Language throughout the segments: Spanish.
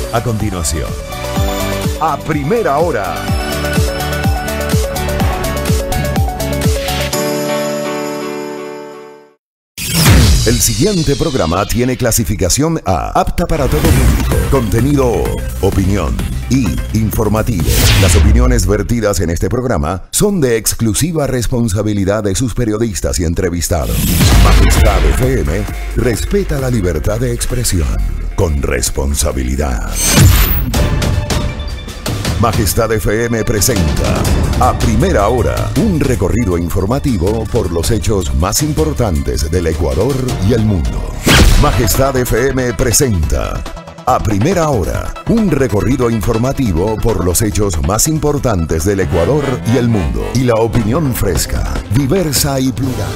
A continuación, a primera hora. El siguiente programa tiene clasificación A, apta para todo público. Contenido, opinión y informativo. Las opiniones vertidas en este programa son de exclusiva responsabilidad de sus periodistas y entrevistados. Majestad FM respeta la libertad de expresión con responsabilidad. Majestad FM presenta a primera hora un recorrido informativo por los hechos más importantes del Ecuador y el mundo. Majestad FM presenta a primera hora un recorrido informativo por los hechos más importantes del Ecuador y el mundo. Y la opinión fresca, diversa y plural.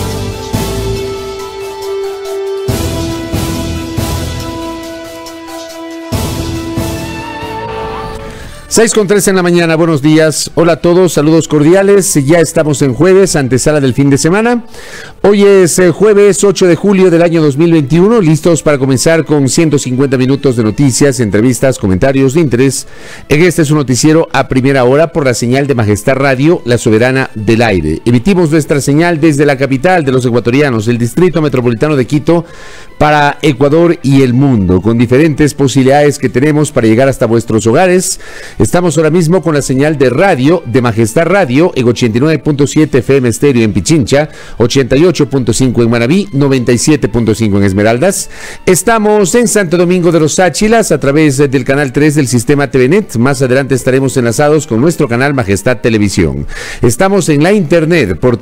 6:03 en la mañana, buenos días, hola a todos, saludos cordiales, ya estamos en jueves, antesala del fin de semana. Hoy es jueves 8 de julio del año 2021, listos para comenzar con 150 minutos de noticias, entrevistas, comentarios de interés. En este es un noticiero a primera hora por la señal de Majestad Radio, la soberana del aire. Emitimos nuestra señal desde la capital de los ecuatorianos, el Distrito Metropolitano de Quito, para Ecuador y el mundo, con diferentes posibilidades que tenemos para llegar hasta vuestros hogares. Estamos ahora mismo con la señal de radio de Majestad Radio en 89.7 FM estéreo en Pichincha, 88.5 en Manabí, 97.5 en Esmeraldas. Estamos en Santo Domingo de los Áchilas a través del canal 3 del sistema TVNet. Más adelante estaremos enlazados con nuestro canal Majestad Televisión. Estamos en la internet por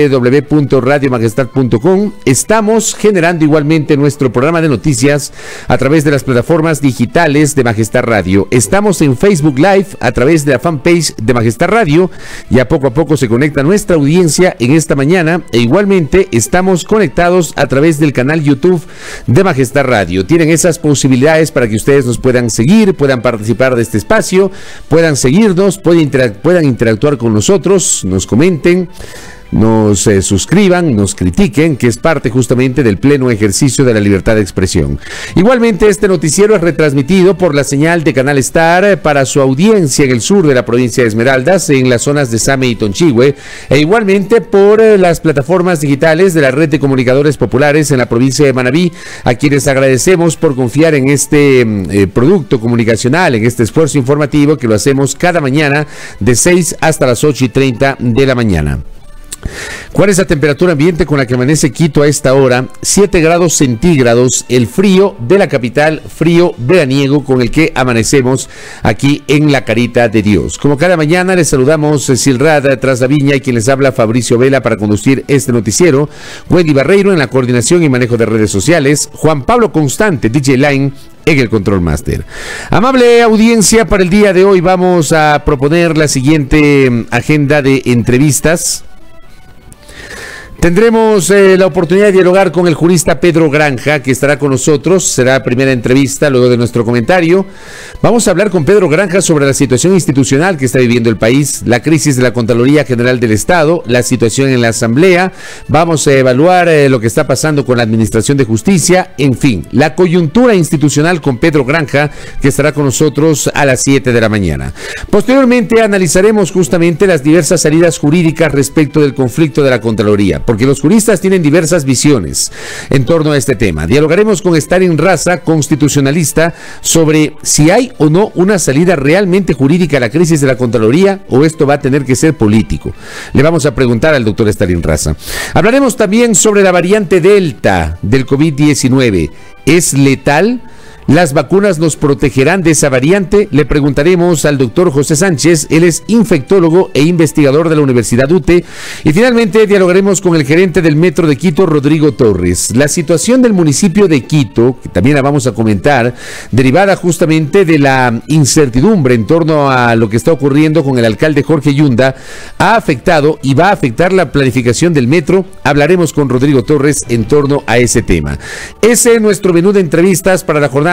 www.radiomajestad.com. Estamos generando igualmente nuestro programa de noticias a través de las plataformas digitales de Majestad Radio. Estamos en Facebook Live a través de la fanpage de Majestad Radio. Ya poco a poco se conecta nuestra audiencia en esta mañana e igualmente estamos conectados a través del canal YouTube de Majestad Radio. Tienen esas posibilidades para que ustedes nos puedan seguir, puedan participar de este espacio, puedan seguirnos, puedan interactuar con nosotros, nos comenten, nos suscriban, nos critiquen, que es parte justamente del pleno ejercicio de la libertad de expresión. Igualmente este noticiero es retransmitido por la señal de Canal Star para su audiencia en el sur de la provincia de Esmeraldas, en las zonas de Same y Tonchihue, e igualmente por las plataformas digitales de la red de comunicadores populares en la provincia de Manabí, a quienes agradecemos por confiar en este producto comunicacional, en este esfuerzo informativo que lo hacemos cada mañana de 6 hasta las 8:30 de la mañana. ¿Cuál es la temperatura ambiente con la que amanece Quito a esta hora? 7 grados centígrados, el frío de la capital, frío veraniego con el que amanecemos aquí en la Carita de Dios. Como cada mañana les saludamos Silrad tras la viña y quien les habla Fabricio Vela para conducir este noticiero, Wendy Barreiro en la coordinación y manejo de redes sociales, Juan Pablo Constante, DJ Line, en el Control Master. Amable audiencia, para el día de hoy vamos a proponer la siguiente agenda de entrevistas. Tendremos la oportunidad de dialogar con el jurista Pedro Granja, que estará con nosotros. Será la primera entrevista luego de nuestro comentario. Vamos a hablar con Pedro Granja sobre la situación institucional que está viviendo el país, la crisis de la Contraloría General del Estado, la situación en la Asamblea. Vamos a evaluar lo que está pasando con la Administración de Justicia, en fin, la coyuntura institucional con Pedro Granja, que estará con nosotros a las 7 de la mañana. Posteriormente analizaremos justamente las diversas salidas jurídicas respecto del conflicto de la Contraloría, porque los juristas tienen diversas visiones en torno a este tema. Dialogaremos con Stalin Raza, constitucionalista, sobre si hay o no una salida realmente jurídica a la crisis de la Contraloría o esto va a tener que ser político. Le vamos a preguntar al doctor Stalin Raza. Hablaremos también sobre la variante Delta del COVID-19. ¿Es letal? ¿Las vacunas nos protegerán de esa variante? Le preguntaremos al doctor José Sánchez, él es infectólogo e investigador de la Universidad UTE. Y finalmente dialogaremos con el gerente del Metro de Quito, Rodrigo Torres. La situación del municipio de Quito, que también la vamos a comentar, derivada justamente de la incertidumbre en torno a lo que está ocurriendo con el alcalde Jorge Yunda, ha afectado y va a afectar la planificación del metro. Hablaremos con Rodrigo Torres en torno a ese tema. Ese es nuestro menú de entrevistas para la jornada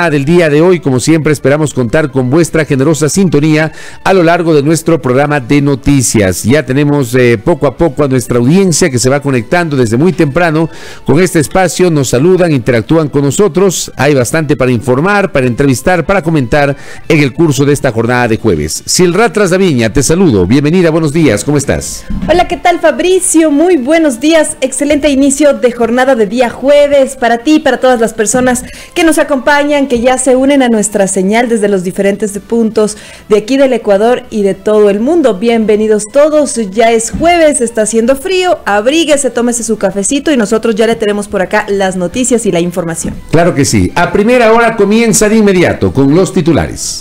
jornada del día de hoy. Como siempre, esperamos contar con vuestra generosa sintonía a lo largo de nuestro programa de noticias. Ya tenemos poco a poco a nuestra audiencia que se va conectando desde muy temprano con este espacio. Nos saludan, interactúan con nosotros. Hay bastante para informar, para entrevistar, para comentar en el curso de esta jornada de jueves. Silrat Trasdaviña, te saludo. Bienvenida, buenos días. ¿Cómo estás? Hola, ¿qué tal, Fabricio? Muy buenos días. Excelente inicio de jornada de día jueves para ti y para todas las personas que nos acompañan, que ya se unen a nuestra señal desde los diferentes puntos de aquí del Ecuador y de todo el mundo. Bienvenidos todos. Ya es jueves, está haciendo frío. Abríguese, tómese su cafecito y nosotros ya le tenemos por acá las noticias y la información. Claro que sí. A primera hora comienza de inmediato con los titulares.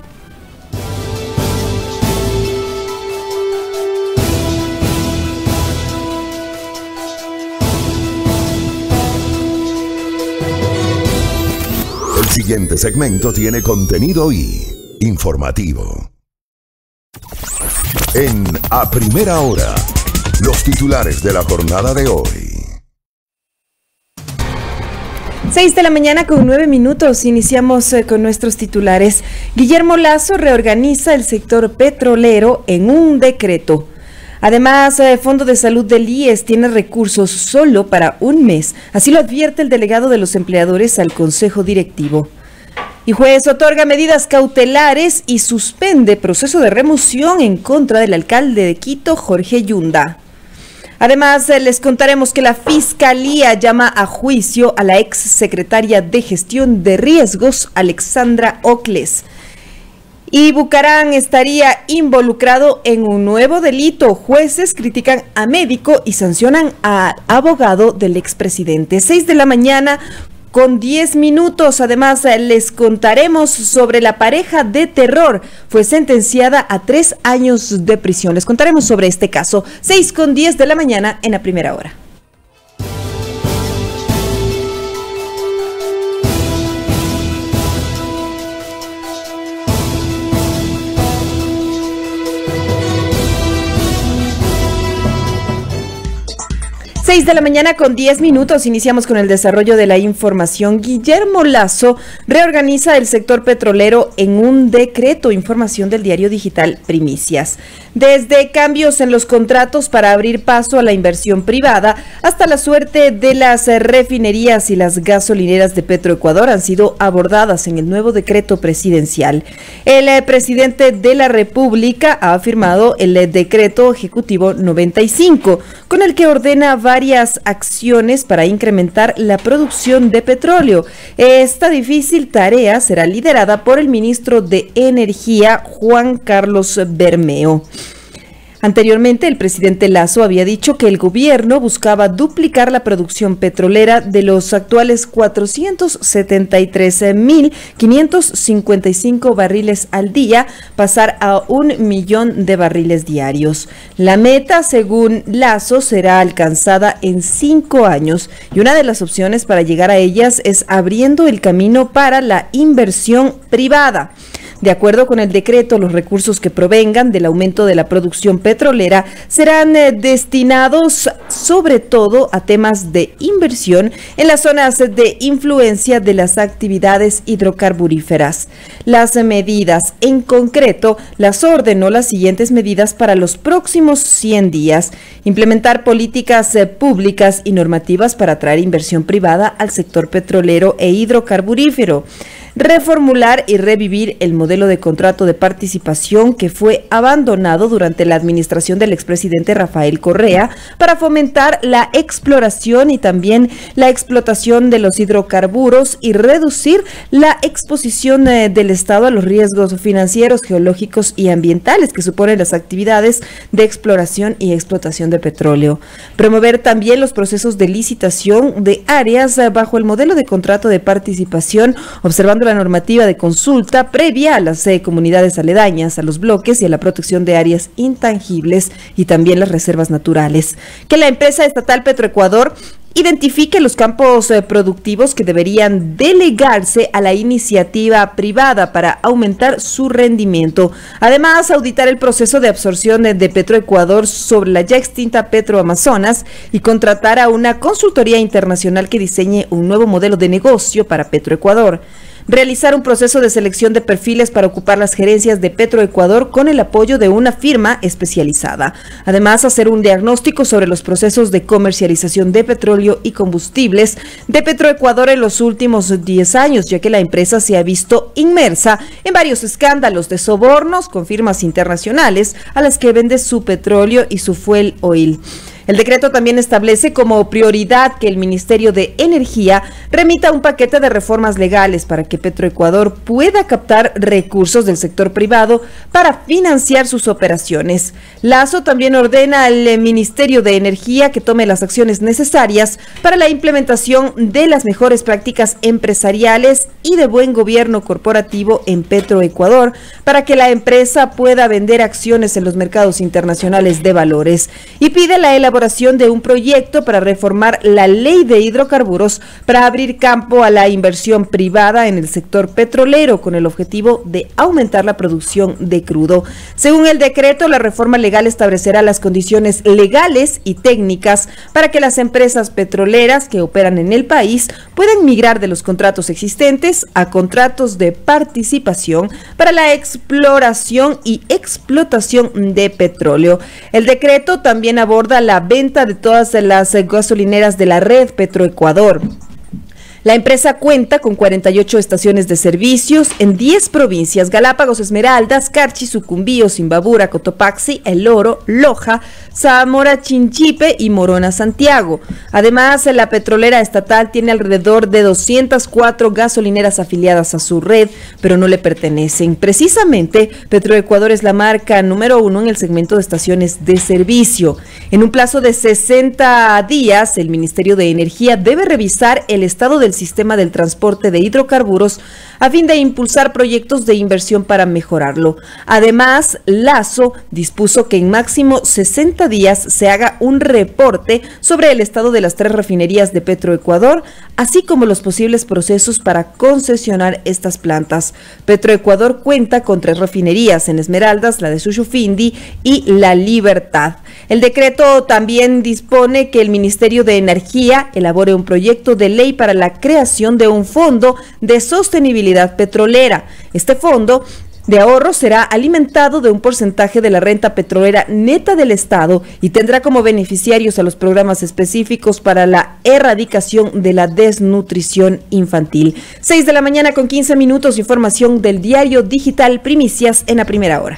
El siguiente segmento tiene contenido y informativo. En A Primera Hora, los titulares de la jornada de hoy. 6 de la mañana con 9 minutos, iniciamos con nuestros titulares. Guillermo Lasso reorganiza el sector petrolero en un decreto. Además, el Fondo de Salud del IES tiene recursos solo para un mes, así lo advierte el delegado de los empleadores al Consejo Directivo. Y juez otorga medidas cautelares y suspende proceso de remoción en contra del alcalde de Quito, Jorge Yunda. Además, les contaremos que la Fiscalía llama a juicio a la ex secretaria de Gestión de Riesgos, Alexandra Ocles. Y Bucaram estaría involucrado en un nuevo delito. Jueces critican a médico y sancionan al abogado del expresidente. 6 de la mañana con 10 minutos. Además, les contaremos sobre la pareja de terror. Fue sentenciada a 3 años de prisión. Les contaremos sobre este caso. 6 con 10 de la mañana en la primera hora. De la mañana con 10 minutos, iniciamos con el desarrollo de la información. Guillermo Lasso reorganiza el sector petrolero en un decreto, información del diario digital Primicias. Desde cambios en los contratos para abrir paso a la inversión privada hasta la suerte de las refinerías y las gasolineras de Petroecuador han sido abordadas en el nuevo decreto presidencial. El presidente de la República ha firmado el decreto ejecutivo 95, con el que ordena varias acciones para incrementar la producción de petróleo. Esta difícil tarea será liderada por el ministro de Energía, Juan Carlos Bermeo. Anteriormente, el presidente Lasso había dicho que el gobierno buscaba duplicar la producción petrolera de los actuales 473.555 barriles al día, pasar a 1 millón de barriles diarios. La meta, según Lasso, será alcanzada en 5 años y una de las opciones para llegar a ellas es abriendo el camino para la inversión privada. De acuerdo con el decreto, los recursos que provengan del aumento de la producción petrolera serán destinados sobre todo a temas de inversión en las zonas de influencia de las actividades hidrocarburíferas. Las medidas, en concreto, las ordenó las siguientes medidas para los próximos 100 días. Implementar políticas públicas y normativas para atraer inversión privada al sector petrolero e hidrocarburífero. Reformular y revivir el modelo de contrato de participación que fue abandonado durante la administración del expresidente Rafael Correa para fomentar la exploración y también la explotación de los hidrocarburos y reducir la exposición del Estado a los riesgos financieros, geológicos y ambientales que suponen las actividades de exploración y explotación de petróleo. Promover también los procesos de licitación de áreas bajo el modelo de contrato de participación, observando la normativa de consulta previa a las comunidades aledañas, a los bloques y a la protección de áreas intangibles y también las reservas naturales. Que la empresa estatal Petroecuador identifique los campos productivos que deberían delegarse a la iniciativa privada para aumentar su rendimiento. Además, auditar el proceso de absorción de Petroecuador sobre la ya extinta Petroamazonas y contratar a una consultoría internacional que diseñe un nuevo modelo de negocio para Petroecuador. realizar un proceso de selección de perfiles para ocupar las gerencias de Petroecuador con el apoyo de una firma especializada. Además, hacer un diagnóstico sobre los procesos de comercialización de petróleo y combustibles de Petroecuador en los últimos 10 años, ya que la empresa se ha visto inmersa en varios escándalos de sobornos con firmas internacionales a las que vende su petróleo y su fuel oil. El decreto también establece como prioridad que el Ministerio de Energía remita un paquete de reformas legales para que Petroecuador pueda captar recursos del sector privado para financiar sus operaciones. Lazo también ordena al Ministerio de Energía que tome las acciones necesarias para la implementación de las mejores prácticas empresariales y de buen gobierno corporativo en Petroecuador para que la empresa pueda vender acciones en los mercados internacionales de valores, y pide la elaboración de un proyecto para reformar la ley de hidrocarburos para abrir campo a la inversión privada en el sector petrolero con el objetivo de aumentar la producción de crudo. Según el decreto, la reforma legal establecerá las condiciones legales y técnicas para que las empresas petroleras que operan en el país puedan migrar de los contratos existentes a contratos de participación para la exploración y explotación de petróleo. El decreto también aborda la venta de todas las gasolineras de la red Petroecuador. La empresa cuenta con 48 estaciones de servicios en 10 provincias: Galápagos, Esmeraldas, Carchi, Sucumbío, Simbabura, Cotopaxi, El Oro, Loja, Zamora, Chinchipe y Morona, Santiago. Además, la petrolera estatal tiene alrededor de 204 gasolineras afiliadas a su red, pero no le pertenecen. Precisamente, Petroecuador es la marca número 1 en el segmento de estaciones de servicio. En un plazo de 60 días, el Ministerio de Energía debe revisar el estado del sistema del transporte de hidrocarburos a fin de impulsar proyectos de inversión para mejorarlo. Además, Lazo dispuso que en máximo 60 días se haga un reporte sobre el estado de las 3 refinerías de Petroecuador, así como los posibles procesos para concesionar estas plantas. Petroecuador cuenta con 3 refinerías en Esmeraldas, la de Sushufindi y La Libertad. El decreto también dispone que el Ministerio de Energía elabore un proyecto de ley para la creación de un fondo de sostenibilidad petrolera. Este fondo de ahorro será alimentado de un porcentaje de la renta petrolera neta del Estado y tendrá como beneficiarios a los programas específicos para la erradicación de la desnutrición infantil. 6 de la mañana con 15 minutos, información del diario digital Primicias en la primera hora.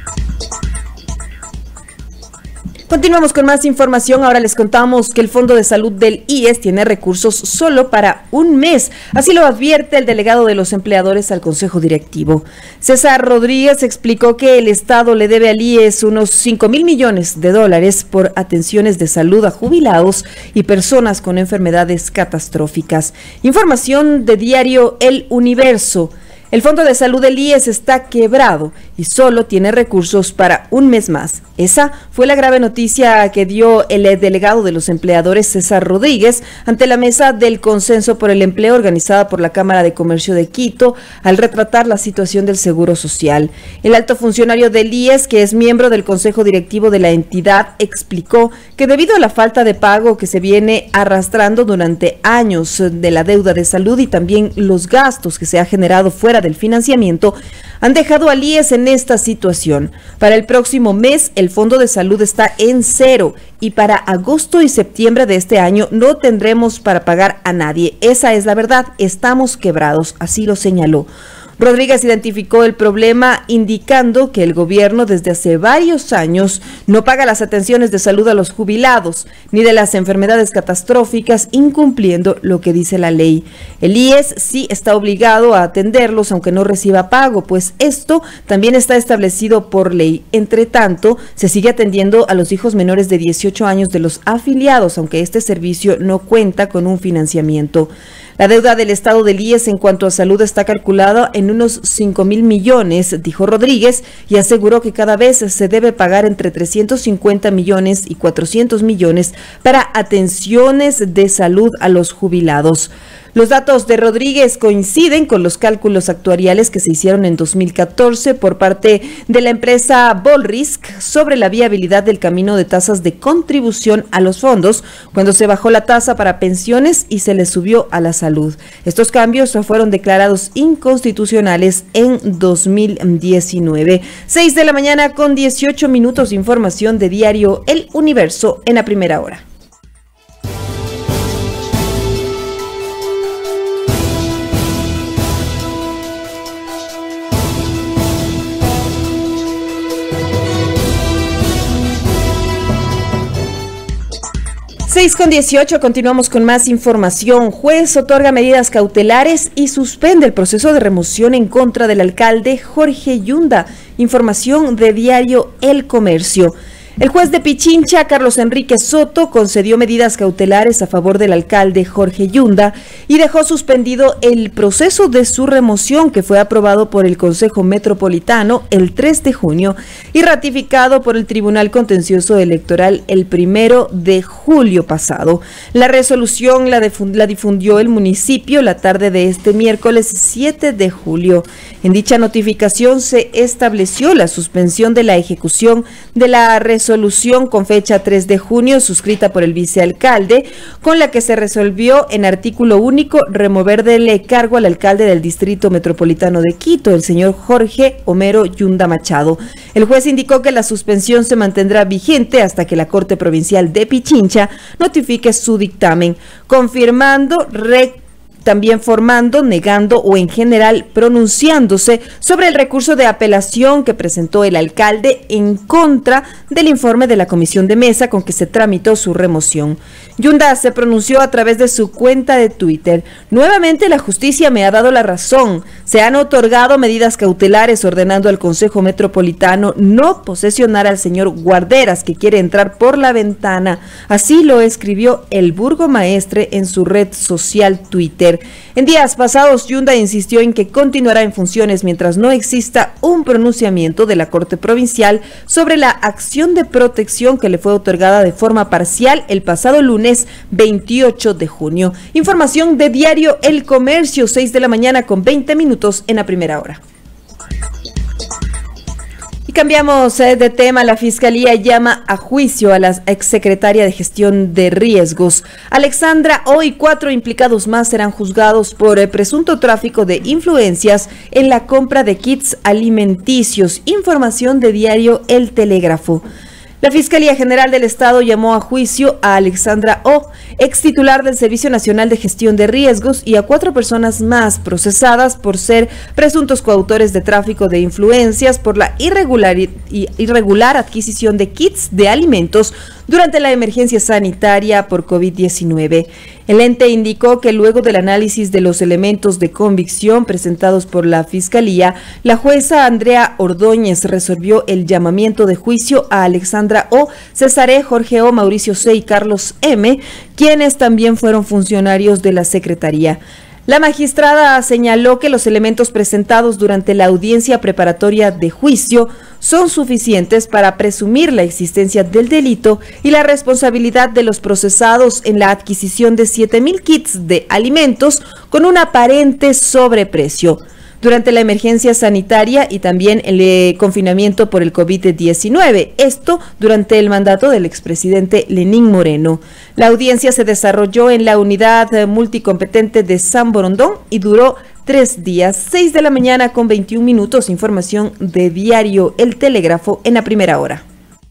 Continuamos con más información. Ahora les contamos que el Fondo de Salud del IES tiene recursos solo para un mes. Así lo advierte el delegado de los empleadores al Consejo Directivo. César Rodríguez explicó que el Estado le debe al IES unos 5.000 millones de dólares por atenciones de salud a jubilados y personas con enfermedades catastróficas. Información de diario El Universo. El Fondo de Salud del IES está quebrado y solo tiene recursos para un mes más. Esa fue la grave noticia que dio el delegado de los empleadores César Rodríguez ante la mesa del Consenso por el Empleo organizada por la Cámara de Comercio de Quito al retratar la situación del Seguro Social. El alto funcionario del IES, que es miembro del Consejo Directivo de la entidad, explicó que debido a la falta de pago que se viene arrastrando durante años de la deuda de salud y también los gastos que se ha generado fuera del financiamiento, han dejado al IES en esta situación. Para el próximo mes, el Fondo de Salud está en cero y para agosto y septiembre de este año no tendremos para pagar a nadie. Esa es la verdad, estamos quebrados, así lo señaló. Rodríguez identificó el problema indicando que el gobierno desde hace varios años no paga las atenciones de salud a los jubilados ni de las enfermedades catastróficas, incumpliendo lo que dice la ley. El IES sí está obligado a atenderlos aunque no reciba pago, pues esto también está establecido por ley. Entre tanto, se sigue atendiendo a los hijos menores de 18 años de los afiliados, aunque este servicio no cuenta con un financiamiento. La deuda del Estado del IES en cuanto a salud está calculada en unos 5.000 millones, dijo Rodríguez, y aseguró que cada vez se debe pagar entre 350 millones y 400 millones para atenciones de salud a los jubilados. Los datos de Rodríguez coinciden con los cálculos actuariales que se hicieron en 2014 por parte de la empresa Volrisk sobre la viabilidad del camino de tasas de contribución a los fondos, cuando se bajó la tasa para pensiones y se le subió a la salud. Estos cambios fueron declarados inconstitucionales en 2019. 6 de la mañana con 18 minutos, información de diario El Universo en la primera hora. Con 18, continuamos con más información. Juez otorga medidas cautelares y suspende el proceso de remoción en contra del alcalde Jorge Yunda. Información de diario El Comercio. El juez de Pichincha, Carlos Enrique Soto, concedió medidas cautelares a favor del alcalde Jorge Yunda y dejó suspendido el proceso de su remoción, que fue aprobado por el Consejo Metropolitano el 3 de junio y ratificado por el Tribunal Contencioso Electoral el 1 de julio pasado. La resolución la difundió el municipio la tarde de este miércoles 7 de julio. En dicha notificación se estableció la suspensión de la ejecución de la resolución con fecha 3 de junio suscrita por el vicealcalde, con la que se resolvió en artículo único remover del cargo al alcalde del Distrito Metropolitano de Quito, el señor Jorge Homero Yunda Machado. El juez indicó que la suspensión se mantendrá vigente hasta que la Corte Provincial de Pichincha notifique su dictamen, confirmando, también formando, negando o en general pronunciándose sobre el recurso de apelación que presentó el alcalde en contra del informe de la comisión de mesa con que se tramitó su remoción. Yunda se pronunció a través de su cuenta de Twitter: nuevamente la justicia me ha dado la razón. Se han otorgado medidas cautelares ordenando al Consejo Metropolitano no posesionar al señor Guarderas, que quiere entrar por la ventana. Así lo escribió el burgomaestre en su red social Twitter. En días pasados, Yunda insistió en que continuará en funciones mientras no exista un pronunciamiento de la Corte Provincial sobre la acción de protección que le fue otorgada de forma parcial el pasado lunes 28 de junio. Información de diario El Comercio, 6 de la mañana con 20 minutos en la primera hora. Cambiamos de tema. La Fiscalía llama a juicio a la exsecretaria de Gestión de Riesgos, Alexandra O, y 4 implicados más serán juzgados por presunto tráfico de influencias en la compra de kits alimenticios. Información de diario El Telégrafo. La Fiscalía General del Estado llamó a juicio a Alexandra O, ex titular del Servicio Nacional de Gestión de Riesgos, y a 4 personas más procesadas por ser presuntos coautores de tráfico de influencias por la irregular adquisición de kits de alimentos durante la emergencia sanitaria por COVID-19. El ente indicó que luego del análisis de los elementos de convicción presentados por la Fiscalía, la jueza Andrea Ordóñez resolvió el llamamiento de juicio a Alexandra O, César E, Jorge O, Mauricio C y Carlos M, quienes también fueron funcionarios de la Secretaría. La magistrada señaló que los elementos presentados durante la audiencia preparatoria de juicio son suficientes para presumir la existencia del delito y la responsabilidad de los procesados en la adquisición de 7,000 kits de alimentos con un aparente sobreprecio durante la emergencia sanitaria y también el confinamiento por el COVID-19, esto durante el mandato del expresidente Lenín Moreno. La audiencia se desarrolló en la unidad multicompetente de San Borondón y duró 3 días. 6 de la mañana con 21 minutos, información de diario El Telégrafo en la primera hora.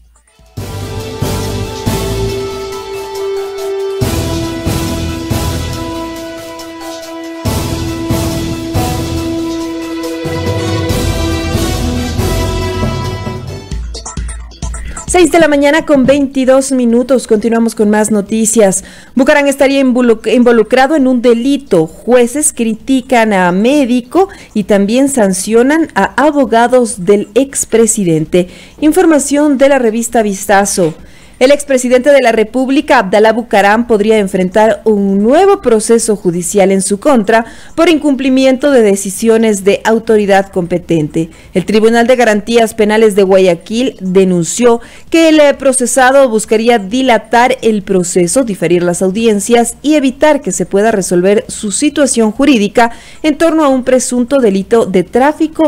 Seis de la mañana con 22 minutos. Continuamos con más noticias. Bucaram estaría involucrado en un delito. Jueces critican a médico y también sancionan a abogados del expresidente. Información de la revista Vistazo. El expresidente de la República, Abdalá Bucaram, podría enfrentar un nuevo proceso judicial en su contra por incumplimiento de decisiones de autoridad competente. El Tribunal de Garantías Penales de Guayaquil denunció que el procesado buscaría dilatar el proceso, diferir las audiencias y evitar que se pueda resolver su situación jurídica en torno a un presunto delito de tráfico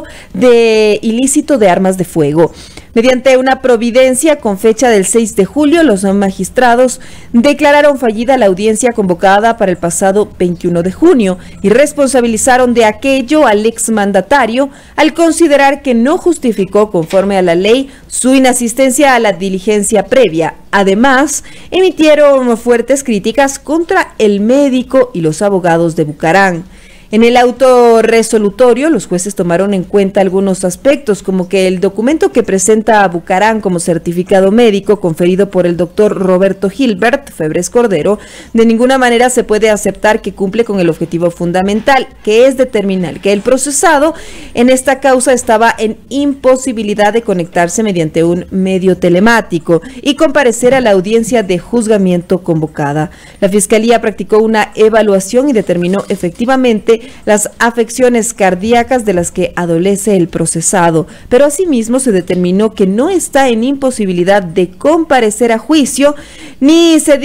de ilícito de armas de fuego. Mediante una providencia con fecha del 6 de julio, los magistrados declararon fallida la audiencia convocada para el pasado 21 de junio y responsabilizaron de aquello al exmandatario al considerar que no justificó conforme a la ley su inasistencia a la diligencia previa. Además, emitieron fuertes críticas contra el médico y los abogados de Bucaram. En el auto resolutorio, los jueces tomaron en cuenta algunos aspectos, como que el documento que presenta a Bucaram como certificado médico conferido por el doctor Roberto Gilbert Febres Cordero, de ninguna manera se puede aceptar que cumple con el objetivo fundamental, que es determinar que el procesado en esta causa estaba en imposibilidad de conectarse mediante un medio telemático y comparecer a la audiencia de juzgamiento convocada. La Fiscalía practicó una evaluación y determinó efectivamente las afecciones cardíacas de las que adolece el procesado, pero asimismo se determinó que no está en imposibilidad de comparecer a juicio, ni se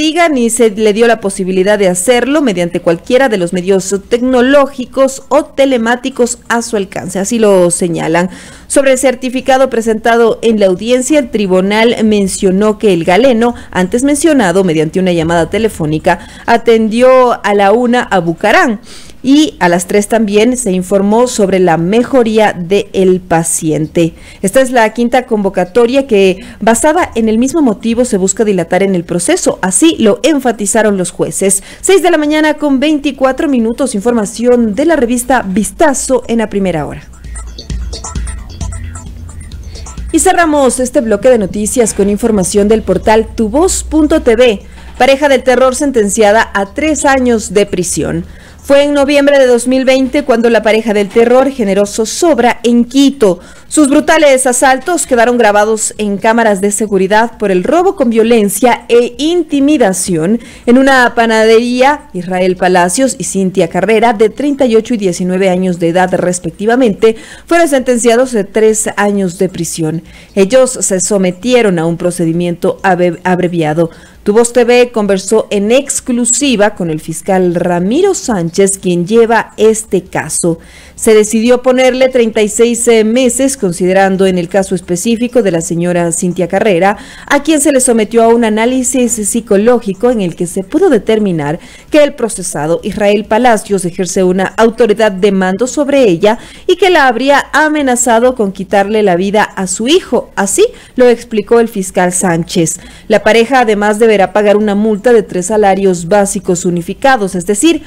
le dio la posibilidad de hacerlo mediante cualquiera de los medios tecnológicos o telemáticos a su alcance, así lo señalan. Sobre el certificado presentado en la audiencia, el tribunal mencionó que el galeno, antes mencionado mediante una llamada telefónica, atendió a la 1 a Bucaram, y a las 3 también se informó sobre la mejoría del paciente. Esta es la quinta convocatoria que, basada en el mismo motivo, se busca dilatar en el proceso. Así lo enfatizaron los jueces. 6 de la mañana con 24 minutos. Información de la revista Vistazo en la primera hora. Y cerramos este bloque de noticias con información del portal tuvoz.tv. Pareja del terror sentenciada a 3 años de prisión. Fue en noviembre de 2020 cuando la pareja del terror generó zozobra en Quito. Sus brutales asaltos quedaron grabados en cámaras de seguridad por el robo con violencia e intimidación en una panadería. Israel Palacios y Cintia Carrera, de 38 y 19 años de edad respectivamente, fueron sentenciados a 3 años de prisión. Ellos se sometieron a un procedimiento abreviado. Tu Voz TV conversó en exclusiva con el fiscal Ramiro Sánchez, quien lleva este caso. Se decidió ponerle 36 meses, considerando en el caso específico de la señora Cintia Carrera, a quien se le sometió a un análisis psicológico en el que se pudo determinar que el procesado Israel Palacios ejerce una autoridad de mando sobre ella y que la habría amenazado con quitarle la vida a su hijo. Así lo explicó el fiscal Sánchez. La pareja además deberá pagar una multa de 3 salarios básicos unificados, es decir,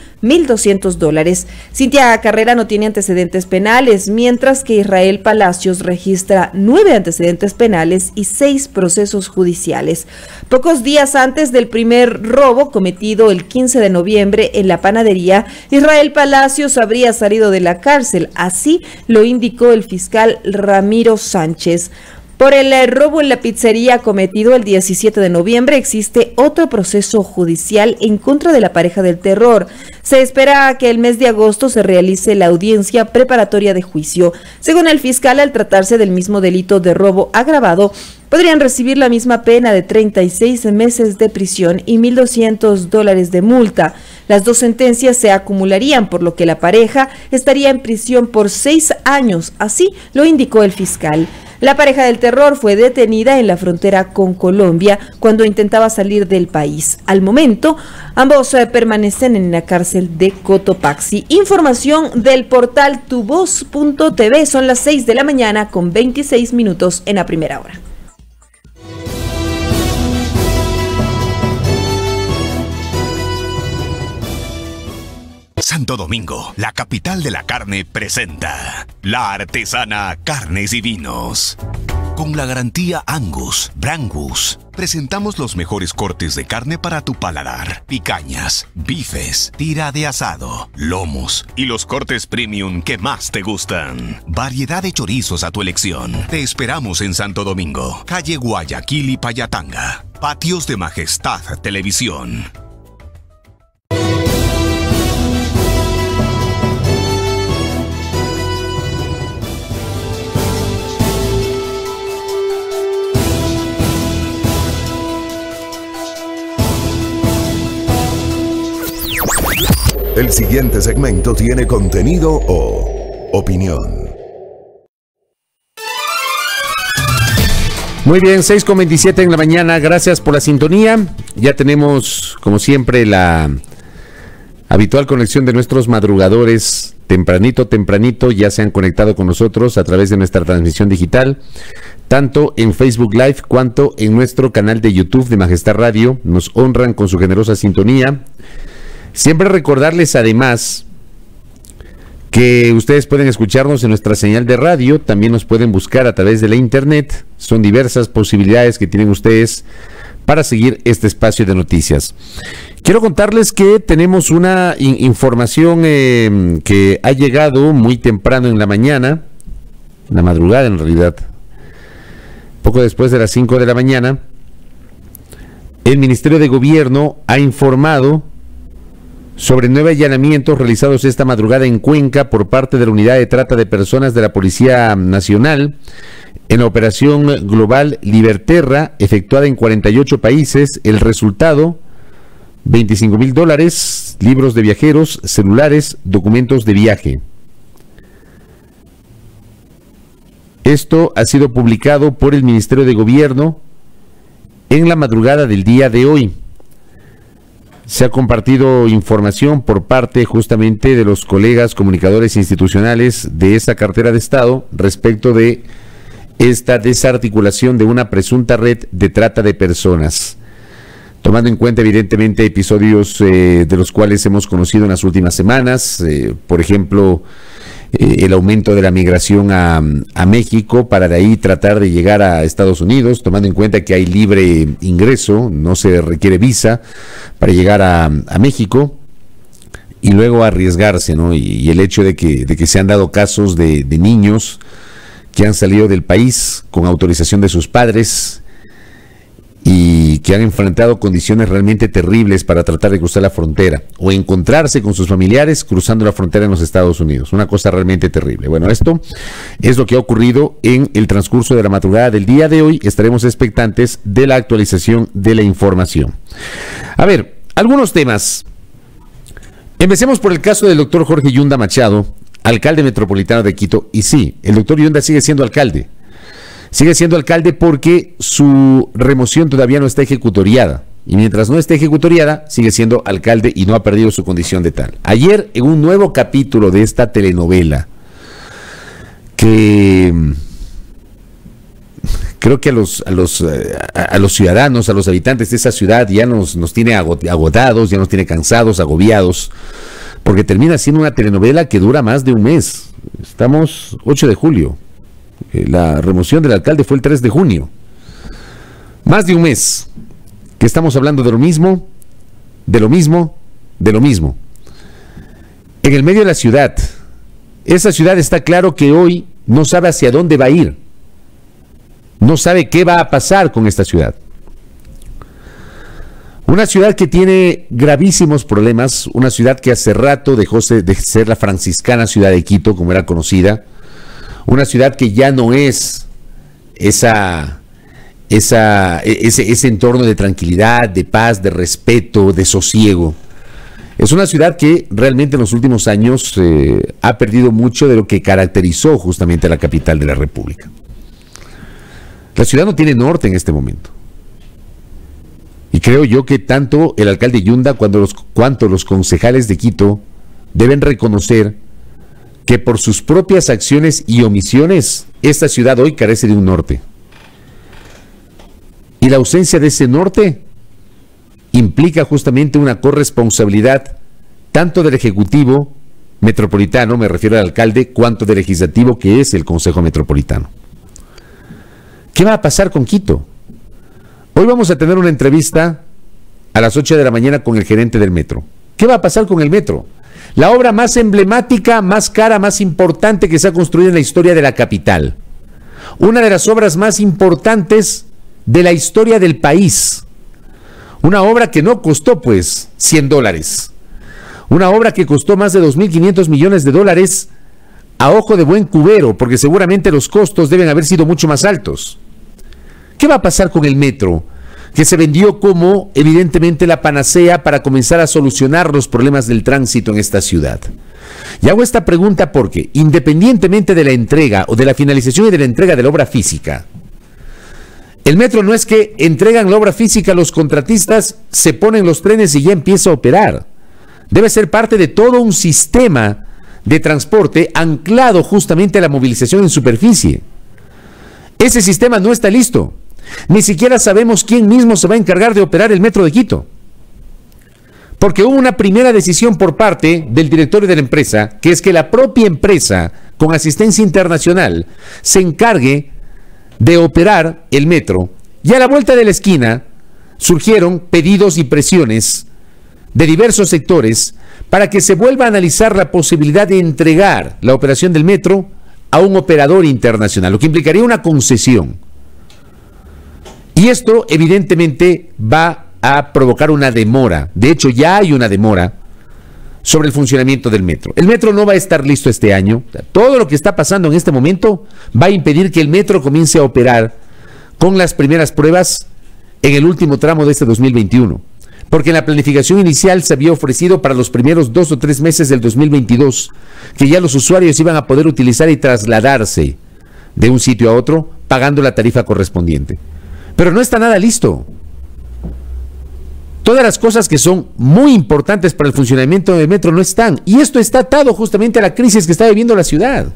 $1,200. Cintia Carrera no tiene antecedentes penales, mientras que Israel Palacios registra 9 antecedentes penales y 6 procesos judiciales. Pocos días antes del primer robo cometido el 15 de noviembre en la panadería, Israel Palacios habría salido de la cárcel, así lo indicó el fiscal Ramiro Sánchez. Por el robo en la pizzería cometido el 17 de noviembre existe otro proceso judicial en contra de la pareja del terror. Se espera que el mes de agosto se realice la audiencia preparatoria de juicio. Según el fiscal, al tratarse del mismo delito de robo agravado, podrían recibir la misma pena de 36 meses de prisión y $1,200 de multa. Las 2 sentencias se acumularían, por lo que la pareja estaría en prisión por 6 años, así lo indicó el fiscal. La pareja del terror fue detenida en la frontera con Colombia cuando intentaba salir del país. Al momento, ambos permanecen en la cárcel de Cotopaxi. Información del portal tuvoz.tv. Son las 6 de la mañana con 26 minutos en la primera hora. Santo Domingo, la capital de la carne, presenta La Artesana Carnes y Vinos. Con la garantía Angus, Brangus, presentamos los mejores cortes de carne para tu paladar. Picañas, bifes, tira de asado, lomos y los cortes premium que más te gustan. Variedad de chorizos a tu elección. Te esperamos en Santo Domingo, calle Guayaquil y Payatanga. Patios de Majestad Televisión. El siguiente segmento tiene contenido o opinión. Muy bien, 6:27 en la mañana, gracias por la sintonía. Ya tenemos, como siempre, la habitual conexión de nuestros madrugadores. Tempranito, ya se han conectado con nosotros a través de nuestra transmisión digital, tanto en Facebook Live cuanto en nuestro canal de YouTube de Majestad Radio. Nos honran con su generosa sintonía. Siempre recordarles además que ustedes pueden escucharnos en nuestra señal de radio, también nos pueden buscar a través de la internet. Son diversas posibilidades que tienen ustedes para seguir este espacio de noticias. Quiero contarles que tenemos una información que ha llegado muy temprano en la mañana, la madrugada en realidad, poco después de las 5 de la mañana. El Ministerio de Gobierno ha informado sobre 9 allanamientos realizados esta madrugada en Cuenca por parte de la Unidad de Trata de Personas de la Policía Nacional en la operación global Liberterra, efectuada en 48 países. El resultado: $25,000, libros de viajeros, celulares, documentos de viaje. Esto ha sido publicado por el Ministerio de Gobierno en la madrugada del día de hoy. Se ha compartido información por parte justamente de los colegas comunicadores institucionales de esa cartera de Estado respecto de esta desarticulación de una presunta red de trata de personas, tomando en cuenta evidentemente episodios de los cuales hemos conocido en las últimas semanas, por ejemplo, el aumento de la migración a México para de ahí tratar de llegar a Estados Unidos, tomando en cuenta que hay libre ingreso, no se requiere visa para llegar a México, y luego arriesgarse, ¿no? Y el hecho de que se han dado casos de niños que han salido del país con autorización de sus padres y que han enfrentado condiciones realmente terribles para tratar de cruzar la frontera o encontrarse con sus familiares cruzando la frontera en los Estados Unidos. Una cosa realmente terrible. Bueno, esto es lo que ha ocurrido en el transcurso de la madrugada del día de hoy. Estaremos expectantes de la actualización de la información. A ver, algunos temas. Empecemos por el caso del doctor Jorge Yunda Machado, alcalde metropolitano de Quito. Y sí, el doctor Yunda sigue siendo alcalde. Sigue siendo alcalde porque su remoción todavía no está ejecutoriada. Y mientras no esté ejecutoriada, sigue siendo alcalde y no ha perdido su condición de tal. Ayer, en un nuevo capítulo de esta telenovela, que creo que a los ciudadanos, a los habitantes de esa ciudad ya nos tiene agotados, ya nos tiene cansados, agobiados, porque termina siendo una telenovela que dura más de un mes. Estamos 8 de julio. La remoción del alcalde fue el 3 de junio. Más de un mes que estamos hablando de lo mismo, de lo mismo, de lo mismo. En el medio de la ciudad. Esa ciudad está claro que hoy no sabe hacia dónde va a ir. No sabe qué va a pasar con esta ciudad. Una ciudad que tiene gravísimos problemas, una ciudad que hace rato dejó de ser la franciscana ciudad de Quito, como era conocida. Una ciudad que ya no es ese entorno de tranquilidad, de paz, de respeto, de sosiego. Es una ciudad que realmente en los últimos años ha perdido mucho de lo que caracterizó justamente a la capital de la República. La ciudad no tiene norte en este momento. Y creo yo que tanto el alcalde Yunda cuanto los concejales de Quito deben reconocer que por sus propias acciones y omisiones, esta ciudad hoy carece de un norte. Y la ausencia de ese norte implica justamente una corresponsabilidad tanto del Ejecutivo Metropolitano, me refiero al alcalde, cuanto del Legislativo, que es el Consejo Metropolitano. ¿Qué va a pasar con Quito? Hoy vamos a tener una entrevista a las 8 de la mañana con el gerente del metro. ¿Qué va a pasar con el metro? La obra más emblemática, más cara, más importante que se ha construido en la historia de la capital. Una de las obras más importantes de la historia del país. Una obra que no costó pues $100. Una obra que costó más de 2.500 millones de dólares a ojo de buen cubero, porque seguramente los costos deben haber sido mucho más altos. ¿Qué va a pasar con el metro? Que se vendió como evidentemente la panacea para comenzar a solucionar los problemas del tránsito en esta ciudad. Y hago esta pregunta porque, independientemente de la entrega o de la finalización y de la entrega de la obra física, el metro no es que entregan la obra física a los contratistas, se ponen los trenes y ya empieza a operar. Debe ser parte de todo un sistema de transporte anclado justamente a la movilización en superficie. Ese sistema no está listo. Ni siquiera sabemos quién mismo se va a encargar de operar el metro de Quito. Porque hubo una primera decisión por parte del directorio de la empresa, que es que la propia empresa, con asistencia internacional, se encargue de operar el metro. Y a la vuelta de la esquina surgieron pedidos y presiones de diversos sectores para que se vuelva a analizar la posibilidad de entregar la operación del metro a un operador internacional, lo que implicaría una concesión. Y esto evidentemente va a provocar una demora. De hecho, ya hay una demora sobre el funcionamiento del metro. El metro no va a estar listo este año. Todo lo que está pasando en este momento va a impedir que el metro comience a operar con las primeras pruebas en el último tramo de este 2021. Porque en la planificación inicial se había ofrecido para los primeros 2 o 3 meses del 2022 que ya los usuarios iban a poder utilizar y trasladarse de un sitio a otro pagando la tarifa correspondiente. Pero no está nada listo. Todas las cosas que son muy importantes para el funcionamiento del metro no están. Y esto está atado justamente a la crisis que está viviendo la ciudad.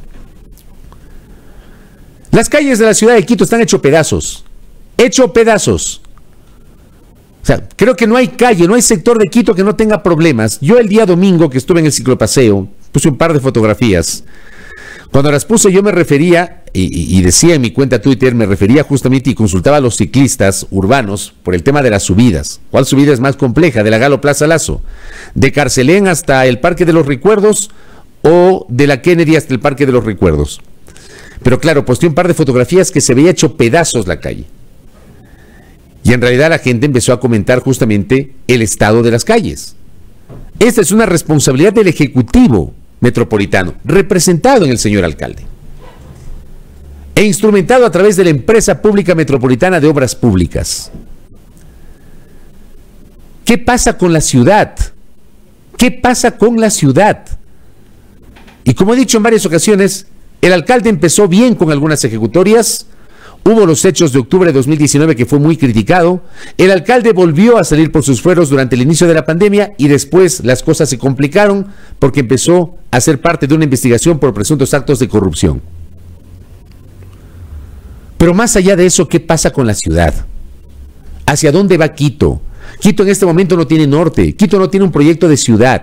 Las calles de la ciudad de Quito están hechos pedazos. Hecho pedazos. O sea, creo que no hay calle, no hay sector de Quito que no tenga problemas. Yo el día domingo que estuve en el ciclopaseo, puse un par de fotografías. Cuando las puse yo me refería, y decía en mi cuenta Twitter, me refería justamente y consultaba a los ciclistas urbanos por el tema de las subidas. ¿Cuál subida es más compleja? ¿De la Galo Plaza Lazo? ¿De Carcelén hasta el Parque de los Recuerdos o de la Kennedy hasta el Parque de los Recuerdos? Pero claro, posté un par de fotografías que se veía hecho pedazos la calle. Y en realidad la gente empezó a comentar justamente el estado de las calles. Esta es una responsabilidad del Ejecutivo Metropolitano, representado en el señor alcalde, e instrumentado a través de la Empresa Pública Metropolitana de Obras Públicas. ¿Qué pasa con la ciudad? ¿Qué pasa con la ciudad? Y como he dicho en varias ocasiones, el alcalde empezó bien con algunas ejecutorias. Hubo los hechos de octubre de 2019 que fue muy criticado. El alcalde volvió a salir por sus fueros durante el inicio de la pandemia y después las cosas se complicaron porque empezó a ser parte de una investigación por presuntos actos de corrupción. Pero más allá de eso, ¿qué pasa con la ciudad? ¿Hacia dónde va Quito? Quito en este momento no tiene norte. Quito no tiene un proyecto de ciudad.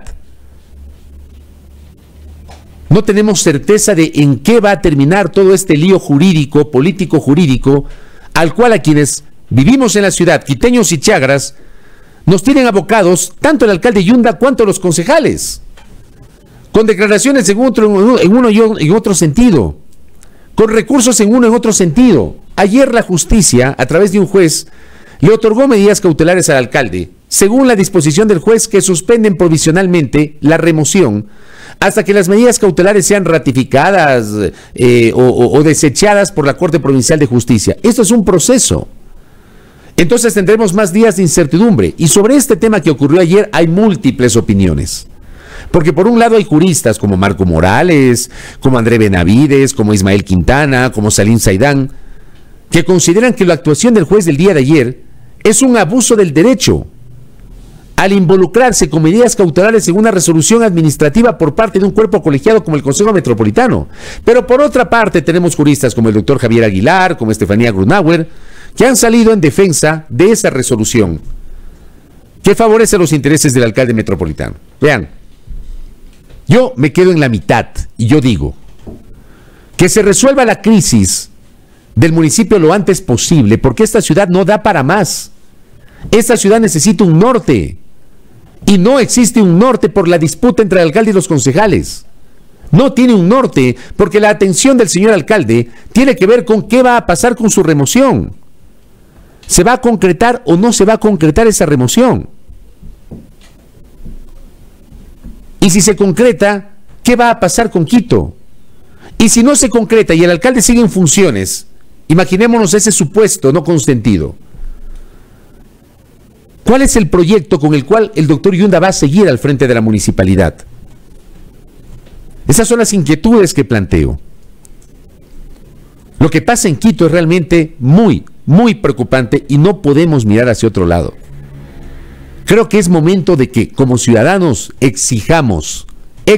No tenemos certeza de en qué va a terminar todo este lío jurídico, político-jurídico, al cual a quienes vivimos en la ciudad, quiteños y chagras, nos tienen abocados tanto el alcalde Yunda cuanto los concejales, con declaraciones en uno y en otro sentido, con recursos en uno y en otro sentido. Ayer la justicia, a través de un juez, le otorgó medidas cautelares al alcalde, según la disposición del juez que suspenden provisionalmente la remoción hasta que las medidas cautelares sean ratificadas o desechadas por la Corte Provincial de Justicia. Esto es un proceso. Entonces tendremos más días de incertidumbre. Y sobre este tema que ocurrió ayer hay múltiples opiniones. Porque por un lado hay juristas como Marco Morales, como André Benavides, como Ismael Quintana, como Salim Saidán, que consideran que la actuación del juez del día de ayer es un abuso del derecho al involucrarse con medidas cautelares en una resolución administrativa por parte de un cuerpo colegiado como el Consejo Metropolitano. Pero por otra parte tenemos juristas como el doctor Javier Aguilar, como Estefanía Grunauer, que han salido en defensa de esa resolución que favorece los intereses del alcalde metropolitano. Vean, yo me quedo en la mitad y yo digo que se resuelva la crisis del municipio lo antes posible, porque esta ciudad no da para más. Esta ciudad necesita un norte. Y no existe un norte por la disputa entre el alcalde y los concejales. No tiene un norte porque la atención del señor alcalde tiene que ver con qué va a pasar con su remoción. ¿Se va a concretar o no se va a concretar esa remoción? Y si se concreta, ¿qué va a pasar con Quito? Y si no se concreta y el alcalde sigue en funciones, imaginémonos ese supuesto no consentido. ¿Cuál es el proyecto con el cual el doctor Yunda va a seguir al frente de la municipalidad? Esas son las inquietudes que planteo. Lo que pasa en Quito es realmente muy, muy preocupante y no podemos mirar hacia otro lado. Creo que es momento de que como ciudadanos exijamos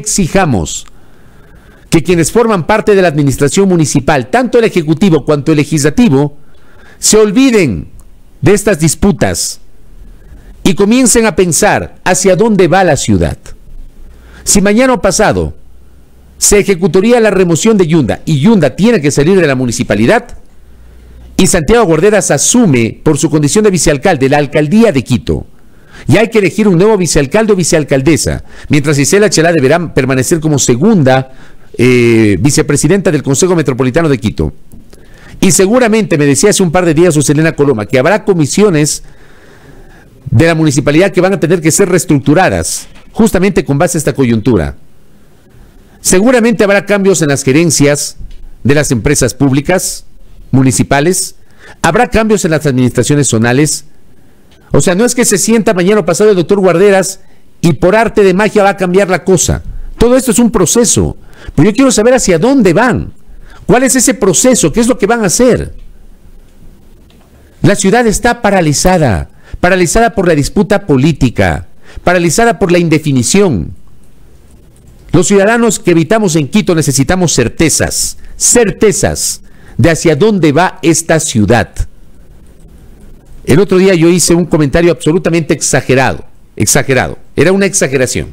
que quienes forman parte de la administración municipal, tanto el ejecutivo cuanto el legislativo, se olviden de estas disputas y comiencen a pensar hacia dónde va la ciudad. Si mañana o pasado se ejecutaría la remoción de Yunda y Yunda tiene que salir de la municipalidad y Santiago Guarderas asume por su condición de vicealcalde la alcaldía de Quito, y hay que elegir un nuevo vicealcalde o vicealcaldesa, mientras Isela Chelá deberá permanecer como segunda vicepresidenta del Consejo Metropolitano de Quito. Y seguramente, me decía hace un par de días Selena Coloma, que habrá comisiones de la municipalidad que van a tener que ser reestructuradas, justamente con base a esta coyuntura. Seguramente habrá cambios en las gerencias de las empresas públicas, municipales, habrá cambios en las administraciones zonales. O sea, no es que se sienta mañana o pasado el doctor Guarderas y por arte de magia va a cambiar la cosa. Todo esto es un proceso. Pero yo quiero saber hacia dónde van. ¿Cuál es ese proceso? ¿Qué es lo que van a hacer? La ciudad está paralizada. Paralizada por la disputa política. Paralizada por la indefinición. Los ciudadanos que habitamos en Quito necesitamos certezas. Certezas de hacia dónde va esta ciudad. El otro día yo hice un comentario absolutamente exagerado. Era una exageración.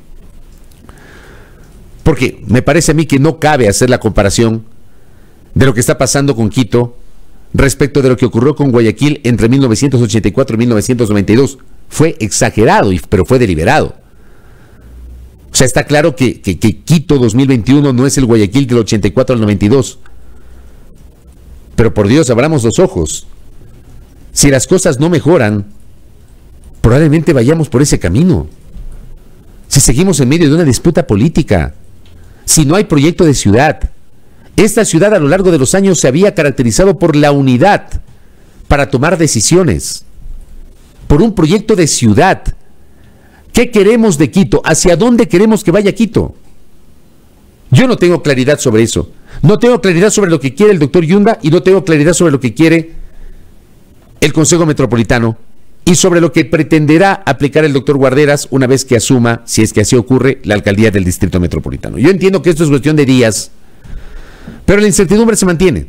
Porque me parece a mí que no cabe hacer la comparación de lo que está pasando con Quito respecto de lo que ocurrió con Guayaquil entre 1984 y 1992. Fue exagerado, pero fue deliberado. O sea, está claro que Quito 2021 no es el Guayaquil del 84 al 92. Pero por Dios, abramos los ojos. Si las cosas no mejoran, probablemente vayamos por ese camino. Si seguimos en medio de una disputa política, si no hay proyecto de ciudad. Esta ciudad a lo largo de los años se había caracterizado por la unidad para tomar decisiones, por un proyecto de ciudad. ¿Qué queremos de Quito? ¿Hacia dónde queremos que vaya Quito? Yo no tengo claridad sobre eso. No tengo claridad sobre lo que quiere el doctor Yunda y no tengo claridad sobre lo que quiere el Consejo Metropolitano y sobre lo que pretenderá aplicar el doctor Guarderas una vez que asuma, si es que así ocurre, la alcaldía del Distrito Metropolitano. Yo entiendo que esto es cuestión de días, pero la incertidumbre se mantiene.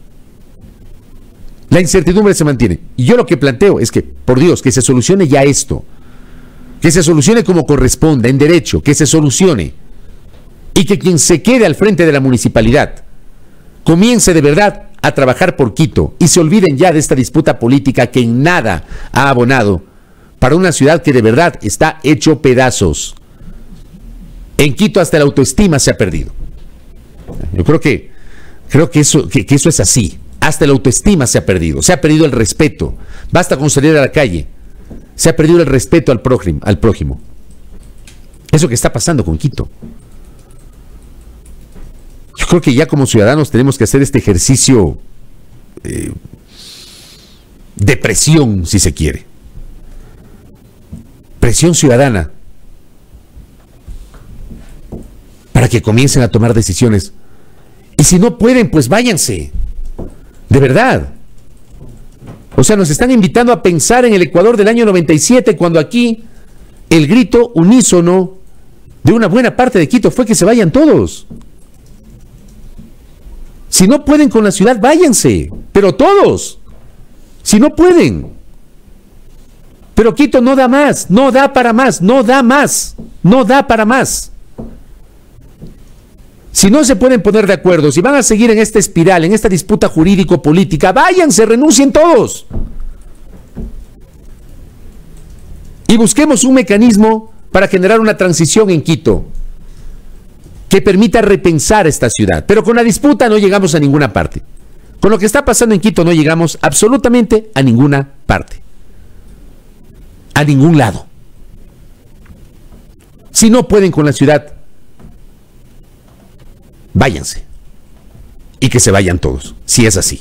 La incertidumbre se mantiene. Y yo lo que planteo es que, por Dios, que se solucione ya esto. Que se solucione como corresponda, en derecho, que se solucione. Y que quien se quede al frente de la municipalidad comience de verdad a trabajar por Quito y se olviden ya de esta disputa política que en nada ha abonado para una ciudad que de verdad está hecho pedazos. En Quito hasta la autoestima se ha perdido. Yo creo que eso es así. Hasta la autoestima se ha perdido el respeto. Basta con salir a la calle. Se ha perdido el respeto al prójimo. Eso que está pasando con Quito. Yo creo que ya como ciudadanos tenemos que hacer este ejercicio de presión, si se quiere. Presión ciudadana. Para que comiencen a tomar decisiones. Y si no pueden, pues váyanse. De verdad. O sea, nos están invitando a pensar en el Ecuador del año 97, cuando aquí el grito unísono de una buena parte de Quito fue que se vayan todos. Si no pueden con la ciudad, váyanse, pero todos. Si no pueden. Pero Quito no da más, no da para más, no da más, no da para más. Si no se pueden poner de acuerdo, si van a seguir en esta espiral, en esta disputa jurídico-política, váyanse, renuncien todos. Y busquemos un mecanismo para generar una transición en Quito que permita repensar esta ciudad. Pero con la disputa no llegamos a ninguna parte. Con lo que está pasando en Quito no llegamos absolutamente a ninguna parte. A ningún lado. Si no pueden con la ciudad, váyanse. Y que se vayan todos, si es así.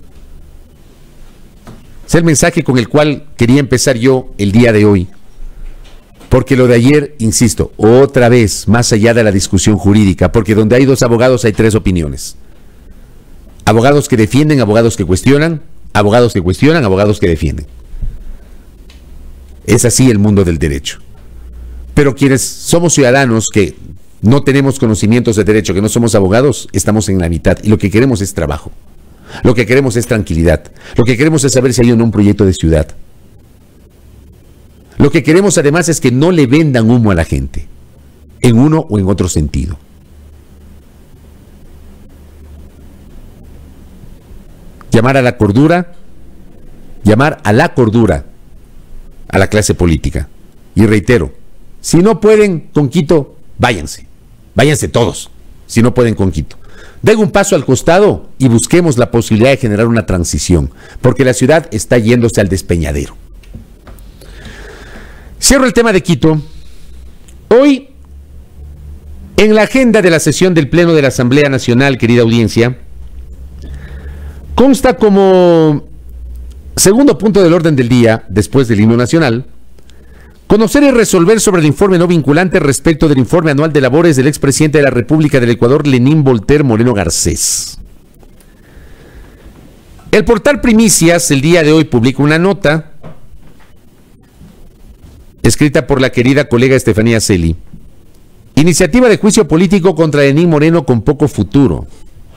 Es el mensaje con el cual quería empezar yo el día de hoy. Porque lo de ayer, insisto, otra vez, más allá de la discusión jurídica, porque donde hay dos abogados hay tres opiniones. Abogados que defienden, abogados que cuestionan, abogados que cuestionan, abogados que defienden. Es así el mundo del derecho. Pero quienes somos ciudadanos que no tenemos conocimientos de derecho, que no somos abogados, estamos en la mitad. Y lo que queremos es trabajo. Lo que queremos es tranquilidad. Lo que queremos es saber si hay o no un proyecto de ciudad. Lo que queremos además es que no le vendan humo a la gente, en uno o en otro sentido. Llamar a la cordura a la clase política. Y reitero, si no pueden con Quito, váyanse todos, si no pueden con Quito. Den un paso al costado y busquemos la posibilidad de generar una transición, porque la ciudad está yéndose al despeñadero. Cierro el tema de Quito. Hoy, en la agenda de la sesión del Pleno de la Asamblea Nacional, querida audiencia, consta como segundo punto del orden del día, después del himno nacional, conocer y resolver sobre el informe no vinculante respecto del informe anual de labores del expresidente de la República del Ecuador, Lenín Voltaire Moreno Garcés. El portal Primicias el día de hoy publica una nota escrita por la querida colega Estefanía Celi. Iniciativa de juicio político contra Lenín Moreno con poco futuro.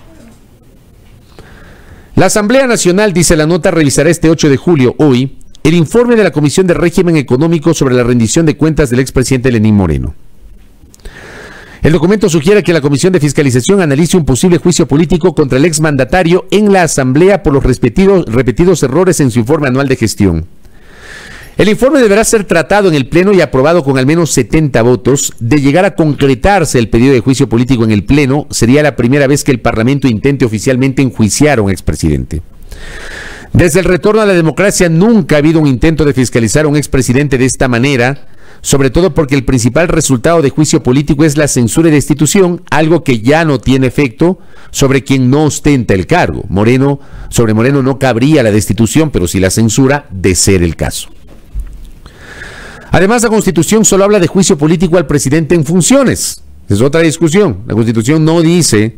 La Asamblea Nacional, dice la nota, revisará este 8 de julio, hoy, el informe de la Comisión de Régimen Económico sobre la rendición de cuentas del expresidente Lenín Moreno. El documento sugiere que la Comisión de Fiscalización analice un posible juicio político contra el exmandatario en la Asamblea por los repetidos errores en su informe anual de gestión. El informe deberá ser tratado en el Pleno y aprobado con al menos 70 votos. De llegar a concretarse el pedido de juicio político en el Pleno, sería la primera vez que el Parlamento intente oficialmente enjuiciar a un expresidente. Desde el retorno a la democracia nunca ha habido un intento de fiscalizar a un expresidente de esta manera, sobre todo porque el principal resultado de juicio político es la censura y destitución, algo que ya no tiene efecto sobre quien no ostenta el cargo. Sobre Moreno no cabría la destitución, pero sí la censura, de ser el caso. Además, la Constitución solo habla de juicio político al presidente en funciones. Es otra discusión. La Constitución no dice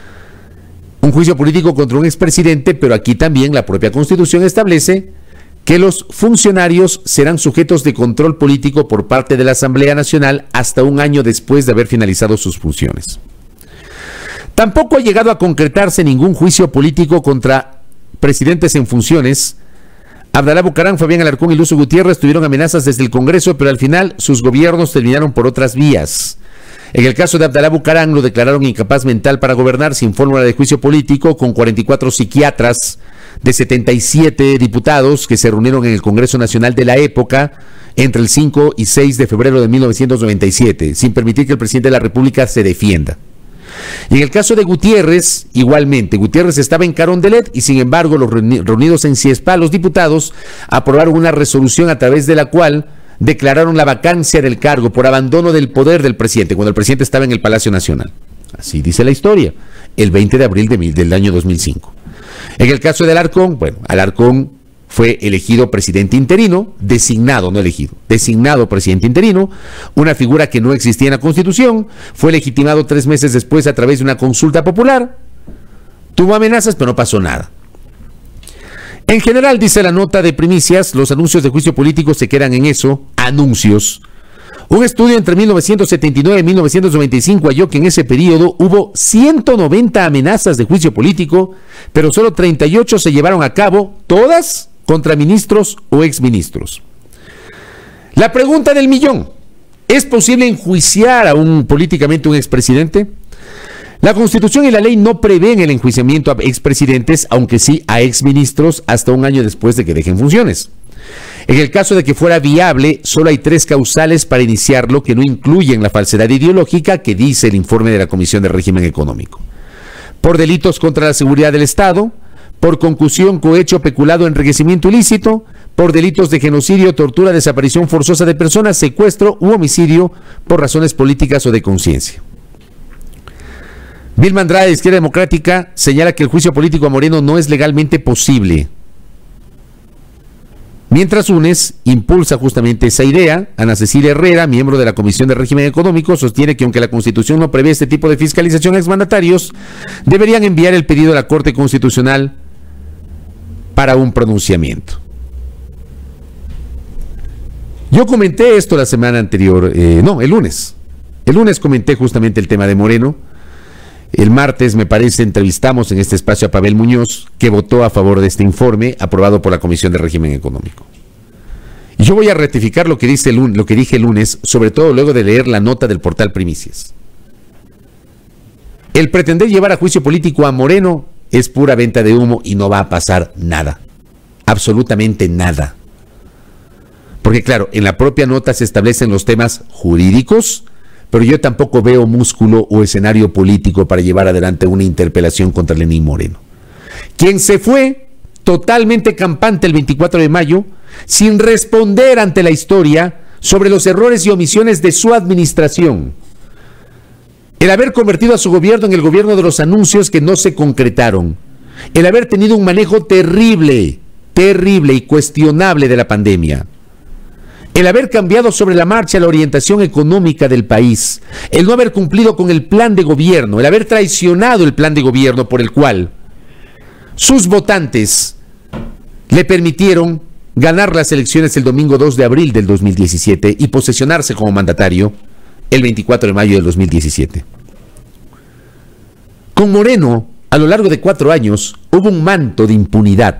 un juicio político contra un expresidente, pero aquí también la propia Constitución establece que los funcionarios serán sujetos de control político por parte de la Asamblea Nacional hasta un año después de haber finalizado sus funciones. Tampoco ha llegado a concretarse ningún juicio político contra presidentes en funciones. Abdalá Bucaram, Fabián Alarcón y Lucio Gutiérrez tuvieron amenazas desde el Congreso, pero al final sus gobiernos terminaron por otras vías. En el caso de Abdalá Bucaram lo declararon incapaz mental para gobernar sin fórmula de juicio político, con 44 psiquiatras de 77 diputados que se reunieron en el Congreso Nacional de la época entre el 5 y 6 de febrero de 1997, sin permitir que el presidente de la República se defienda. Y en el caso de Gutiérrez, igualmente, Gutiérrez estaba en Carondelet y sin embargo los reunidos en Ciespa, los diputados aprobaron una resolución a través de la cual declararon la vacancia del cargo por abandono del poder del presidente, cuando el presidente estaba en el Palacio Nacional. Así dice la historia, el 20 de abril del año 2005. En el caso de Alarcón, bueno, Alarcón fue elegido presidente interino, designado, no elegido, designado presidente interino, una figura que no existía en la Constitución, fue legitimado 3 meses después a través de una consulta popular, tuvo amenazas, pero no pasó nada. En general, dice la nota de Primicias, los anuncios de juicio político se quedan en eso, anuncios. Un estudio entre 1979 y 1995 halló que en ese periodo hubo 190 amenazas de juicio político, pero solo 38 se llevaron a cabo, todas contra ministros o exministros. La pregunta del millón: ¿es posible enjuiciar políticamente a un expresidente? La Constitución y la ley no prevén el enjuiciamiento a expresidentes, aunque sí a exministros hasta un año después de que dejen funciones. En el caso de que fuera viable, solo hay 3 causales para iniciarlo que no incluyen la falsedad ideológica que dice el informe de la Comisión de Régimen Económico: por delitos contra la seguridad del Estado, por concusión, cohecho, peculado, enriquecimiento ilícito, por delitos de genocidio, tortura, desaparición forzosa de personas, secuestro u homicidio por razones políticas o de conciencia. Vilma Andrade, de Izquierda Democrática, señala que el juicio político a Moreno no es legalmente posible. Mientras UNES impulsa justamente esa idea, Ana Cecilia Herrera, miembro de la Comisión de Régimen Económico, sostiene que aunque la Constitución no prevé este tipo de fiscalización a exmandatarios, deberían enviar el pedido a la Corte Constitucional para un pronunciamiento. Yo comenté esto la semana anterior, el lunes. El lunes comenté justamente el tema de Moreno. El martes, me parece, entrevistamos en este espacio a Pavel Muñoz, que votó a favor de este informe aprobado por la Comisión de Régimen Económico. Y yo voy a ratificar lo que dije el lunes, sobre todo luego de leer la nota del portal Primicias. El pretender llevar a juicio político a Moreno es pura venta de humo y no va a pasar nada. Absolutamente nada. Porque claro, en la propia nota se establecen los temas jurídicos, pero yo tampoco veo músculo o escenario político para llevar adelante una interpelación contra Lenín Moreno, quien se fue totalmente campante el 24 de mayo sin responder ante la historia sobre los errores y omisiones de su administración. El haber convertido a su gobierno en el gobierno de los anuncios que no se concretaron, el haber tenido un manejo terrible y cuestionable de la pandemia, el haber cambiado sobre la marcha la orientación económica del país, el no haber cumplido con el plan de gobierno, el haber traicionado el plan de gobierno por el cual sus votantes le permitieron ganar las elecciones el domingo 2 de abril del 2017 y posesionarse como mandatario el 24 de mayo del 2017. Con Moreno, a lo largo de 4 años, hubo un manto de impunidad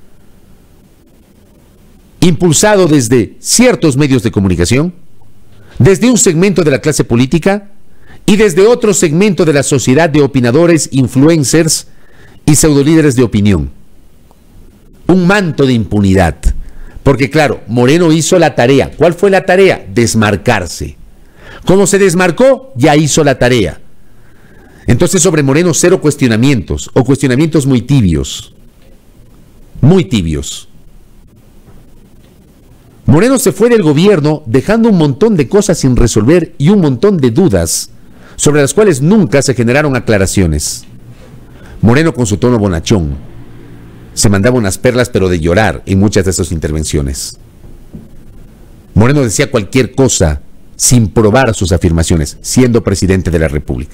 impulsado desde ciertos medios de comunicación, desde un segmento de la clase política y desde otro segmento de la sociedad de opinadores, influencers y pseudolíderes de opinión. Un manto de impunidad. Porque claro, Moreno hizo la tarea. ¿Cuál fue la tarea? Desmarcarse. Como se desmarcó, ya hizo la tarea. Entonces sobre Moreno 0 cuestionamientos, o cuestionamientos muy tibios. Muy tibios. Moreno se fue del gobierno dejando un montón de cosas sin resolver y un montón de dudas sobre las cuales nunca se generaron aclaraciones. Moreno, con su tono bonachón, se mandaba unas perlas pero de llorar en muchas de sus intervenciones. Moreno decía cualquier cosa sin probar sus afirmaciones, siendo presidente de la República.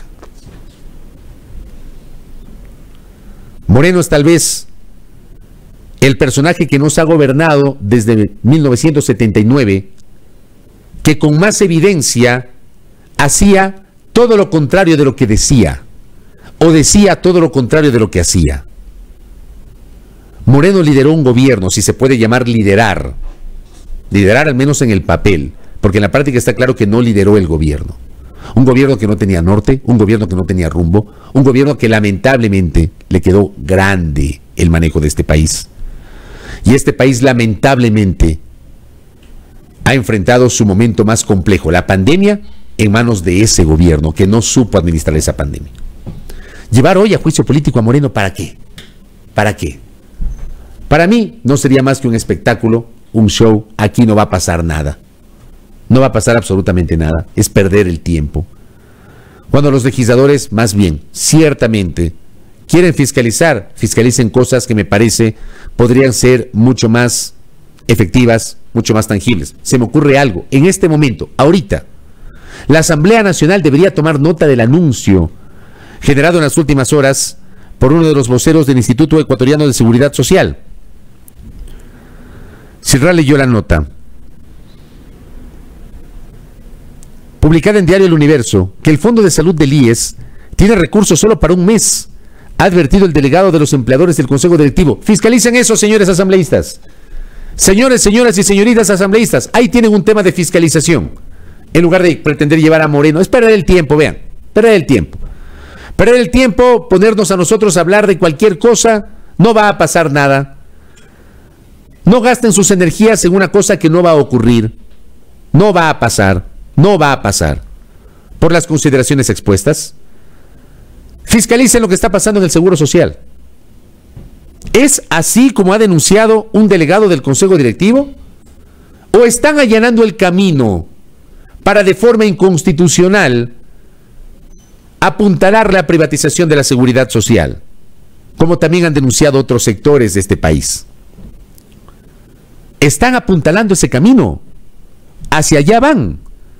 Moreno es tal vez el personaje que nos ha gobernado desde 1979, que con más evidencia hacía todo lo contrario de lo que decía, o decía todo lo contrario de lo que hacía. Moreno lideró un gobierno, si se puede llamar liderar al menos en el papel, porque en la práctica está claro que no lideró el gobierno. Un gobierno que no tenía norte, un gobierno que no tenía rumbo, un gobierno que lamentablemente le quedó grande el manejo de este país. Y este país lamentablemente ha enfrentado su momento más complejo, la pandemia, en manos de ese gobierno que no supo administrar esa pandemia. Llevar hoy a juicio político a Moreno, ¿para qué? ¿Para qué? Para mí no sería más que un espectáculo, un show. Aquí no va a pasar nada. No va a pasar absolutamente nada. Es perder el tiempo. Cuando los legisladores, más bien, ciertamente, quieren fiscalizar, fiscalicen cosas que me parece podrían ser mucho más efectivas, mucho más tangibles. Se me ocurre algo. En este momento, ahorita, la Asamblea Nacional debería tomar nota del anuncio generado en las últimas horas por uno de los voceros del Instituto Ecuatoriano de Seguridad Social. Sirra leyó la nota, publicada en Diario El Universo, que el Fondo de Salud del IES tiene recursos solo para un mes. Ha advertido el delegado de los empleadores del Consejo Directivo. Fiscalicen eso, señores asambleístas. Señores, señoras y señoritas asambleístas, ahí tienen un tema de fiscalización. En lugar de pretender llevar a Moreno, es perder el tiempo, vean, perder el tiempo. Perder el tiempo, ponernos a nosotros a hablar de cualquier cosa, no va a pasar nada. No gasten sus energías en una cosa que no va a ocurrir. No va a pasar, no va a pasar. Por las consideraciones expuestas, fiscalicen lo que está pasando en el Seguro Social. ¿Es así como ha denunciado un delegado del Consejo Directivo? ¿O están allanando el camino para de forma inconstitucional apuntalar la privatización de la seguridad social, como también han denunciado otros sectores de este país? Están apuntalando ese camino. Hacia allá van.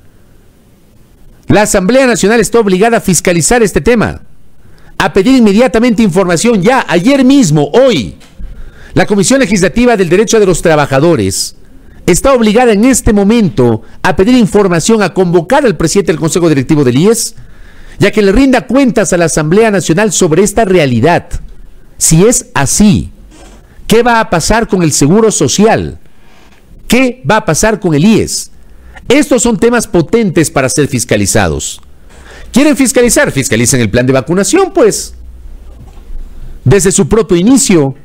La Asamblea Nacional está obligada a fiscalizar este tema, a pedir inmediatamente información ya, ayer mismo, hoy. La Comisión Legislativa del Derecho de los Trabajadores está obligada en este momento a pedir información, a convocar al presidente del Consejo Directivo del IES, ya que le rinda cuentas a la Asamblea Nacional sobre esta realidad. Si es así, ¿qué va a pasar con el Seguro Social? ¿Qué va a pasar con el IES? Estos son temas potentes para ser fiscalizados. ¿Quieren fiscalizar? Fiscalicen el plan de vacunación, pues. Desde su propio inicio,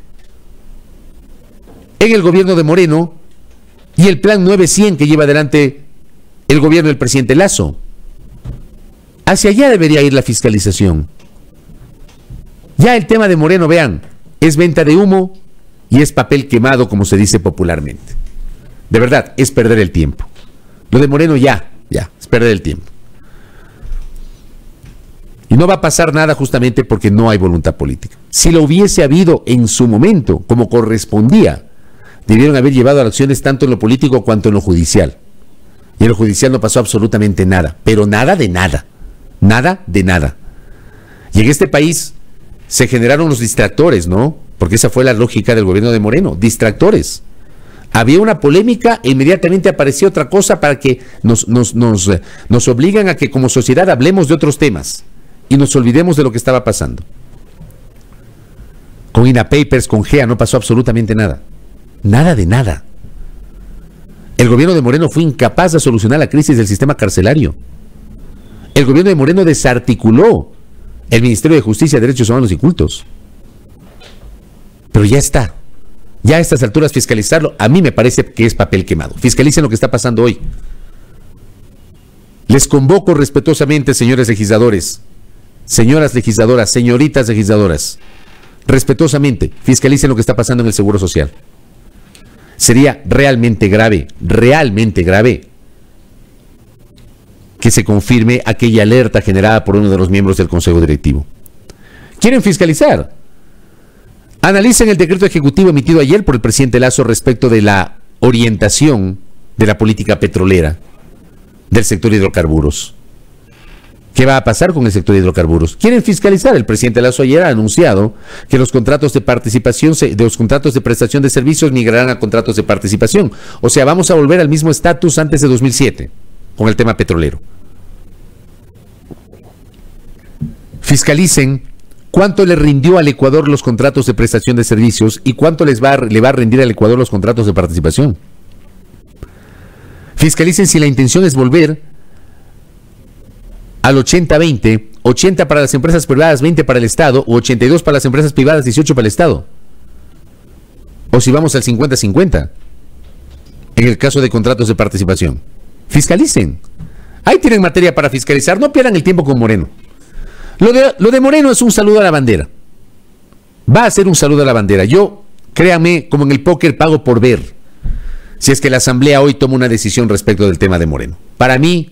en el gobierno de Moreno, y el plan 900 que lleva adelante el gobierno del presidente Lasso. Hacia allá debería ir la fiscalización. Ya el tema de Moreno, vean, es venta de humo y es papel quemado, como se dice popularmente. De verdad, es perder el tiempo. Lo de Moreno ya, es perder el tiempo. Y no va a pasar nada justamente porque no hay voluntad política. Si lo hubiese habido en su momento, como correspondía, debieron haber llevado a acciones tanto en lo político cuanto en lo judicial. Y en lo judicial no pasó absolutamente nada, pero nada de nada. Nada de nada. Y en este país se generaron los distractores, ¿no? Porque esa fue la lógica del gobierno de Moreno, distractores. Había una polémica e inmediatamente apareció otra cosa para que nos obligan a que como sociedad hablemos de otros temas y nos olvidemos de lo que estaba pasando. Con INA Papers, con GEA, no pasó absolutamente nada. Nada de nada. El gobierno de Moreno fue incapaz de solucionar la crisis del sistema carcelario. El gobierno de Moreno desarticuló el Ministerio de Justicia, Derechos Humanos y Cultos. Pero ya está. Ya a estas alturas fiscalizarlo, a mí me parece que es papel quemado. Fiscalicen lo que está pasando hoy. Les convoco respetuosamente, señores legisladores, señoras legisladoras, señoritas legisladoras, respetuosamente, fiscalicen lo que está pasando en el Seguro Social. Sería realmente grave que se confirme aquella alerta generada por uno de los miembros del Consejo Directivo. ¿Quieren fiscalizar? Analicen el decreto ejecutivo emitido ayer por el presidente Lasso respecto de la orientación de la política petrolera del sector hidrocarburos. ¿Qué va a pasar con el sector hidrocarburos? ¿Quieren fiscalizar? El presidente Lasso ayer ha anunciado que los contratos de participación, de los contratos de prestación de servicios migrarán a contratos de participación. O sea, vamos a volver al mismo estatus antes de 2007 con el tema petrolero. Fiscalicen cuánto le rindió al Ecuador los contratos de prestación de servicios y cuánto le va a rendir al Ecuador los contratos de participación. Fiscalicen si la intención es volver al 80-20, 80 para las empresas privadas, 20 para el Estado, o 82 para las empresas privadas, 18 para el Estado. O si vamos al 50-50, en el caso de contratos de participación. Fiscalicen. Ahí tienen materia para fiscalizar, no pierdan el tiempo con Moreno. Lo de Moreno es un saludo a la bandera. Va a ser un saludo a la bandera. Yo, créanme, como en el póker, pago por ver si es que la Asamblea hoy toma una decisión respecto del tema de Moreno. Para mí,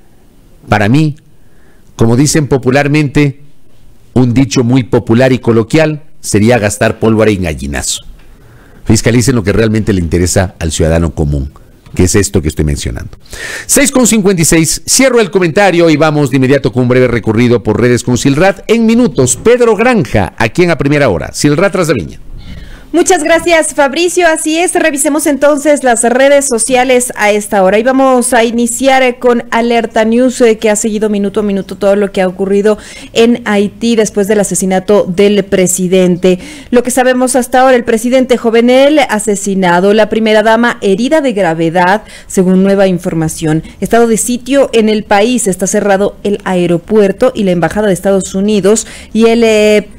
como dicen popularmente, un dicho muy popular y coloquial, sería gastar pólvora en gallinazo. Fiscalicen lo que realmente le interesa al ciudadano común, que es esto que estoy mencionando. 6:56, cierro el comentario y vamos de inmediato con un breve recorrido por redes con Silrat. En minutos, Pedro Granja, aquí en A Primera Hora. Silrat tras la viña. Muchas gracias, Fabricio. Así es, revisemos entonces las redes sociales a esta hora. Y vamos a iniciar con Alerta News, que ha seguido minuto a minuto todo lo que ha ocurrido en Haití después del asesinato del presidente. Lo que sabemos hasta ahora, el presidente Jovenel asesinado, la primera dama herida de gravedad, según nueva información. Estado de sitio en el país, está cerrado el aeropuerto y la embajada de Estados Unidos y el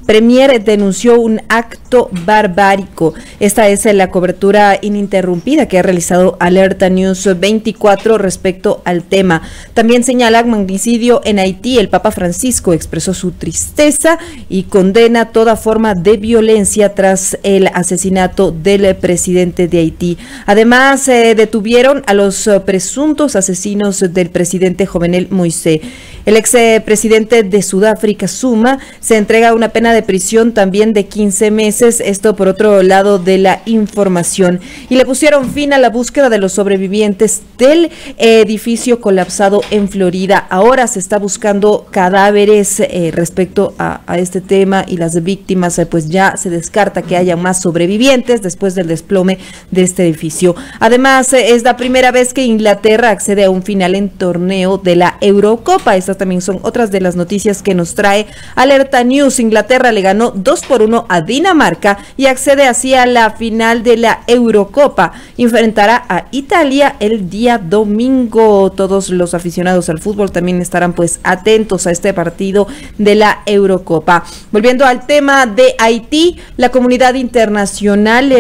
premier denunció un acto barbárico. Esta es la cobertura ininterrumpida que ha realizado Alerta News 24 respecto al tema. También señala magnicidio en Haití. El Papa Francisco expresó su tristeza y condena toda forma de violencia tras el asesinato del presidente de Haití. Además, detuvieron a los presuntos asesinos del presidente Jovenel Moïse. El expresidente de Sudáfrica, Zuma, se entrega una pena de prisión también de 15 meses, esto por otro lado de la información. Y le pusieron fin a la búsqueda de los sobrevivientes del edificio colapsado en Florida. Ahora se está buscando cadáveres respecto a este tema y las víctimas, pues ya se descarta que haya más sobrevivientes después del desplome de este edificio. Además, es la primera vez que Inglaterra accede a un final en torneo de la Eurocopa. Estas también son otras de las noticias que nos trae Alerta News. Inglaterra le ganó 2-1 a Dinamarca y accede así a la final de la Eurocopa. Enfrentará a Italia el día domingo. Todos los aficionados al fútbol también estarán pues atentos a este partido de la Eurocopa. Volviendo al tema de Haití, la comunidad internacional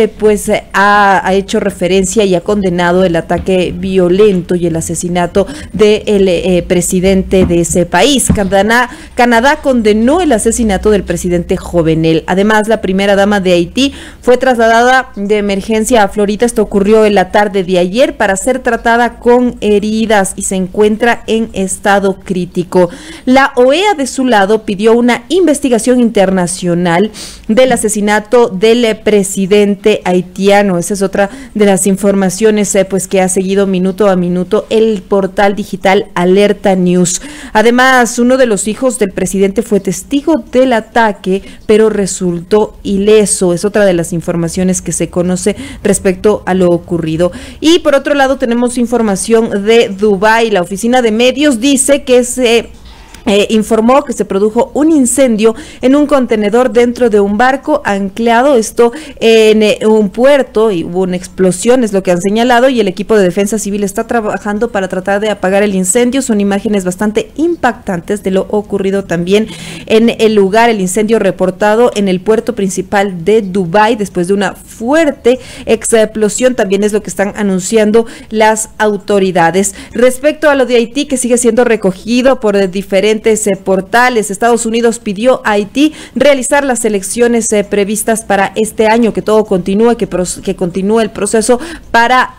ha hecho referencia y ha condenado el ataque violento y el asesinato del presidente de ese país. Canadá condenó el asesinato del presidente Jovenel. Además, la primera dama de Haití fue trasladada de emergencia a Florida. Esto ocurrió en la tarde de ayer para ser tratada con heridas y se encuentra en estado crítico. La OEA, de su lado, pidió una investigación internacional del asesinato del presidente haitiano. Esa es otra de las informaciones que ha seguido minuto a minuto el portal digital Alerta News. Además, uno de los hijos del presidente fue testigo del ataque, pero resultó ileso. Es otra de las informaciones que se conoce respecto a lo ocurrido. Y por otro lado tenemos información de Dubái. La oficina de medios dice que informó que se produjo un incendio en un contenedor dentro de un barco anclado, esto en un puerto, y hubo una explosión, es lo que han señalado, y el equipo de defensa civil está trabajando para tratar de apagar el incendio. Son imágenes bastante impactantes de lo ocurrido también en el lugar. El incendio reportado en el puerto principal de Dubái después de una fuerte explosión, también es lo que están anunciando las autoridades. Respecto a lo de Haití, que sigue siendo recogido por diferentes portales, Estados Unidos pidió a Haití realizar las elecciones previstas para este año, que todo continúe, que continúe el proceso para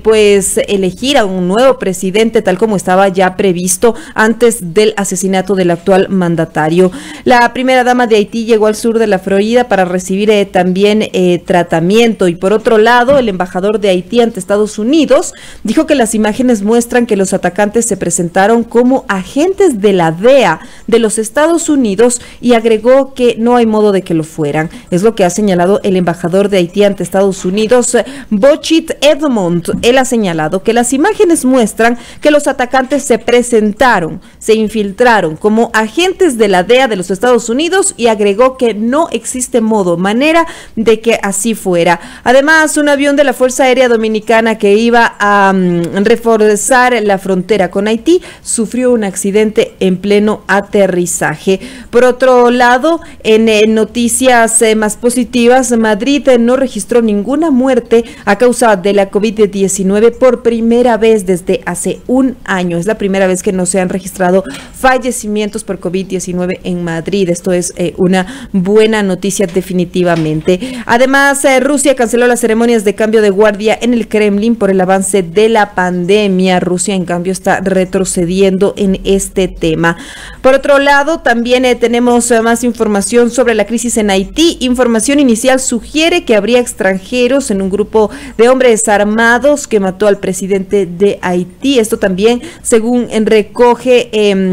elegir a un nuevo presidente, tal como estaba ya previsto antes del asesinato del actual mandatario. La primera dama de Haití llegó al sur de la Florida para recibir también tratamiento. Y por otro lado, el embajador de Haití ante Estados Unidos dijo que las imágenes muestran que los atacantes se presentaron como agentes de la DEA de los Estados Unidos y agregó que no hay modo de que lo fueran. Es lo que ha señalado el embajador de Haití ante Estados Unidos, Bochit Edmond. Él ha señalado que las imágenes muestran que los atacantes se presentaron, se infiltraron como agentes de la DEA de los Estados Unidos y agregó que no existe manera de que así fuera. Además, un avión de la Fuerza Aérea Dominicana que iba a reforzar la frontera con Haití sufrió un accidente en pleno aterrizaje. Por otro lado, en noticias más positivas, Madrid no registró ninguna muerte a causa de la COVID-19 por primera vez desde hace un año. Es la primera vez que no se han registrado fallecimientos por COVID-19 en Madrid. Esto es una buena noticia definitivamente. Además, Rusia canceló las ceremonias de cambio de guardia en el Kremlin por el avance de la pandemia. Rusia, en cambio, está retrocediendo en este tema. Por otro lado, también tenemos más información sobre la crisis en Haití. Información inicial sugiere que habría extranjeros en un grupo de hombres armados que mató al presidente de Haití. Esto también, según recoge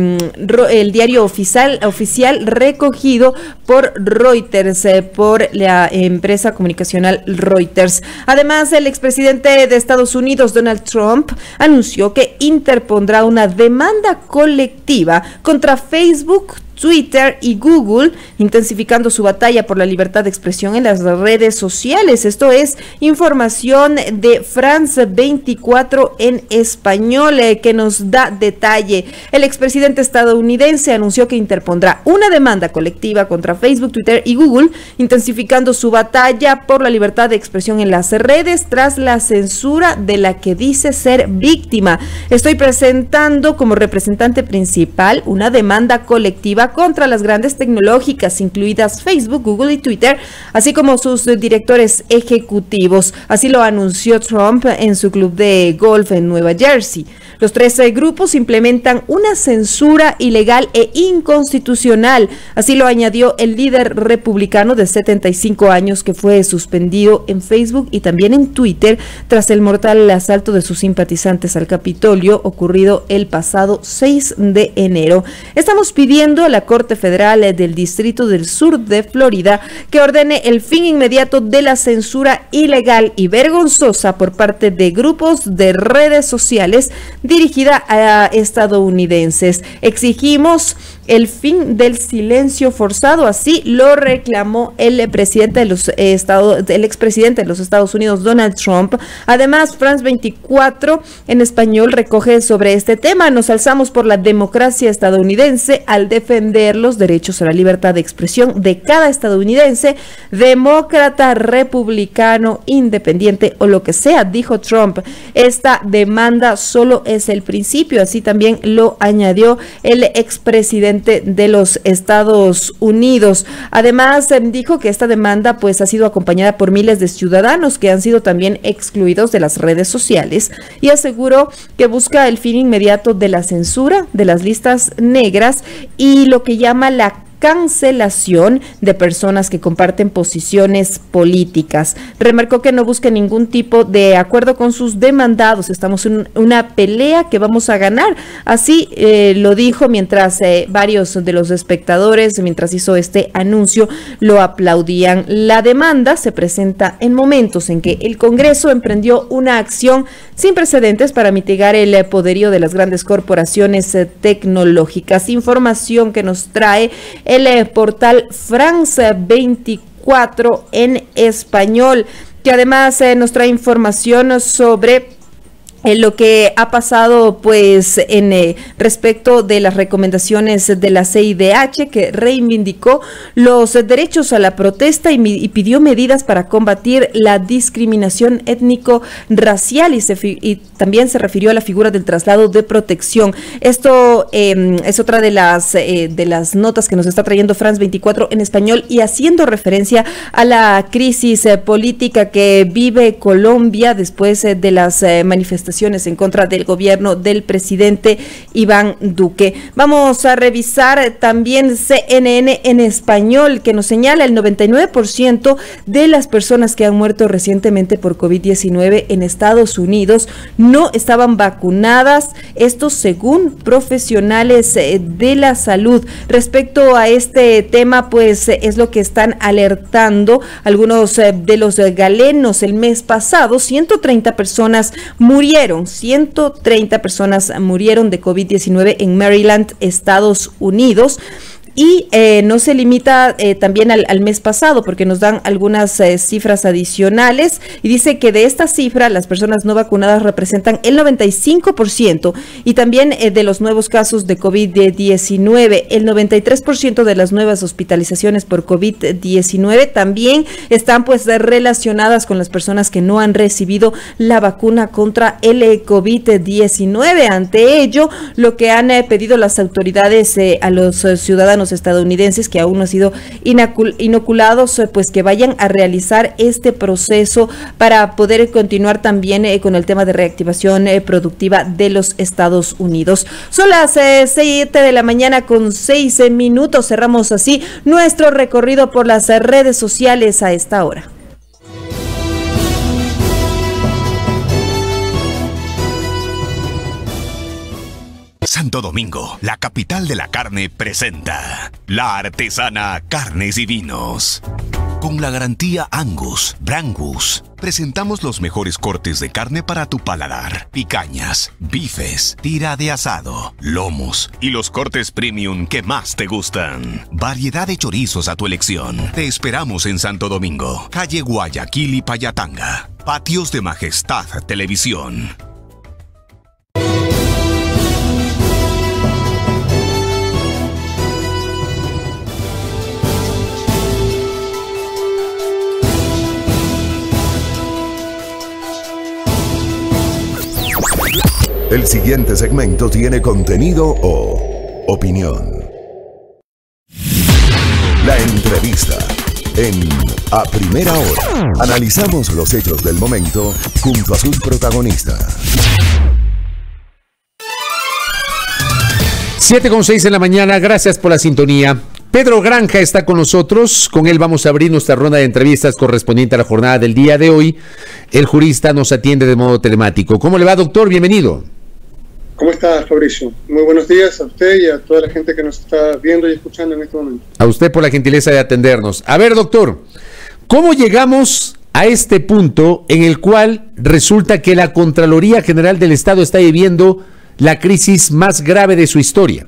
el diario oficial recogido por Reuters, por la empresa comunicacional Reuters. Además, el expresidente de Estados Unidos, Donald Trump, anunció que interpondrá una demanda colectiva contra Facebook, Twitter y Google, intensificando su batalla por la libertad de expresión en las redes sociales. Esto es información de France 24 en español, que nos da detalle. El expresidente estadounidense anunció que interpondrá una demanda colectiva contra Facebook, Twitter y Google, intensificando su batalla por la libertad de expresión en las redes tras la censura de la que dice ser víctima. Estoy presentando como representante principal una demanda colectiva contra las grandes tecnológicas, incluidas Facebook, Google y Twitter, así como sus directores ejecutivos. Así lo anunció Trump en su club de golf en Nueva Jersey. Los 13 grupos implementan una censura ilegal e inconstitucional. Así lo añadió el líder republicano de 75 años que fue suspendido en Facebook y también en Twitter tras el mortal asalto de sus simpatizantes al Capitolio ocurrido el pasado 6 de enero. Estamos pidiendo a la Corte Federal del Distrito del Sur de Florida que ordene el fin inmediato de la censura ilegal y vergonzosa por parte de grupos de redes sociales dirigida a estadounidenses. Exigimos el fin del silencio forzado, así lo reclamó el expresidente de los Estados Unidos, Donald Trump. Además, France 24 en español recoge sobre este tema: nos alzamos por la democracia estadounidense al defender los derechos a la libertad de expresión de cada estadounidense, demócrata, republicano, independiente o lo que sea, dijo Trump. Esta demanda solo es el principio, así también lo añadió el expresidente de los Estados Unidos. Además, dijo que esta demanda pues ha sido acompañada por miles de ciudadanos que han sido también excluidos de las redes sociales, y aseguró que busca el fin inmediato de la censura, de las listas negras y lo que llama la cancelación de personas que comparten posiciones políticas. Remarcó que no busca ningún tipo de acuerdo con sus demandados. Estamos en una pelea que vamos a ganar. Así lo dijo mientras varios de los espectadores, mientras hizo este anuncio, lo aplaudían. La demanda se presenta en momentos en que el Congreso emprendió una acción sin precedentes para mitigar el poderío de las grandes corporaciones tecnológicas. Información que nos trae el portal France 24 en español, que además nos trae información sobre lo que ha pasado pues en respecto de las recomendaciones de la CIDH, que reivindicó los derechos a la protesta y pidió medidas para combatir la discriminación étnico-racial y también se refirió a la figura del traslado de protección. Esto es otra de las notas que nos está trayendo France 24 en español, y haciendo referencia a la crisis política que vive Colombia después de las manifestaciones en contra del gobierno del presidente Iván Duque. Vamos a revisar también CNN en español, que nos señala el 99% de las personas que han muerto recientemente por COVID-19 en Estados Unidos no estaban vacunadas. Esto según profesionales de la salud. Respecto a este tema, pues es lo que están alertando algunos de los galenos. El mes pasado 130 personas murieron de COVID-19 en Maryland, Estados Unidos. Y no se limita también al mes pasado, porque nos dan algunas cifras adicionales, y dice que de esta cifra las personas no vacunadas representan el 95%, y también de los nuevos casos de COVID-19, el 93% de las nuevas hospitalizaciones por COVID-19 también están pues relacionadas con las personas que no han recibido la vacuna contra el COVID-19. Ante ello, lo que han pedido las autoridades a los ciudadanos estadounidenses que aún no han sido inoculados, pues que vayan a realizar este proceso para poder continuar también con el tema de reactivación productiva de los Estados Unidos. Son las 7 de la mañana con 6 minutos. Cerramos así nuestro recorrido por las redes sociales a esta hora. Santo Domingo, la capital de la carne, presenta La Artesana Carnes y Vinos. Con la garantía Angus, Brangus, presentamos los mejores cortes de carne para tu paladar. Picañas, bifes, tira de asado, lomos y los cortes premium que más te gustan. Variedad de chorizos a tu elección. Te esperamos en Santo Domingo, calle Guayaquil y Payatanga. Patios de Majestad Televisión. El siguiente segmento tiene contenido o opinión. La entrevista en A Primera Hora. Analizamos los hechos del momento junto a sus protagonistas. 7:06 en la mañana, gracias por la sintonía. Pedro Granja está con nosotros, con él vamos a abrir nuestra ronda de entrevistas correspondiente a la jornada del día de hoy. El jurista nos atiende de modo telemático. ¿Cómo le va, doctor? Bienvenido. ¿Cómo está, Fabricio? Muy buenos días a usted y a toda la gente que nos está viendo y escuchando en este momento. A usted por la gentileza de atendernos. A ver, doctor, ¿cómo llegamos a este punto en el cual resulta que la Contraloría General del Estado está viviendo la crisis más grave de su historia?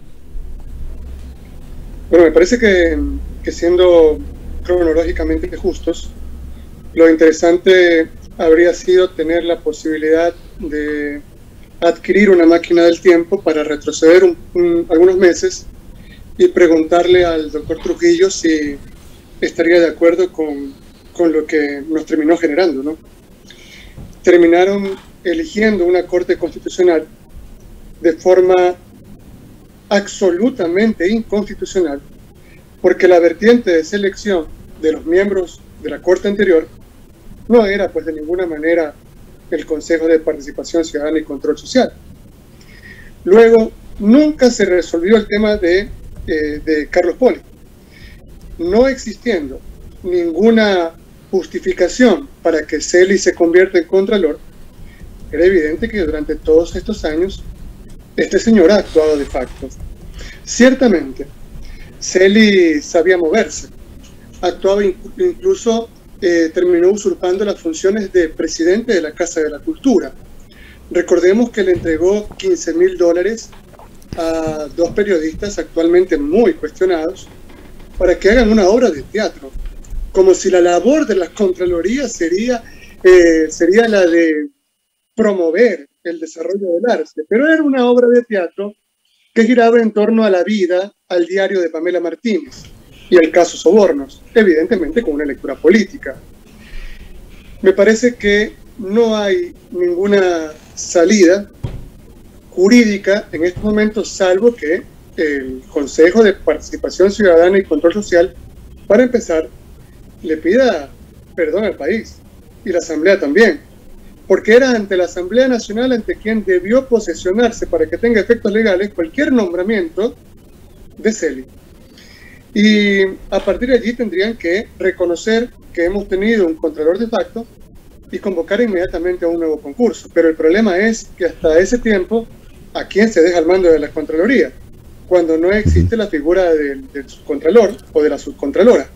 Bueno, me parece que siendo cronológicamente justos, lo interesante habría sido tener la posibilidad de adquirir una máquina del tiempo para retroceder algunos meses y preguntarle al doctor Trujillo si estaría de acuerdo con lo que nos terminó generando, ¿no? Terminaron eligiendo una Corte Constitucional de forma absolutamente inconstitucional, porque la vertiente de selección de los miembros de la Corte anterior no era, pues, de ninguna manera el Consejo de Participación Ciudadana y Control Social. Luego, nunca se resolvió el tema de Carlos Poli. No existiendo ninguna justificación para que Celi se convierta en Contralor, era evidente que durante todos estos años este señor ha actuado de facto. Ciertamente, Celi sabía moverse, actuaba incluso, terminó usurpando las funciones de presidente de la Casa de la Cultura. Recordemos que le entregó $15,000 a dos periodistas actualmente muy cuestionados para que hagan una obra de teatro, como si la labor de la Contraloría sería la de promover el desarrollo del arte, pero era una obra de teatro que giraba en torno a la vida, al diario de Pamela Martínez y al caso Sobornos, evidentemente con una lectura política. Me parece que no hay ninguna salida jurídica en estos momentos, salvo que el Consejo de Participación Ciudadana y Control Social, para empezar, le pida perdón al país y la Asamblea también, porque era ante la Asamblea Nacional ante quien debió posesionarse para que tenga efectos legales cualquier nombramiento de Celi. Y a partir de allí tendrían que reconocer que hemos tenido un Contralor de facto y convocar inmediatamente a un nuevo concurso. Pero el problema es que hasta ese tiempo, ¿a quién se deja el mando de la Contraloría? Cuando no existe la figura del subcontralor o de la subcontralora.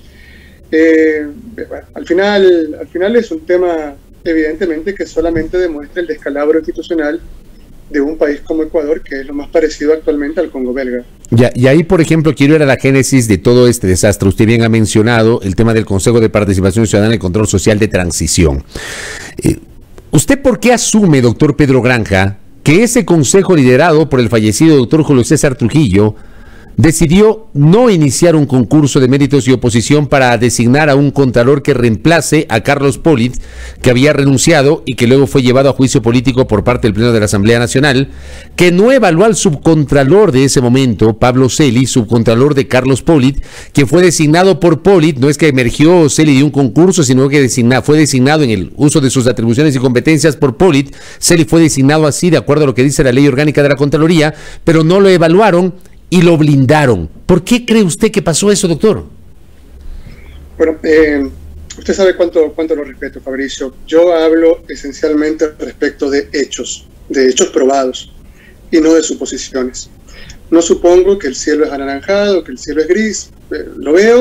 Al final es un tema, evidentemente, que solamente demuestra el descalabro institucional de un país como Ecuador, que es lo más parecido actualmente al Congo belga. Ya, y ahí, por ejemplo, quiero ir a la génesis de todo este desastre. Usted bien ha mencionado el tema del Consejo de Participación Ciudadana y Control Social de Transición. ¿Usted por qué asume, doctor Pedro Granja, que ese consejo liderado por el fallecido doctor Julio César Trujillo decidió no iniciar un concurso de méritos y oposición para designar a un contralor que reemplace a Carlos Poli, que había renunciado y que luego fue llevado a juicio político por parte del Pleno de la Asamblea Nacional, que no evaluó al subcontralor de ese momento, Pablo Celi, subcontralor de Carlos Poli, que fue designado por Poli? No es que emergió Celi de un concurso, sino que fue designado en el uso de sus atribuciones y competencias por Poli. Celi fue designado así, de acuerdo a lo que dice la ley orgánica de la Contraloría, pero no lo evaluaron y lo blindaron. ¿Por qué cree usted que pasó eso, doctor? Bueno, usted sabe cuánto lo respeto, Fabricio. Yo hablo esencialmente respecto de hechos probados, y no de suposiciones. No supongo que el cielo es anaranjado, que el cielo es gris, lo veo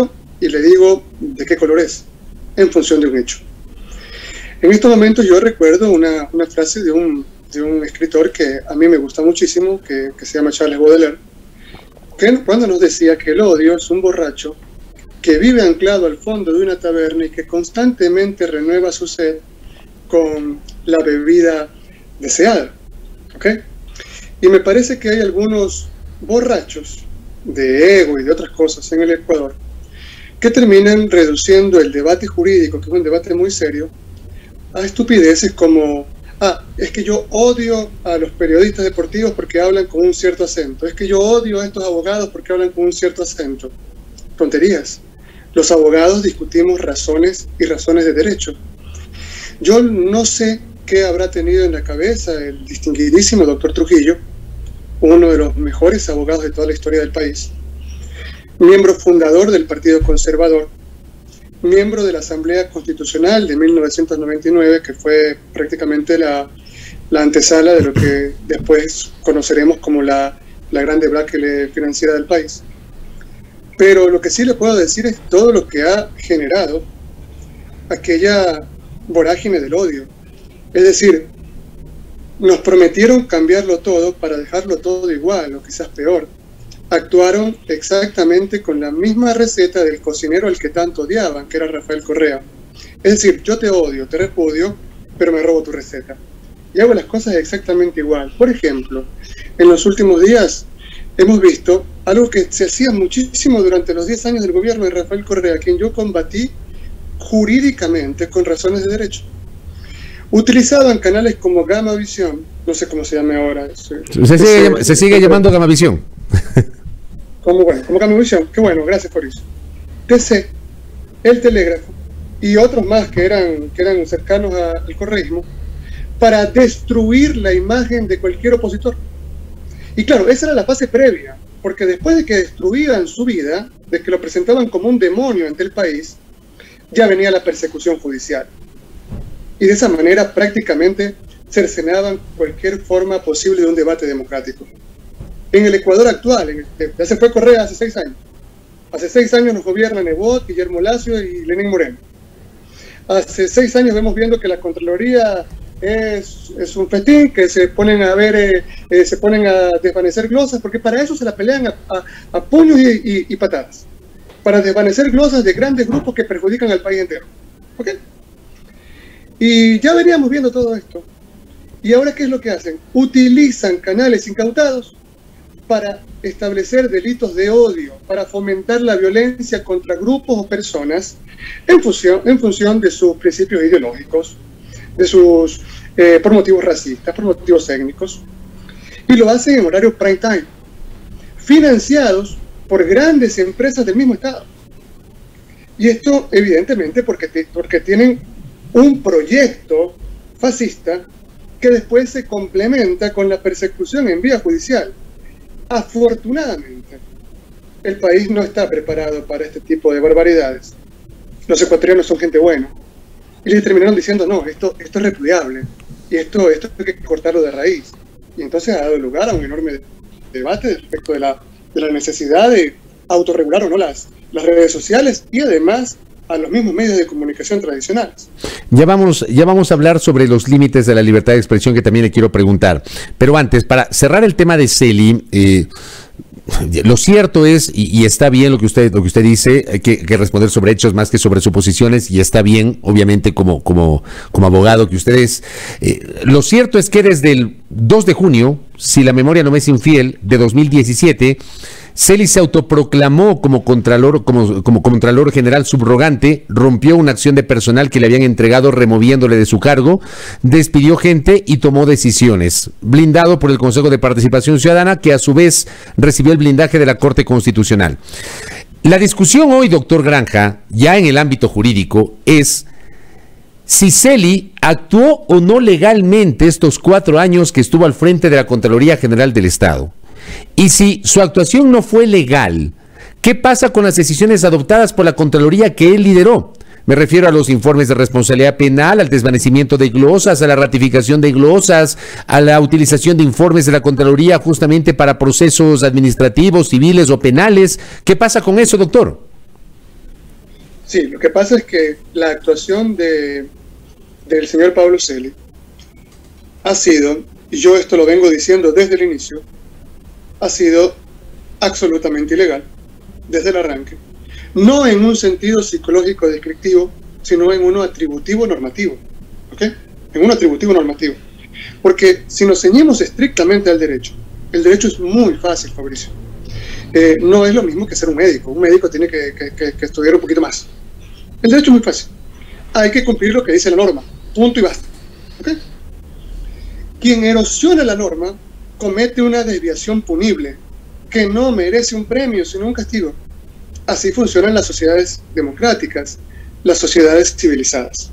y le digo de qué color es, en función de un hecho. En estos momentos yo recuerdo una frase de un escritor que a mí me gusta muchísimo, que se llama Charles Baudelaire, que cuando nos decía que el odio es un borracho que vive anclado al fondo de una taberna y que constantemente renueva su sed con la bebida deseada. ¿Ok? Y me parece que hay algunos borrachos de ego y de otras cosas en el Ecuador que terminan reduciendo el debate jurídico, que es un debate muy serio, a estupideces como: es que yo odio a los periodistas deportivos porque hablan con un cierto acento, es que yo odio a estos abogados porque hablan con un cierto acento. Tonterías. Los abogados discutimos razones y razones de derecho. Yo no sé qué habrá tenido en la cabeza el distinguidísimo doctor Trujillo, uno de los mejores abogados de toda la historia del país, miembro fundador del Partido Conservador, miembro de la Asamblea Constitucional de 1999, que fue prácticamente la antesala de lo que después conoceremos como la gran debacle financiera del país. Pero lo que sí le puedo decir es todo lo que ha generado aquella vorágine del odio. Es decir, nos prometieron cambiarlo todo para dejarlo todo igual o quizás peor. Actuaron exactamente con la misma receta del cocinero al que tanto odiaban, que era Rafael Correa. Es decir, yo te odio, te repudio, pero me robo tu receta. Y hago las cosas exactamente igual. Por ejemplo, en los últimos días hemos visto algo que se hacía muchísimo durante los 10 años del gobierno de Rafael Correa, a quien yo combatí jurídicamente con razones de derecho. Utilizaban canales como Gamavisión, no sé cómo se llame ahora. Se sigue llamando Gamavisión. Como Gamavisión, qué bueno, gracias por eso. TC, El Telégrafo y otros más que eran cercanos al correísmo, para destruir la imagen de cualquier opositor. Y claro, esa era la fase previa, porque después de que destruían su vida, de que lo presentaban como un demonio ante el país, ya venía la persecución judicial. Y de esa manera prácticamente cercenaban cualquier forma posible de un debate democrático. En el Ecuador actual, ya se fue Correa hace 6 años. Hace 6 años nos gobiernan Nebot, Guillermo Lacio y Lenín Moreno. Hace 6 años vemos viendo que la Contraloría es un festín, que se ponen a desvanecer glosas, porque para eso se la pelean a puños y patadas, para desvanecer glosas de grandes grupos que perjudican al país entero. ¿Ok? Y ya veníamos viendo todo esto. ¿Y ahora qué es lo que hacen? Utilizan canales incautados para establecer delitos de odio, para fomentar la violencia contra grupos o personas en función de sus principios ideológicos, por motivos racistas, por motivos étnicos, y lo hacen en horario prime time, financiados por grandes empresas del mismo Estado. Y esto evidentemente porque tienen un proyecto fascista que después se complementa con la persecución en vía judicial. Afortunadamente, el país no está preparado para este tipo de barbaridades. Los ecuatorianos son gente buena. Y le terminaron diciendo: no, esto es repudiable. Y esto hay que cortarlo de raíz. Y entonces ha dado lugar a un enorme debate respecto de la necesidad de autorregular o no las redes sociales y además a los mismos medios de comunicación tradicionales. Ya vamos a hablar sobre los límites de la libertad de expresión, que también le quiero preguntar. Pero antes, para cerrar el tema de Celi, lo cierto es, y está bien lo que usted dice, hay que responder sobre hechos más que sobre suposiciones, y está bien, obviamente, como abogado que usted es. Lo cierto es que desde el 2 de junio, si la memoria no me es infiel, de 2017, Celi se autoproclamó como Contralor General subrogante, rompió una acción de personal que le habían entregado removiéndole de su cargo, despidió gente y tomó decisiones, blindado por el Consejo de Participación Ciudadana, que a su vez recibió el blindaje de la Corte Constitucional. La discusión hoy, doctor Granja, ya en el ámbito jurídico, es si Celi actuó o no legalmente estos 4 años que estuvo al frente de la Contraloría General del Estado. Y si su actuación no fue legal, ¿qué pasa con las decisiones adoptadas por la Contraloría que él lideró? Me refiero a los informes de responsabilidad penal, al desvanecimiento de glosas, a la ratificación de glosas, a la utilización de informes de la Contraloría justamente para procesos administrativos, civiles o penales. ¿Qué pasa con eso, doctor? Sí, lo que pasa es que la actuación del señor Pablo Celi ha sido, y yo esto lo vengo diciendo desde el inicio, ha sido absolutamente ilegal desde el arranque. No en un sentido psicológico descriptivo, sino en uno atributivo normativo. ¿Ok? En un atributivo normativo. Porque si nos ceñimos estrictamente al derecho, el derecho es muy fácil, Fabricio. No es lo mismo que ser un médico. Un médico tiene que estudiar un poquito más. El derecho es muy fácil. Hay que cumplir lo que dice la norma. Punto y basta. ¿Ok? Quien erosiona la norma comete una desviación punible que no merece un premio, sino un castigo. Así funcionan las sociedades democráticas, las sociedades civilizadas.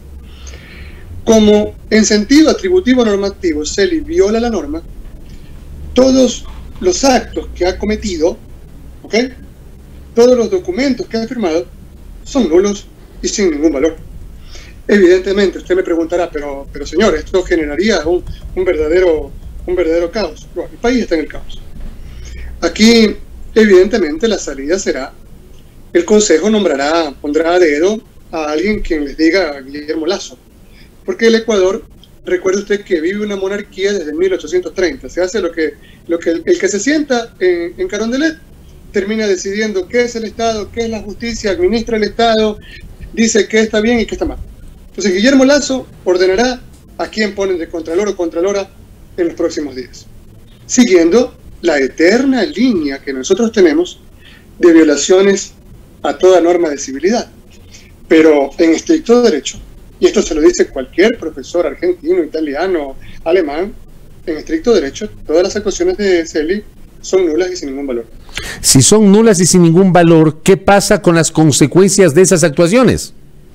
Como en sentido atributivo normativo Celi viola la norma, todos los actos que ha cometido, ¿ok?, todos los documentos que ha firmado son nulos y sin ningún valor. Evidentemente, usted me preguntará, pero señor, esto generaría un verdadero caos. No, el país está en el caos. Aquí, evidentemente, la salida será: el Consejo pondrá a dedo a alguien quien les diga a Guillermo Lasso. Porque el Ecuador, recuerde usted que vive una monarquía desde 1830. Se hace lo que el que se sienta en Carondelet termina decidiendo qué es el Estado, qué es la justicia, administra el Estado, dice qué está bien y qué está mal. Entonces Guillermo Lasso ordenará a quién ponen de contralor o contralora en los próximos días, siguiendo la eterna línea que nosotros tenemos de violaciones a toda norma de civilidad. Pero en estricto derecho, y esto se lo dice cualquier profesor argentino, italiano, alemán, en estricto derecho, todas las actuaciones de Celi son nulas y sin ningún valor. Si son nulas y sin ningún valor, ¿qué pasa con las consecuencias de esas actuaciones?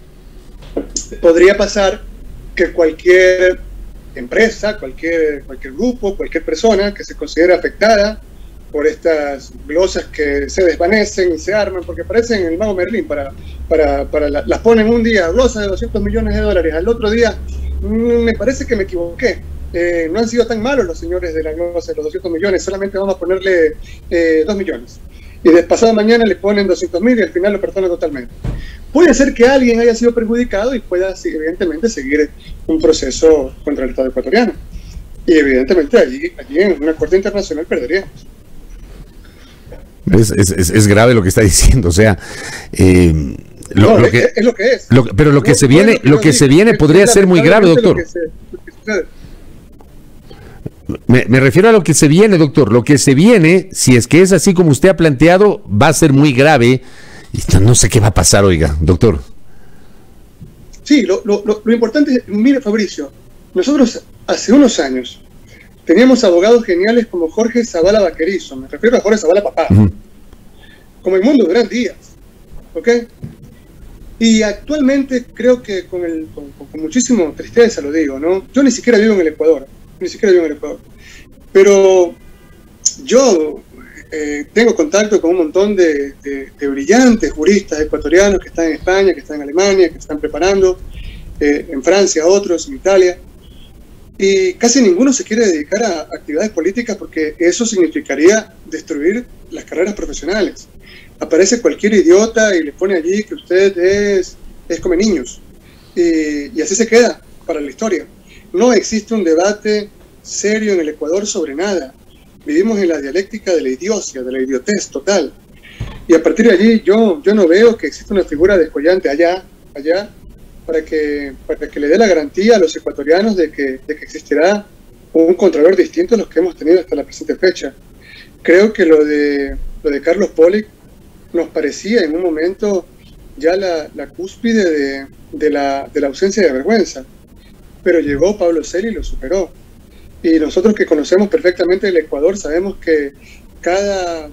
Podría pasar que cualquier empresa, cualquier grupo, cualquier persona que se considere afectada por estas glosas que se desvanecen y se arman, porque parecen el mago Merlín, las ponen un día, glosas de $200 millones, al otro día, me parece que me equivoqué, no han sido tan malos los señores de la glosa de los 200 millones, solamente vamos a ponerle 2 millones. Y de pasado mañana le ponen 200.000 y al final lo perdonan totalmente. Puede ser que alguien haya sido perjudicado y pueda, evidentemente, seguir un proceso contra el Estado ecuatoriano. Y evidentemente allí en una corte internacional perderíamos. Es grave lo que está diciendo, o sea, es lo que es. Pero lo que se viene podría ser muy grave, doctor. Me refiero a lo que se viene, doctor. Lo que se viene, si es que es así como usted ha planteado, va a ser muy grave. Y no sé qué va a pasar, oiga, doctor. Sí, lo importante es, mire, Fabricio, nosotros hace unos años teníamos abogados geniales como Jorge Zavala Vaquerizo, me refiero a Jorge Zavala Papá, como Edmundo Durán Díaz, ¿ok? Y actualmente creo que con muchísima tristeza lo digo, ¿no? Yo ni siquiera vivo en el Ecuador, pero yo tengo contacto con un montón de brillantes juristas ecuatorianos que están en España, que están en Alemania, que están preparando, en Francia, otros, en Italia, y casi ninguno se quiere dedicar a actividades políticas porque eso significaría destruir las carreras profesionales. Aparece cualquier idiota y le pone allí que usted es come niños, y así se queda para la historia. No existe un debate serio en el Ecuador sobre nada. Vivimos en la dialéctica de la idiocia, de la idiotez total. Y a partir de allí yo no veo que exista una figura descollante allá, para que le dé la garantía a los ecuatorianos de que existirá un contralor distinto a los que hemos tenido hasta la presente fecha. Creo que lo de Carlos Polich nos parecía en un momento ya la cúspide de la ausencia de vergüenza. Pero llegó Pablo Celi y lo superó. Y nosotros que conocemos perfectamente el Ecuador sabemos que cada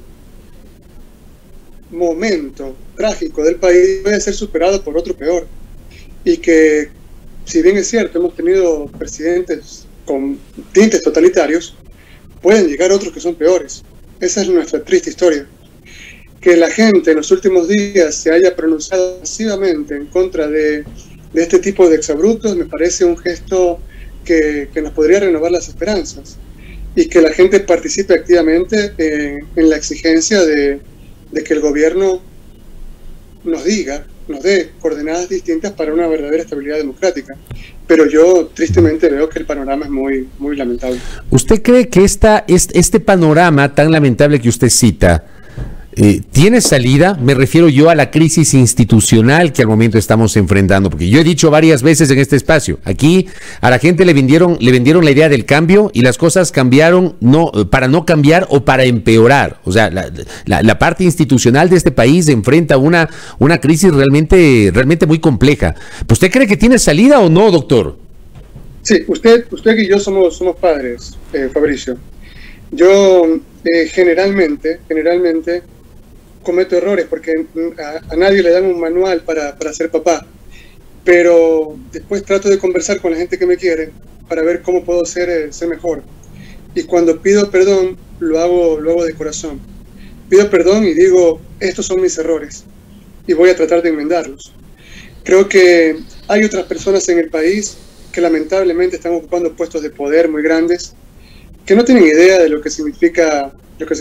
momento trágico del país puede ser superado por otro peor. Y que, si bien es cierto, hemos tenido presidentes con tintes totalitarios, pueden llegar otros que son peores. Esa es nuestra triste historia. Que la gente en los últimos días se haya pronunciado masivamente en contra de este tipo de exabruptos me parece un gesto que nos podría renovar las esperanzas, y que la gente participe activamente en la exigencia de que el gobierno nos diga nos dé coordenadas distintas para una verdadera estabilidad democrática. Pero yo tristemente veo que el panorama es muy, muy lamentable. ¿Usted cree que este panorama tan lamentable que usted cita tiene salida? Me refiero yo a la crisis institucional que al momento estamos enfrentando, porque yo he dicho varias veces en este espacio, aquí a la gente le vendieron la idea del cambio y las cosas cambiaron para no cambiar o para empeorar. O sea, la parte institucional de este país enfrenta una crisis realmente muy compleja. ¿Usted cree que tiene salida o no, doctor? Sí, usted y yo somos padres, Fabricio. Yo generalmente cometo errores porque a nadie le dan un manual para ser papá, pero después trato de conversar con la gente que me quiere para ver cómo puedo ser mejor. Y cuando pido perdón, lo hago de corazón. Pido perdón y digo, estos son mis errores y voy a tratar de enmendarlos. Creo que hay otras personas en el país que lamentablemente están ocupando puestos de poder muy grandes, que no tienen idea de lo que significa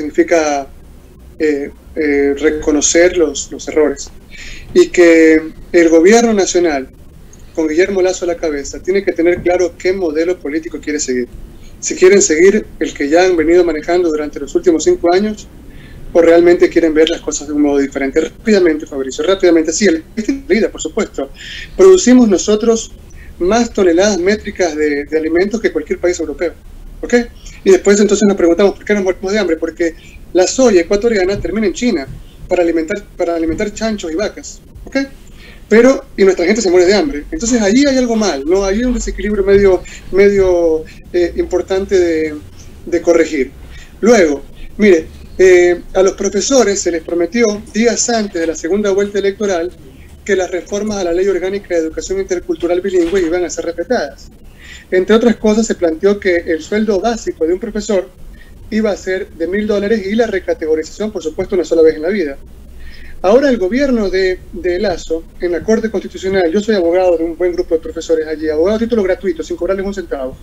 reconocer los errores, y que el gobierno nacional, con Guillermo Lasso a la cabeza, tiene que tener claro qué modelo político quiere seguir. Si quieren seguir el que ya han venido manejando durante los últimos 5 años, o realmente quieren ver las cosas de un modo diferente. Rápidamente, Fabricio, rápidamente. Sí, esta vida, por supuesto. Producimos nosotros más toneladas métricas de alimentos que cualquier país europeo, ¿ok? Y después entonces nos preguntamos por qué nos morimos de hambre, porque la soya ecuatoriana termina en China para alimentar chanchos y vacas, ¿ok? Y nuestra gente se muere de hambre. Entonces allí hay algo mal, ¿no? Hay un desequilibrio medio importante de corregir. Luego, mire, a los profesores se les prometió días antes de la segunda vuelta electoral que las reformas a la Ley Orgánica de Educación Intercultural Bilingüe iban a ser respetadas. Entre otras cosas, se planteó que el sueldo básico de un profesor iba a ser de $1.000 y la recategorización, por supuesto, una sola vez en la vida. Ahora el gobierno de Lasso, en la Corte Constitucional, yo soy abogado de un buen grupo de profesores allí, abogado a título gratuito, sin cobrarles un centavo.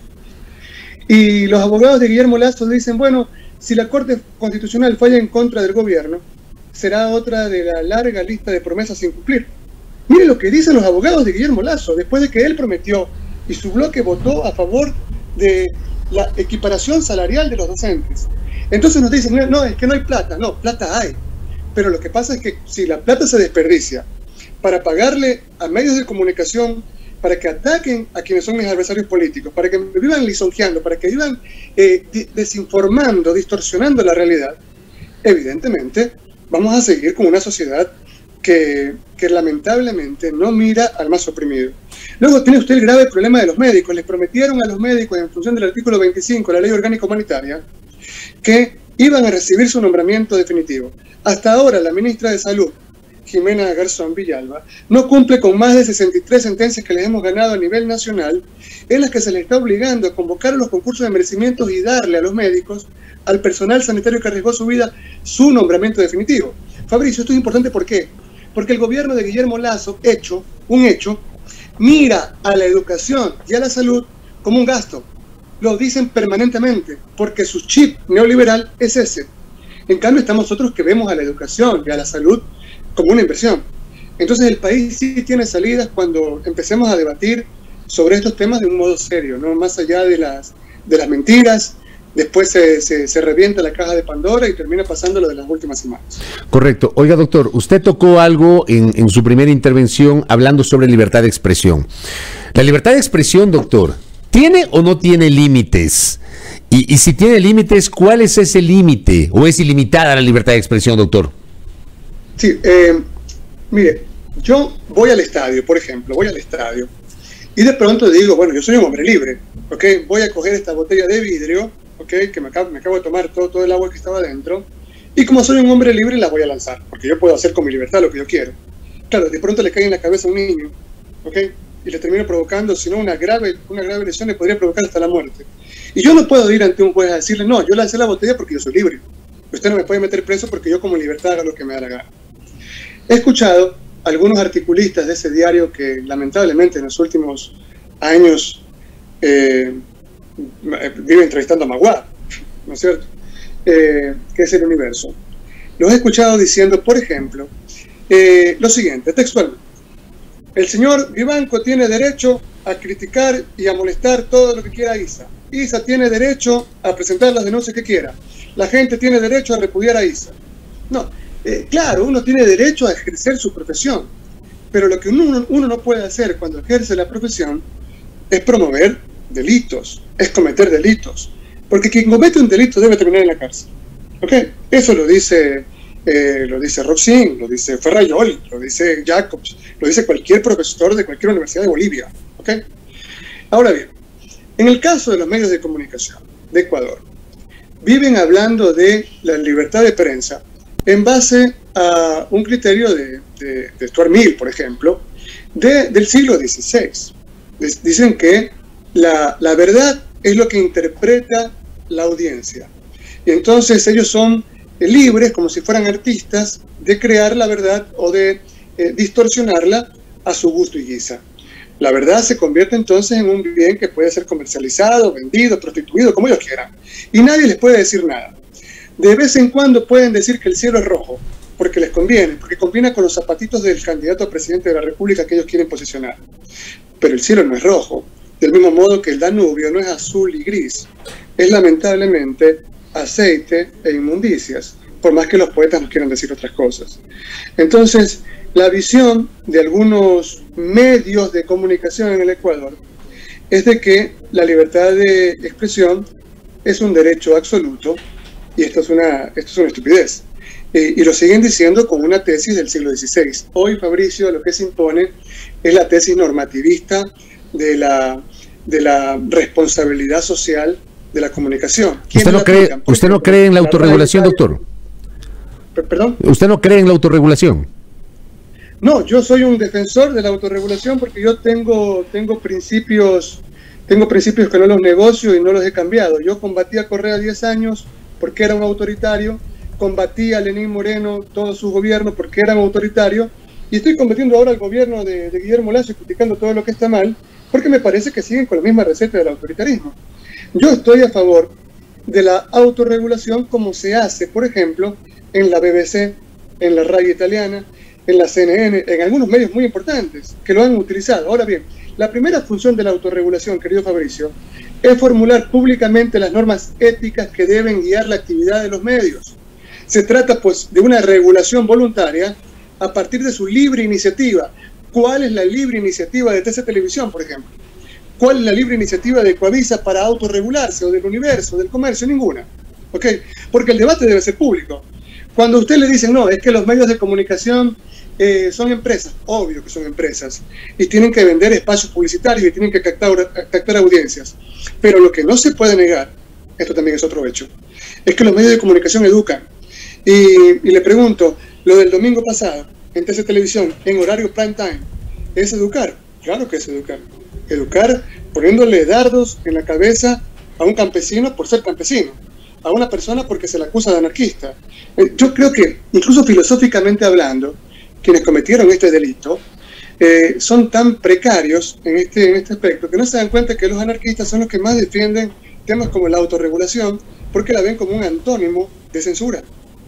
Y los abogados de Guillermo Lasso dicen, bueno, si la Corte Constitucional falla en contra del gobierno, será otra de la larga lista de promesas sin cumplir. Mire lo que dicen los abogados de Guillermo Lasso, después de que él prometió y su bloque votó a favor de la equiparación salarial de los docentes. Entonces nos dicen, no, es que no hay plata. No, plata hay. Pero lo que pasa es que si la plata se desperdicia para pagarle a medios de comunicación, para que ataquen a quienes son mis adversarios políticos, para que me vivan lisonjeando, para que vivan desinformando, distorsionando la realidad, evidentemente vamos a seguir con una sociedad que lamentablemente no mira al más oprimido. Luego tiene usted el grave problema de los médicos. Les prometieron a los médicos, en función del artículo 25 de la Ley Orgánica Humanitaria, que iban a recibir su nombramiento definitivo. Hasta ahora la ministra de Salud, Jimena Garzón Villalba, no cumple con más de 63 sentencias que les hemos ganado a nivel nacional, en las que se les está obligando a convocar a los concursos de merecimientos y darle a los médicos, al personal sanitario que arriesgó su vida, su nombramiento definitivo. Fabricio, esto es importante, ¿por qué? Porque el gobierno de Guillermo Lasso, mira a la educación y a la salud como un gasto. Lo dicen permanentemente, porque su chip neoliberal es ese. En cambio, estamos nosotros que vemos a la educación y a la salud como una inversión. Entonces el país sí tiene salidas cuando empecemos a debatir sobre estos temas de un modo serio, ¿no? Más allá de las mentiras. Después se revienta la caja de Pandora y termina pasando lo de las últimas semanas. Correcto. Oiga, doctor, usted tocó algo en su primera intervención hablando sobre libertad de expresión. La libertad de expresión, doctor, ¿tiene o no tiene límites? Y si tiene límites, ¿cuál es ese límite? ¿O es ilimitada la libertad de expresión, doctor? Sí, mire, yo voy al estadio, por ejemplo, y de pronto digo, bueno, yo soy un hombre libre, ¿ok? Voy a coger esta botella de vidrio, ¿ok? Que me acabo de tomar todo el agua que estaba dentro, y como soy un hombre libre la voy a lanzar, porque yo puedo hacer con mi libertad lo que yo quiero. Claro, de pronto le cae en la cabeza a un niño, ¿ok? Y le termino provocando, si no una grave lesión, le podría provocar hasta la muerte. Y yo no puedo ir ante un juez a decirle, no, yo lancé la botella porque yo soy libre. Usted no me puede meter preso porque yo como libertad hago lo que me da la gana. He escuchado algunos articulistas de ese diario que lamentablemente en los últimos años viven entrevistando a Maguad, ¿no es cierto? Que es El Universo. Los he escuchado diciendo, por ejemplo, lo siguiente, textualmente. el señor Vivanco tiene derecho a criticar y a molestar todo lo que quiera Isa. Isa tiene derecho a presentar las denuncias que quiera. La gente tiene derecho a repudiar a Isa. No, claro, uno tiene derecho a ejercer su profesión, pero lo que uno no puede hacer cuando ejerce la profesión es promover delitos, es cometer delitos, porque quien comete un delito debe terminar en la cárcel. ¿Okay? Eso lo dice Roxin, lo dice Ferrayoli, lo dice Jacobs, lo dice cualquier profesor de cualquier universidad de Bolivia. ¿Okay? Ahora bien, en el caso de los medios de comunicación de Ecuador, viven hablando de la libertad de prensa en base a un criterio de Stuart Mill, por ejemplo, del siglo XVI. Dicen que la verdad es lo que interpreta la audiencia. Y entonces ellos son libres, como si fueran artistas, de crear la verdad o de distorsionarla a su gusto y guisa. La verdad se convierte entonces en un bien que puede ser comercializado, vendido, prostituido, como ellos quieran. Y nadie les puede decir nada. De vez en cuando pueden decir que el cielo es rojo, porque les conviene, porque combina con los zapatitos del candidato a presidente de la República que ellos quieren posicionar. Pero el cielo no es rojo, del mismo modo que el Danubio no es azul y gris. Es lamentablemente aceite e inmundicias, por más que los poetas nos quieran decir otras cosas. Entonces, la visión de algunos medios de comunicación en el Ecuador es de que la libertad de expresión es un derecho absoluto, y esto es una estupidez. Y lo siguen diciendo con una tesis del siglo XVI. Hoy, Fabricio, lo que se impone es la tesis normativista de la responsabilidad social de la comunicación. ¿Usted no cree en la autorregulación, doctor? ¿Perdón? ¿Usted no cree en la autorregulación? No, yo soy un defensor de la autorregulación porque yo tengo principios que no los negocio y no los he cambiado. Yo combatí a Correa 10 años porque era un autoritario, combatí a Lenín Moreno todo su gobierno porque era un autoritario, y estoy combatiendo ahora al gobierno de Guillermo Lasso, criticando todo lo que está mal, porque me parece que siguen con la misma receta del autoritarismo. Yo estoy a favor de la autorregulación como se hace, por ejemplo, en la BBC, en la radio italiana, en la CNN, en algunos medios muy importantes que lo han utilizado. Ahora bien, la primera función de la autorregulación, querido Fabricio, es formular públicamente las normas éticas que deben guiar la actividad de los medios. Se trata, pues, de una regulación voluntaria a partir de su libre iniciativa. ¿Cuál es la libre iniciativa de TC Televisión, por ejemplo? ¿Cuál es la libre iniciativa de Coavisa para autorregularse, o del Universo, del Comercio? Ninguna. ¿Okay? Porque el debate debe ser público. Cuando a usted le dicen, no, es que los medios de comunicación son empresas, obvio que son empresas, y tienen que vender espacios publicitarios y tienen que captar audiencias. Pero lo que no se puede negar, esto también es otro hecho, es que los medios de comunicación educan. Y le pregunto, lo del domingo pasado, en TC Televisión, en horario prime time, ¿es educar? Claro que es educar. Educar poniéndole dardos en la cabeza a un campesino por ser campesino, a una persona porque se la acusa de anarquista. Yo creo que, incluso filosóficamente hablando, quienes cometieron este delito son tan precarios en este aspecto que no se dan cuenta que los anarquistas son los que más defienden temas como la autorregulación, porque la ven como un antónimo de censura.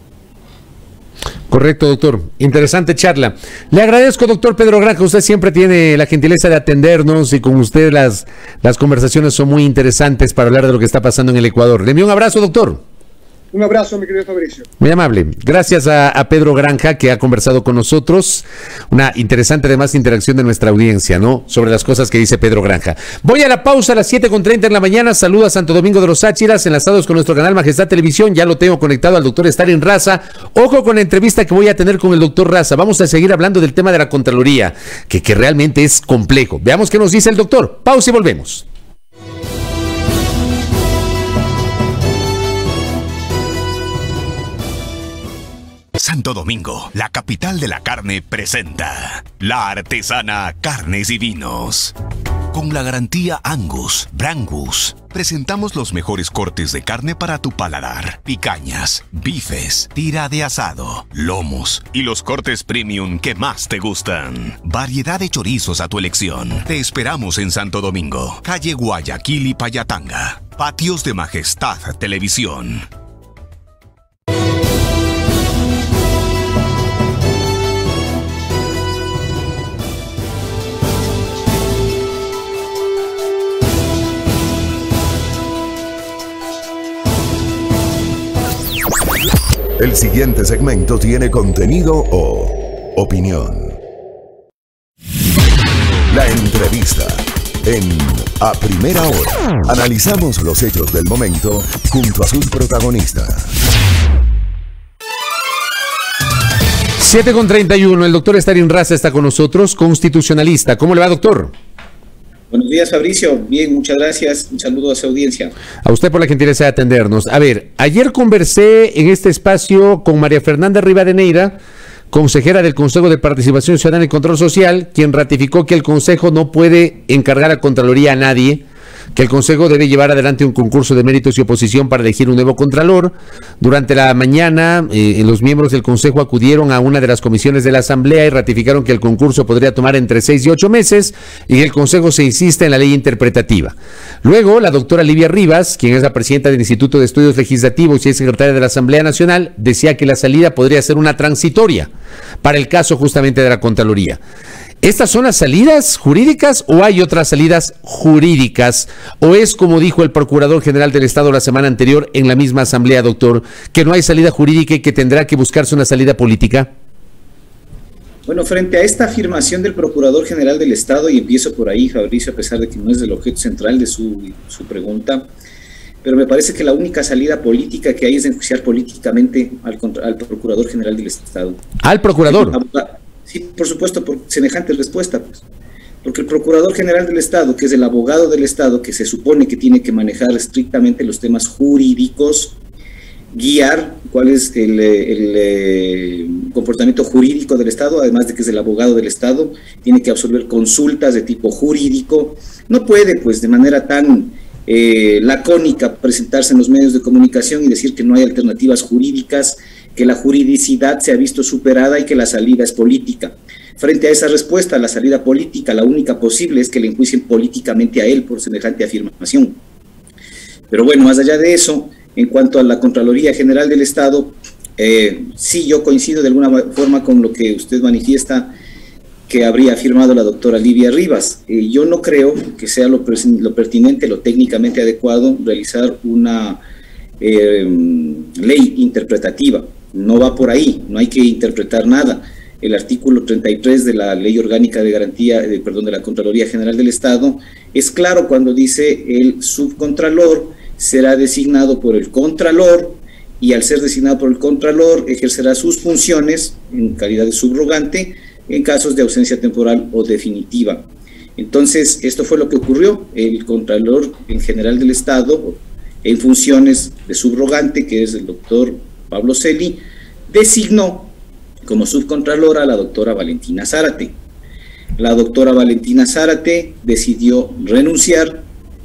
Correcto, doctor. Interesante charla. Le agradezco, doctor Pedro Granja. Usted siempre tiene la gentileza de atendernos, y con usted las conversaciones son muy interesantes para hablar de lo que está pasando en el Ecuador. Le envío un abrazo, doctor. Un abrazo, mi querido Fabricio. Muy amable. Gracias a Pedro Granja, que ha conversado con nosotros. Una interesante, además, interacción de nuestra audiencia, ¿no? Sobre las cosas que dice Pedro Granja. Voy a la pausa a las 7:30 en la mañana. Saluda a Santo Domingo de los Áchiras, enlazados con nuestro canal Majestad Televisión. Ya lo tengo conectado al doctor Stalin Raza. Ojo con la entrevista que voy a tener con el doctor Raza. Vamos a seguir hablando del tema de la Contraloría, que realmente es complejo. Veamos qué nos dice el doctor. Pausa y volvemos. Santo Domingo, la capital de la carne, presenta La Artesana Carnes y Vinos. Con la garantía Angus, Brangus, presentamos los mejores cortes de carne para tu paladar. Picañas, bifes, tira de asado, lomos y los cortes premium que más te gustan. Variedad de chorizos a tu elección. Te esperamos en Santo Domingo, calle Guayaquil y Payatanga. Patios de Majestad Televisión. El siguiente segmento tiene contenido o opinión. La entrevista en A Primera Hora. Analizamos los hechos del momento junto a sus protagonistas. 7:31, el doctor Estarín Raza está con nosotros, constitucionalista. ¿Cómo le va, doctor? Buenos días, Fabricio. Bien, muchas gracias. Un saludo a su audiencia. A usted por la gentileza de atendernos. A ver, ayer conversé en este espacio con María Fernanda Rivadeneira, consejera del Consejo de Participación Ciudadana y Control Social, quien ratificó que el Consejo no puede encargar a Contraloría a nadie, que el Consejo debe llevar adelante un concurso de méritos y oposición para elegir un nuevo Contralor. Durante la mañana, los miembros del Consejo acudieron a una de las comisiones de la Asamblea y ratificaron que el concurso podría tomar entre 6 y 8 meses y que el Consejo se insiste en la ley interpretativa. Luego, la doctora Livia Rivas, quien es la presidenta del Instituto de Estudios Legislativos y es secretaria de la Asamblea Nacional, decía que la salida podría ser una transitoria para el caso justamente de la Contraloría. ¿Estas son las salidas jurídicas o hay otras salidas jurídicas? ¿O es como dijo el Procurador General del Estado la semana anterior en la misma asamblea, doctor, que no hay salida jurídica y que tendrá que buscarse una salida política? Bueno, frente a esta afirmación del Procurador General del Estado, y empiezo por ahí, Fabricio, a pesar de que no es el objeto central de su pregunta, pero me parece que la única salida política que hay es enjuiciar políticamente al Procurador General del Estado. ¿Al Procurador? Sí, por supuesto, por semejante respuesta, pues. Porque el Procurador General del Estado, que es el abogado del Estado, que se supone que tiene que manejar estrictamente los temas jurídicos, guiar cuál es el comportamiento jurídico del Estado, además de que es el abogado del Estado, tiene que absolver consultas de tipo jurídico, no puede, pues, de manera tan lacónica presentarse en los medios de comunicación y decir que no hay alternativas jurídicas, que la juridicidad se ha visto superada y que la salida es política. Frente a esa respuesta, la salida política, la única posible es que le enjuicien políticamente a él por semejante afirmación. Pero bueno, más allá de eso, en cuanto a la Contraloría General del Estado, sí, yo coincido de alguna forma con lo que usted manifiesta que habría afirmado la doctora Livia Rivas. Yo no creo que sea lo pertinente, lo técnicamente adecuado, realizar una ley interpretativa. No va por ahí, no hay que interpretar nada. El artículo 33 de la Ley Orgánica de Garantía, de la Contraloría General del Estado, es claro cuando dice el subcontralor será designado por el contralor y al ser designado por el contralor ejercerá sus funciones en calidad de subrogante en casos de ausencia temporal o definitiva. Entonces, esto fue lo que ocurrió. El Contralor en General del Estado, en funciones de subrogante, que es el doctor Pablo Celi, designó como subcontralora a la doctora Valentina Zárate. La doctora Valentina Zárate decidió renunciar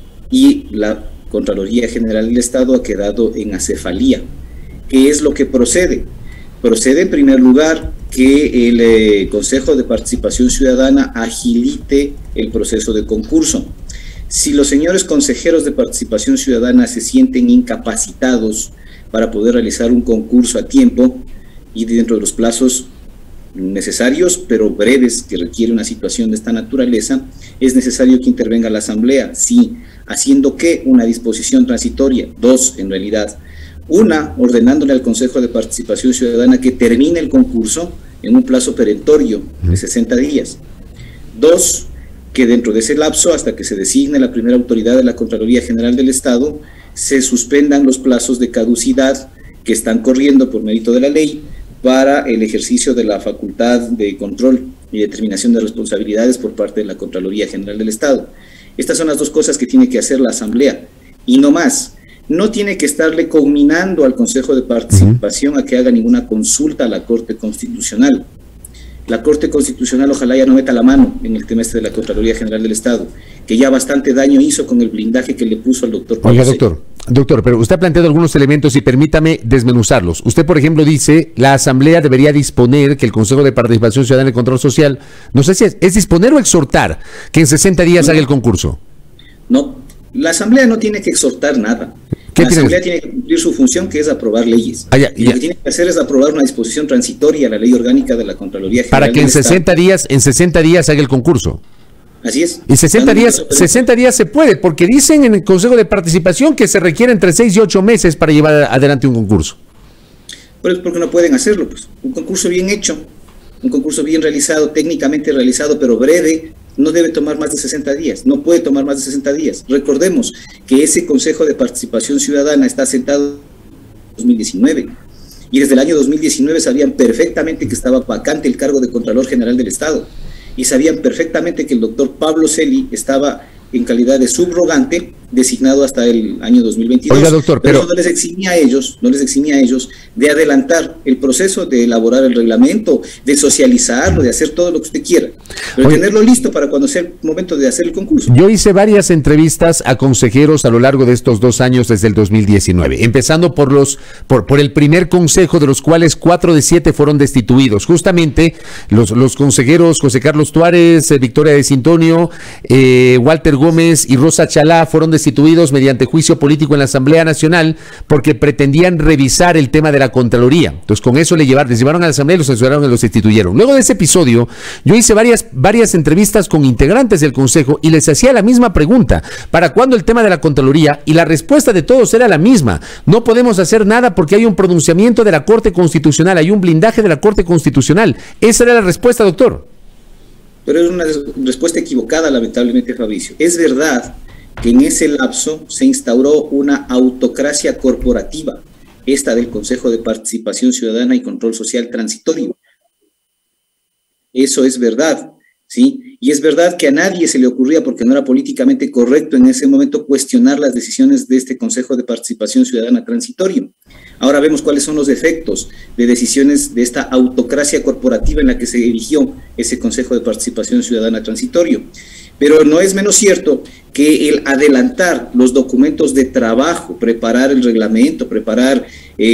y la Contraloría General del Estado ha quedado en acefalía. ¿Qué es lo que procede? Procede en primer lugar que el Consejo de Participación Ciudadana agilite el proceso de concurso. Si los señores consejeros de Participación Ciudadana se sienten incapacitados para poder realizar un concurso a tiempo y dentro de los plazos necesarios, pero breves, que requiere una situación de esta naturaleza, es necesario que intervenga la Asamblea. Sí, haciendo que una disposición transitoria, dos en realidad. Una, ordenándole al Consejo de Participación Ciudadana que termine el concurso en un plazo perentorio de 60 días. Dos, que dentro de ese lapso, hasta que se designe la primera autoridad de la Contraloría General del Estado, se suspendan los plazos de caducidad que están corriendo por mérito de la ley para el ejercicio de la facultad de control y determinación de responsabilidades por parte de la Contraloría General del Estado. Estas son las dos cosas que tiene que hacer la Asamblea, y no más. No tiene que estarle conminando al Consejo de Participación a que haga ninguna consulta a la Corte Constitucional. La Corte Constitucional ojalá ya no meta la mano en el tema este de la Contraloría General del Estado, que ya bastante daño hizo con el blindaje que le puso al doctor Pablo. Oiga, doctor, pero usted ha planteado algunos elementos y permítame desmenuzarlos. Usted, por ejemplo, dice, la Asamblea debería disponer que el Consejo de Participación Ciudadana y Control Social, no sé si es disponer o exhortar que en 60 días haga el concurso. No, la Asamblea no tiene que exhortar nada. La Asamblea tiene que cumplir su función, que es aprobar leyes. Lo que tiene que hacer es aprobar una disposición transitoria a la ley orgánica de la Contraloría General para que en 60 días haga el concurso. Así es. Y 60 días se puede, porque dicen en el Consejo de Participación que se requiere entre 6 y 8 meses para llevar adelante un concurso. porque no pueden hacerlo, pues. Un concurso bien hecho, un concurso bien realizado, técnicamente realizado, pero breve, no debe tomar más de 60 días, no puede tomar más de 60 días. Recordemos que ese Consejo de Participación Ciudadana está sentado en 2019, y desde el año 2019 sabían perfectamente que estaba vacante el cargo de Contralor General del Estado, y sabían perfectamente que el doctor Pablo Celi estaba en calidad de subrogante, designado hasta el año 2022. Oiga, doctor, pero no les eximía a ellos de adelantar el proceso de elaborar el reglamento, de socializarlo, de hacer todo lo que usted quiera, pero tenerlo listo para cuando sea el momento de hacer el concurso. Yo hice varias entrevistas a consejeros a lo largo de estos 2 años desde el 2019, empezando por el primer consejo, de los cuales 4 de 7 fueron destituidos. Justamente los consejeros José Carlos Tuárez, Victoria de Sintonio, Walter Gómez y Rosa Chalá fueron destituidos mediante juicio político en la Asamblea Nacional porque pretendían revisar el tema de la Contraloría. Entonces con eso les llevaron a la Asamblea y los censuraron y los destituyeron. Luego de ese episodio, yo hice varias entrevistas con integrantes del Consejo y les hacía la misma pregunta: ¿para cuándo el tema de la Contraloría? Y la respuesta de todos era la misma: no podemos hacer nada porque hay un pronunciamiento de la Corte Constitucional, hay un blindaje de la Corte Constitucional. Esa era la respuesta, doctor. Pero es una respuesta equivocada, lamentablemente, Fabricio. Es verdad que en ese lapso se instauró una autocracia corporativa, esta del Consejo de Participación Ciudadana y Control Social transitorio. Eso es verdad, ¿sí? Y es verdad que a nadie se le ocurría, porque no era políticamente correcto en ese momento, cuestionar las decisiones de este Consejo de Participación Ciudadana transitorio. Ahora vemos cuáles son los efectos de decisiones de esta autocracia corporativa en la que se erigió ese Consejo de Participación Ciudadana transitorio. Pero no es menos cierto que el adelantar los documentos de trabajo, preparar el reglamento, preparar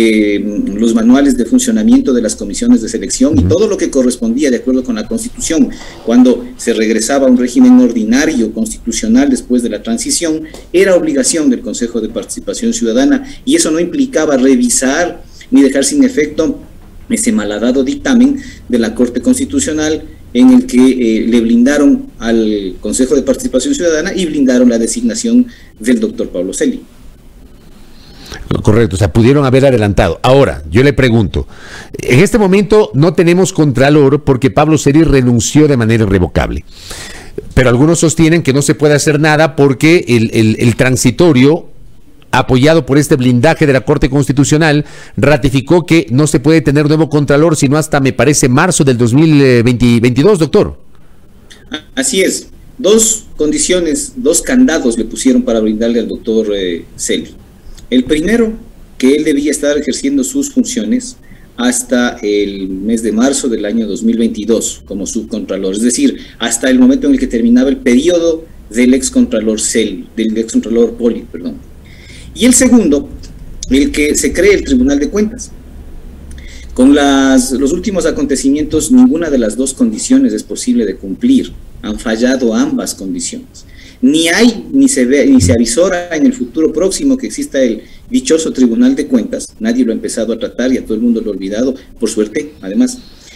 los manuales de funcionamiento de las comisiones de selección y todo lo que correspondía de acuerdo con la Constitución, cuando se regresaba a un régimen ordinario constitucional después de la transición, era obligación del Consejo de Participación Ciudadana, y eso no implicaba revisar ni dejar sin efecto ese malhadado dictamen de la Corte Constitucional, en el que le blindaron al Consejo de Participación Ciudadana y blindaron la designación del doctor Pablo Celi. Correcto, o sea, pudieron haber adelantado. Ahora, yo le pregunto, en este momento no tenemos contralor porque Pablo Celi renunció de manera irrevocable, pero algunos sostienen que no se puede hacer nada porque el transitorio, apoyado por este blindaje de la Corte Constitucional, ratificó que no se puede tener nuevo contralor sino hasta, me parece, marzo del 2022, doctor. Así es. 2 condiciones, 2 candados le pusieron para brindarle al doctor Celi. El primero, que él debía estar ejerciendo sus funciones hasta el mes de marzo del año 2022 como subcontralor, es decir, hasta el momento en el que terminaba el periodo del excontralor Celi, del excontralor Poli, perdón. Y el segundo, el que se cree el Tribunal de Cuentas. Con los últimos acontecimientos, ninguna de las 2 condiciones es posible de cumplir. Han fallado ambas condiciones. Ni se avisora en el futuro próximo que exista el dichoso Tribunal de Cuentas. Nadie lo ha empezado a tratar y a todo el mundo lo ha olvidado, por suerte, además.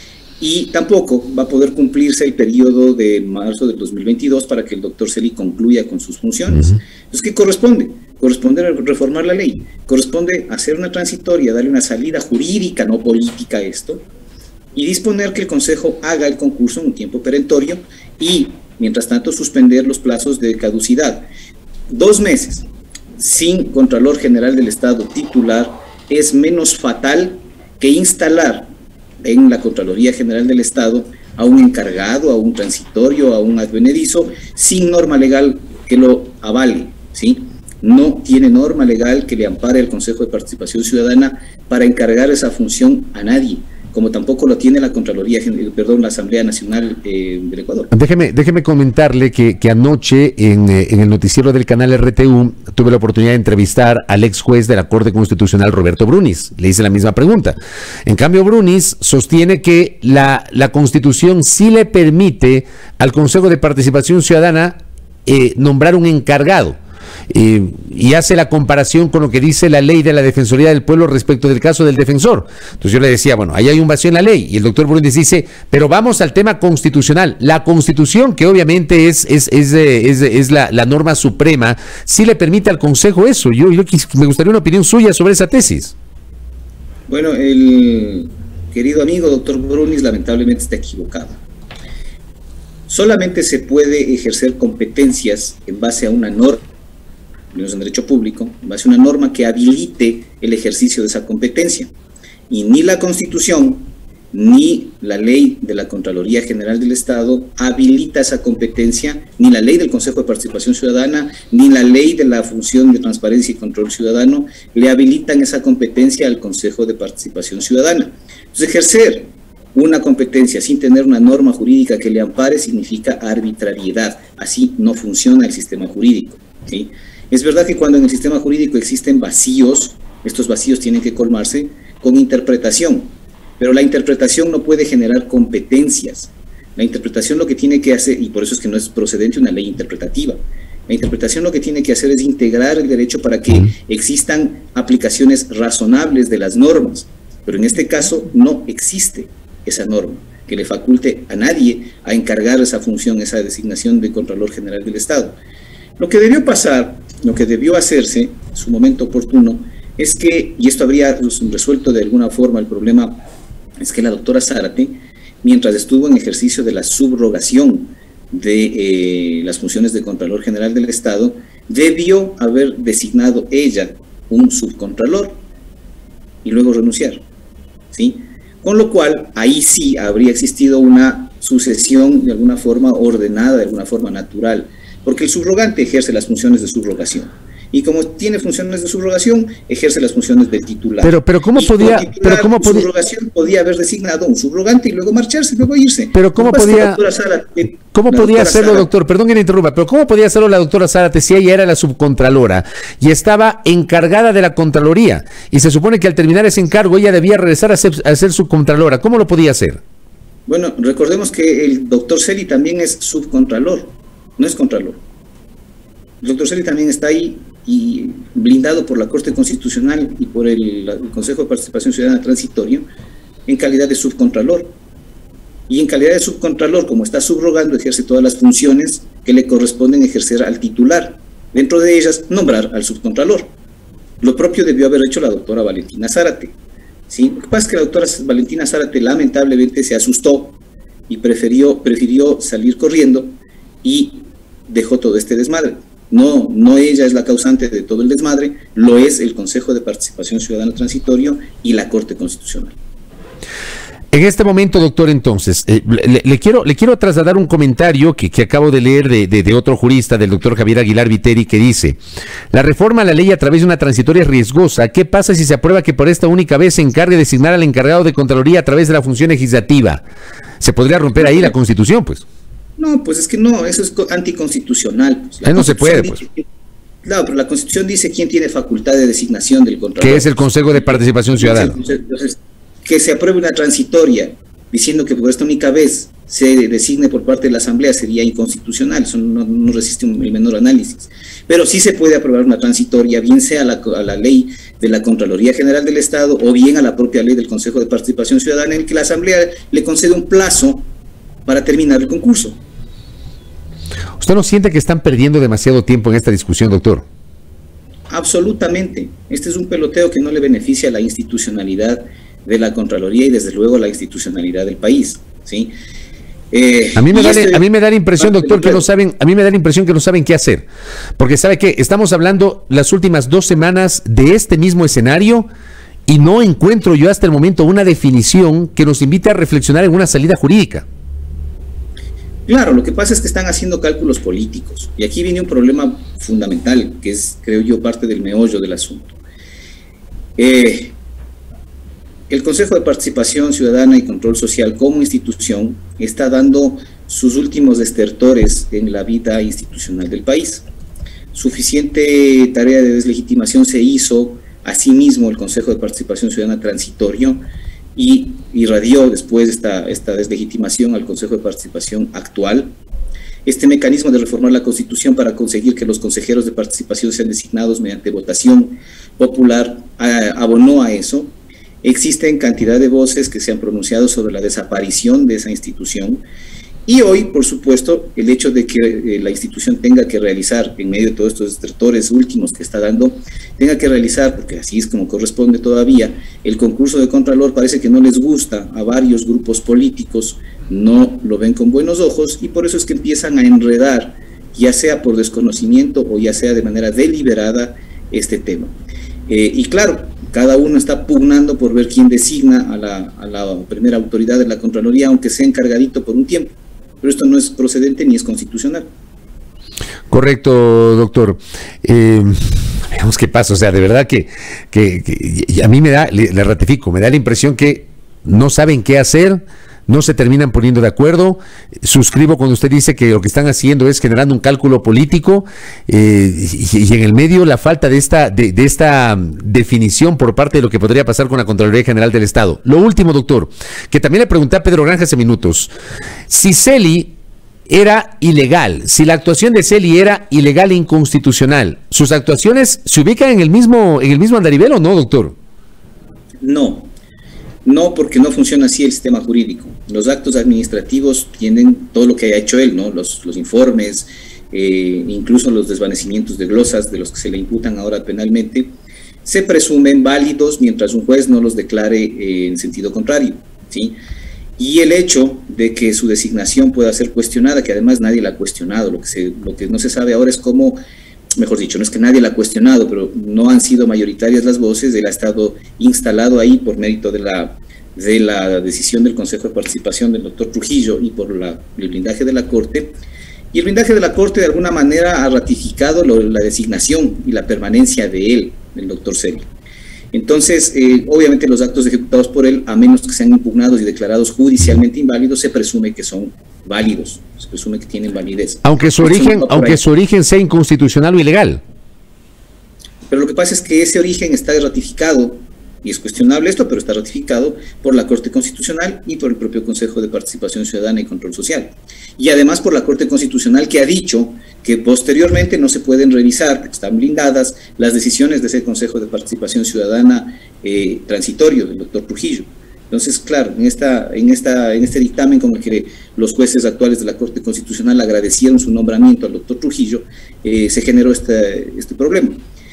Y tampoco va a poder cumplirse el periodo de marzo del 2022 para que el doctor Celi concluya con sus funciones. Entonces, ¿qué corresponde? Corresponde reformar la ley, corresponde hacer una transitoria, darle una salida jurídica, no política a esto, y disponer que el Consejo haga el concurso en un tiempo perentorio y, mientras tanto, suspender los plazos de caducidad. 2 meses sin Contralor General del Estado titular es menos fatal que instalar en la Contraloría General del Estado a un encargado, a un transitorio, a un advenedizo, sin norma legal que lo avale, ¿sí? No tiene norma legal que le ampare al Consejo de Participación Ciudadana para encargar esa función a nadie, como tampoco lo tiene la la Asamblea Nacional del Ecuador. Déjeme comentarle que anoche en el noticiero del canal RTU tuve la oportunidad de entrevistar al ex juez de la Corte Constitucional, Roberto Brunis. Le hice la misma pregunta. En cambio, Brunis sostiene que la Constitución sí le permite al Consejo de Participación Ciudadana nombrar un encargado. Y hace la comparación con lo que dice la ley de la Defensoría del Pueblo respecto del caso del defensor. Entonces yo le decía, bueno, ahí hay un vacío en la ley, y el doctor Brunis dice, pero vamos al tema constitucional. La Constitución, que obviamente es la norma suprema, sí le permite al Consejo eso. Yo me gustaría una opinión suya sobre esa tesis. Bueno, el querido amigo doctor Brunis lamentablemente está equivocado. Solamente se puede ejercer competencias en base a una norma, en derecho público, en base a una norma que habilite el ejercicio de esa competencia. Y ni la Constitución, ni la ley de la Contraloría General del Estado habilita esa competencia, ni la ley del Consejo de Participación Ciudadana, ni la ley de la función de transparencia y control ciudadano le habilitan esa competencia al Consejo de Participación Ciudadana. Entonces, ejercer una competencia sin tener una norma jurídica que le ampare significa arbitrariedad. Así no funciona el sistema jurídico, ¿sí? Es verdad que cuando en el sistema jurídico existen vacíos, estos vacíos tienen que colmarse con interpretación, pero la interpretación no puede generar competencias. La interpretación lo que tiene que hacer, y por eso es que no es procedente una ley interpretativa, la interpretación lo que tiene que hacer es integrar el derecho para que existan aplicaciones razonables de las normas, pero en este caso no existe esa norma que le faculte a nadie a encargar esa función, esa designación de Contralor General del Estado. Lo que debió pasar, lo que debió hacerse en su momento oportuno, es que, y esto habría resuelto de alguna forma el problema, es que la doctora Zárate, mientras estuvo en ejercicio de la subrogación de las funciones de Contralor General del Estado, debió haber designado ella un subcontralor y luego renunciar, ¿sí? Con lo cual, ahí sí habría existido una sucesión de alguna forma ordenada, de alguna forma natural, porque el subrogante ejerce las funciones de subrogación. Y como tiene funciones de subrogación, ejerce las funciones del titular. Pero ¿cómo podía? Pero ¿cómo podía? Subrogación podía haber designado un subrogante y luego marcharse, luego irse. Pero ¿cómo podía? ¿Cómo podía hacerlo, doctor? Perdón que me interrumpa, pero ¿cómo podía hacerlo la doctora Zárate si ella era la subcontralora y estaba encargada de la Contraloría? Y se supone que al terminar ese encargo ella debía regresar a ser subcontralora. ¿Cómo lo podía hacer? Bueno, recordemos que el doctor Celi también es subcontralor, no es contralor. El doctor Celi también está ahí y blindado por la Corte Constitucional y por el Consejo de Participación Ciudadana Transitorio en calidad de subcontralor. Y en calidad de subcontralor, como está subrogando, ejerce todas las funciones que le corresponden ejercer al titular. Dentro de ellas, nombrar al subcontralor. Lo propio debió haber hecho la doctora Valentina Zárate, ¿sí? Lo que pasa es que la doctora Valentina Zárate lamentablemente se asustó y prefirió salir corriendo y dejó todo este desmadre. No ella es la causante de todo el desmadre, lo es el Consejo de Participación Ciudadana Transitorio y la Corte Constitucional. En este momento, doctor, entonces, le quiero trasladar un comentario que acabo de leer de otro jurista, del doctor Javier Aguilar Viteri, que dice: la reforma a la ley a través de una transitoria es riesgosa. ¿Qué pasa si se aprueba que por esta única vez se encargue de designar al encargado de Contraloría a través de la función legislativa? Se podría romper ahí la Constitución, pues. No, pues es que no, eso es anticonstitucional. Pues. No se puede, pues. Claro, pero la Constitución dice quién tiene facultad de designación del Contralor. Que es el Consejo de Participación Ciudadana. Entonces, que se apruebe una transitoria diciendo que por esta única vez se designe por parte de la Asamblea sería inconstitucional, eso no resiste el menor análisis. Pero sí se puede aprobar una transitoria, bien sea a la ley de la Contraloría General del Estado o bien a la propia ley del Consejo de Participación Ciudadana, en el que la Asamblea le concede un plazo para terminar el concurso. ¿Usted no siente que están perdiendo demasiado tiempo en esta discusión, doctor? Absolutamente. Este es un peloteo que no le beneficia a la institucionalidad de la Contraloría y desde luego a la institucionalidad del país, ¿sí? A mí me da la impresión, doctor, que no saben qué hacer, porque sabe que estamos hablando las últimas 2 semanas de este mismo escenario y no encuentro yo hasta el momento una definición que nos invite a reflexionar en una salida jurídica. Claro, lo que pasa es que están haciendo cálculos políticos y aquí viene un problema fundamental que es, creo yo, parte del meollo del asunto. El Consejo de Participación Ciudadana y Control Social como institución está dando sus últimos estertores en la vida institucional del país. Suficiente tarea de deslegitimación se hizo a sí mismo el Consejo de Participación Ciudadana Transitorio y irradió después esta deslegitimación al Consejo de Participación actual. Este mecanismo de reformar la Constitución para conseguir que los consejeros de participación sean designados mediante votación popular abonó a eso. Existen cantidad de voces que se han pronunciado sobre la desaparición de esa institución Y hoy, por supuesto, el hecho de que la institución tenga que realizar, en medio de todos estos desertores últimos que está dando, tenga que realizar, porque así es como corresponde todavía, el concurso de Contralor parece que no les gusta a varios grupos políticos, no lo ven con buenos ojos, y por eso es que empiezan a enredar, ya sea por desconocimiento o ya sea de manera deliberada, este tema. Y claro, cada uno está pugnando por ver quién designa a la primera autoridad de la Contraloría, aunque sea encargadito por un tiempo. Pero esto no es procedente ni es constitucional. Correcto, doctor. Veamos qué pasa. O sea, de verdad que a mí me da, le ratifico, me da la impresión que no saben qué hacer, no se terminan poniendo de acuerdo. Suscribo cuando usted dice que lo que están haciendo es generando un cálculo político, y en el medio la falta de esta definición por parte de lo que podría pasar con la Contraloría General del Estado. Lo último, doctor, que también le pregunté a Pedro Granja hace minutos, si Celi era ilegal, si la actuación de Celi era ilegal e inconstitucional, ¿sus actuaciones se ubican en el mismo andarivel o no, doctor? No, porque no funciona así el sistema jurídico. Los actos administrativos tienen todo lo que haya hecho él, ¿no? Los informes, incluso los desvanecimientos de glosas de los que se le imputan ahora penalmente, se presumen válidos mientras un juez no los declare en sentido contrario, ¿sí? Y el hecho de que su designación pueda ser cuestionada, que además nadie la ha cuestionado, lo que no se sabe ahora es cómo, mejor dicho, no es que nadie la ha cuestionado, pero no han sido mayoritarias las voces, él ha estado instalado ahí por mérito de la decisión del Consejo de Participación del doctor Trujillo y por el blindaje de la Corte, y el blindaje de la Corte de alguna manera ha ratificado la designación y la permanencia de él, del doctor Celi. Entonces, obviamente los actos ejecutados por él, a menos que sean impugnados y declarados judicialmente inválidos, se presume que son válidos, se presume que tienen validez. Aunque su origen sea inconstitucional o ilegal. Pero lo que pasa es que ese origen está ratificado, y es cuestionable esto, pero está ratificado por la Corte Constitucional y por el propio Consejo de Participación Ciudadana y Control Social. Y además por la Corte Constitucional, que ha dicho que posteriormente no se pueden revisar, porque están blindadas, las decisiones de ese Consejo de Participación Ciudadana transitorio del doctor Trujillo. Entonces, claro, en este dictamen con el que los jueces actuales de la Corte Constitucional agradecieron su nombramiento al doctor Trujillo, se generó este problema.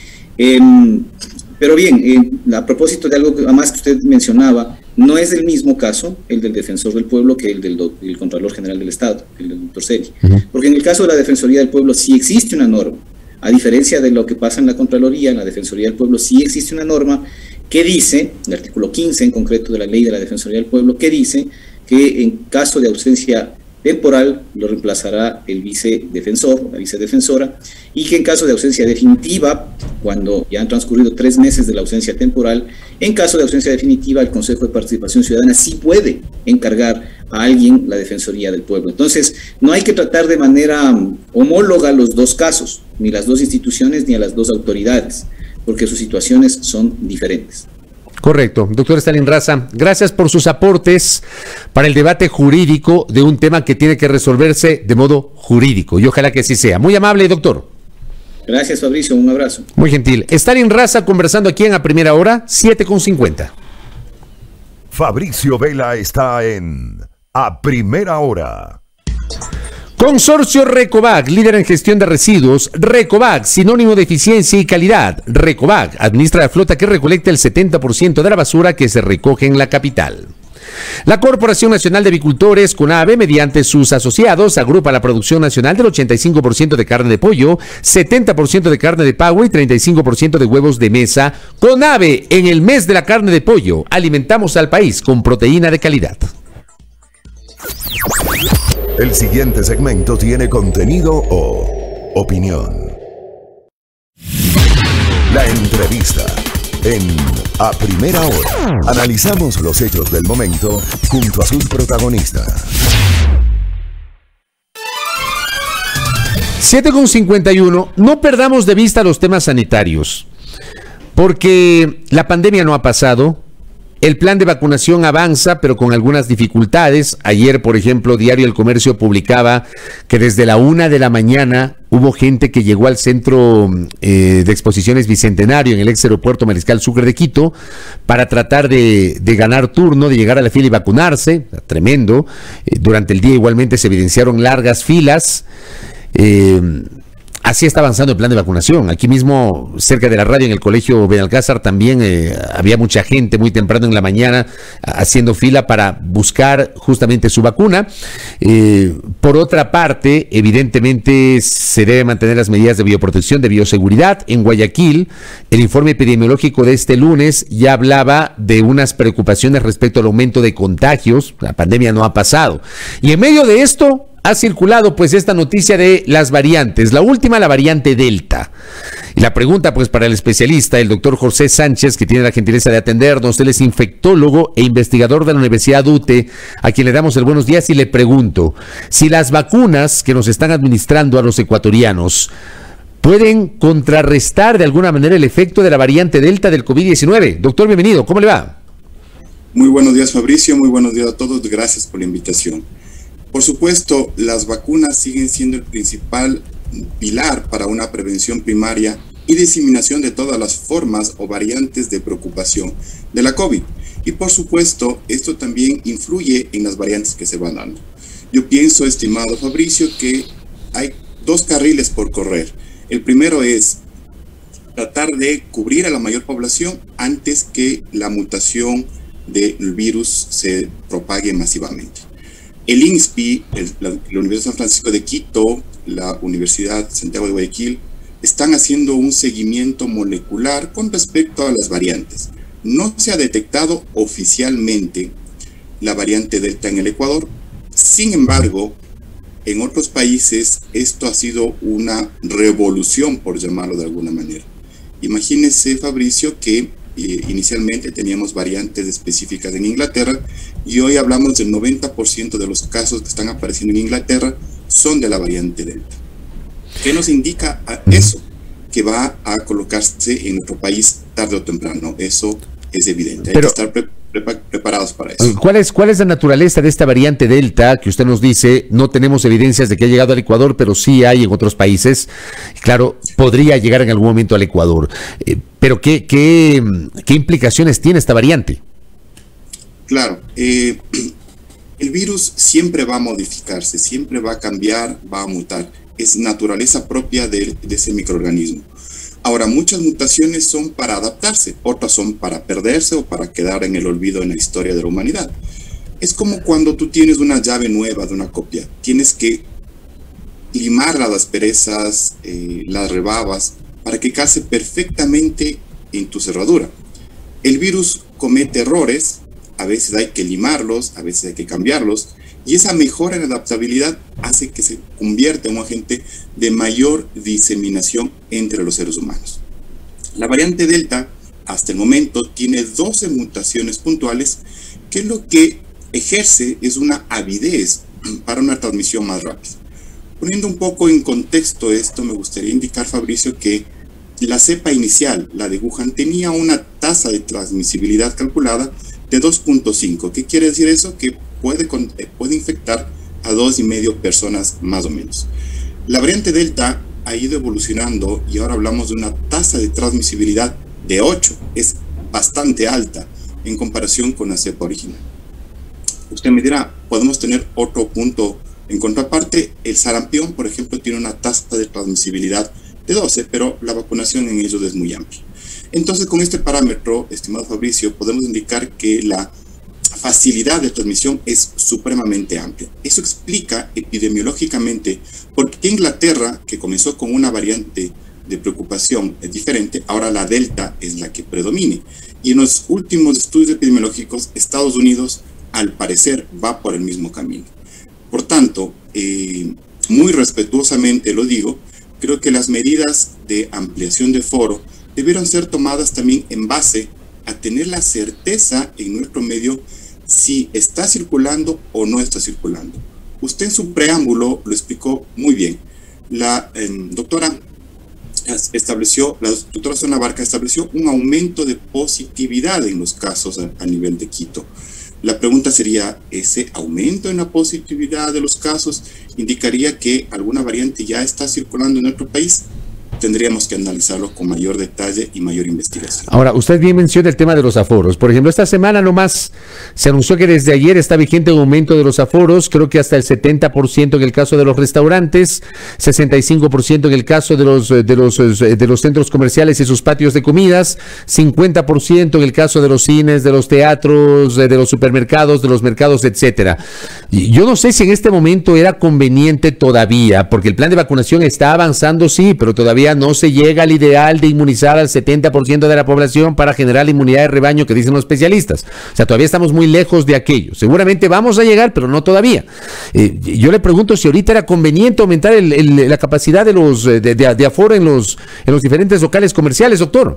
Pero bien, a propósito de algo más que usted mencionaba, no es el mismo caso el del Defensor del Pueblo que el del Contralor General del Estado, el del doctor Celi. Porque en el caso de la Defensoría del Pueblo sí existe una norma, a diferencia de lo que pasa en la Contraloría, en la Defensoría del Pueblo sí existe una norma que dice, el artículo 15 en concreto de la ley de la Defensoría del Pueblo, que dice que en caso de ausencia temporal lo reemplazará el vicedefensor, la vicedefensora, y que en caso de ausencia definitiva, cuando ya han transcurrido 3 meses de la ausencia temporal, en caso de ausencia definitiva el Consejo de Participación Ciudadana sí puede encargar a alguien la Defensoría del Pueblo. Entonces, no hay que tratar de manera homóloga los dos casos, ni las dos instituciones ni a las dos autoridades, porque sus situaciones son diferentes. Correcto. Doctor Stalin Raza, gracias por sus aportes para el debate jurídico de un tema que tiene que resolverse de modo jurídico, y ojalá que así sea. Muy amable, doctor. Gracias, Fabricio. Un abrazo. Muy gentil. Stalin Raza conversando aquí en A Primera Hora, 7:50. Fabricio Vela está en A Primera Hora. Consorcio Recovac, líder en gestión de residuos. Recovac, sinónimo de eficiencia y calidad. Recovac administra la flota que recolecta el 70% de la basura que se recoge en la capital. La Corporación Nacional de Avicultores, CONAVE, mediante sus asociados, agrupa la producción nacional del 85% de carne de pollo, 70% de carne de pavo y 35% de huevos de mesa. CONAVE, en el mes de la carne de pollo, alimentamos al país con proteína de calidad. El siguiente segmento tiene contenido o opinión. La entrevista en A Primera Hora. Analizamos los hechos del momento junto a sus protagonistas. 7:51. No perdamos de vista los temas sanitarios, porque la pandemia no ha pasado. El plan de vacunación avanza, pero con algunas dificultades. Ayer, por ejemplo, Diario El Comercio publicaba que desde la 1 de la mañana hubo gente que llegó al centro de exposiciones Bicentenario en el ex aeropuerto Mariscal Sucre de Quito para tratar de ganar turno, de llegar a la fila y vacunarse. Tremendo. Durante el día igualmente se evidenciaron largas filas. Así está avanzando el plan de vacunación. Aquí mismo, cerca de la radio, en el colegio Benalcázar, también había mucha gente muy temprano en la mañana haciendo fila para buscar justamente su vacuna. Por otra parte, evidentemente se deben mantener las medidas de bioprotección, de bioseguridad. En Guayaquil, el informe epidemiológico de este lunes ya hablaba de unas preocupaciones respecto al aumento de contagios. La pandemia no ha pasado. Y en medio de esto ha circulado pues esta noticia de las variantes, la última, la variante Delta. Y la pregunta pues para el especialista, el doctor José Sánchez, que tiene la gentileza de atendernos, él es infectólogo e investigador de la Universidad UTE, a quien le damos el buenos días y le pregunto, si las vacunas que nos están administrando a los ecuatorianos pueden contrarrestar de alguna manera el efecto de la variante Delta del COVID-19. Doctor, bienvenido, ¿cómo le va? Muy buenos días, Fabricio, muy buenos días a todos, gracias por la invitación. Por supuesto, las vacunas siguen siendo el principal pilar para una prevención primaria y diseminación de todas las formas o variantes de preocupación de la COVID. Y por supuesto, esto también influye en las variantes que se van dando. Yo pienso, estimado Fabricio, que hay dos carriles por correr. El primero es tratar de cubrir a la mayor población antes que la mutación del virus se propague masivamente. El INSPI, la Universidad de San Francisco de Quito, la Universidad Santiago de Guayaquil, están haciendo un seguimiento molecular con respecto a las variantes. No se ha detectado oficialmente la variante Delta en el Ecuador. Sin embargo, en otros países esto ha sido una revolución, por llamarlo de alguna manera. Imagínense, Fabricio, que inicialmente teníamos variantes específicas en Inglaterra y hoy hablamos del 90% de los casos que están apareciendo en Inglaterra son de la variante Delta. ¿Qué nos indica eso? Que va a colocarse en nuestro país tarde o temprano. Eso es evidente. Hay que estar preparados para eso. ¿Cuál es la naturaleza de esta variante Delta que usted nos dice? No tenemos evidencias de que ha llegado al Ecuador, pero sí hay en otros países. Claro, podría llegar en algún momento al Ecuador. Pero ¿qué implicaciones tiene esta variante? Claro, el virus siempre va a modificarse, siempre va a cambiar, va a mutar. Es naturaleza propia de ese microorganismo. Ahora, muchas mutaciones son para adaptarse, otras son para perderse o para quedar en el olvido en la historia de la humanidad. Es como cuando tú tienes una llave nueva de una copia. Tienes que limar las asperezas, las rebabas, para que case perfectamente en tu cerradura. El virus comete errores, a veces hay que limarlos, a veces hay que cambiarlos, y esa mejora en adaptabilidad hace que se convierta en un agente de mayor diseminación entre los seres humanos. La variante Delta, hasta el momento, tiene 12 mutaciones puntuales, que lo que ejerce es una avidez para una transmisión más rápida. Poniendo un poco en contexto esto, me gustaría indicar, Fabricio, que la cepa inicial, la de Wuhan, tenía una tasa de transmisibilidad calculada de 2.5. ¿Qué quiere decir eso? Que puede infectar a 2,5 personas más o menos. La variante Delta ha ido evolucionando y ahora hablamos de una tasa de transmisibilidad de 8. Es bastante alta en comparación con la cepa original. Usted me dirá, podemos tener otro punto en contraparte. El sarampión, por ejemplo, tiene una tasa de transmisibilidad de 12, pero la vacunación en ellos es muy amplia. Entonces, con este parámetro, estimado Fabricio, podemos indicar que la facilidad de transmisión es supremamente amplia. Eso explica epidemiológicamente por qué Inglaterra, que comenzó con una variante de preocupación diferente, ahora la Delta es la que predomine. Y en los últimos estudios epidemiológicos, Estados Unidos, al parecer, va por el mismo camino. Por tanto, muy respetuosamente lo digo, creo que las medidas de ampliación de foro debieron ser tomadas también en base a tener la certeza en nuestro medio si está circulando o no está circulando. Usted en su preámbulo lo explicó muy bien. La doctora la doctora Susana Barca estableció un aumento de positividad en los casos a nivel de Quito. La pregunta sería, ¿ese aumento en la positividad de los casos indicaría que alguna variante ya está circulando en nuestro país? Tendríamos que analizarlo con mayor detalle y mayor investigación. Ahora, usted bien menciona el tema de los aforos. Por ejemplo, esta semana nomás se anunció que desde ayer está vigente un aumento de los aforos, creo que hasta el 70% en el caso de los restaurantes, 65% en el caso de los centros comerciales y sus patios de comidas, 50% en el caso de los cines, de los teatros, de los supermercados, de los mercados, etcétera. Yo no sé si en este momento era conveniente todavía, porque el plan de vacunación está avanzando, sí, pero todavía no se llega al ideal de inmunizar al 70% de la población para generar la inmunidad de rebaño que dicen los especialistas. O sea, todavía estamos muy lejos de aquello. Seguramente vamos a llegar, pero no todavía. Yo le pregunto si ahorita era conveniente aumentar la capacidad de aforo en los diferentes locales comerciales, doctor.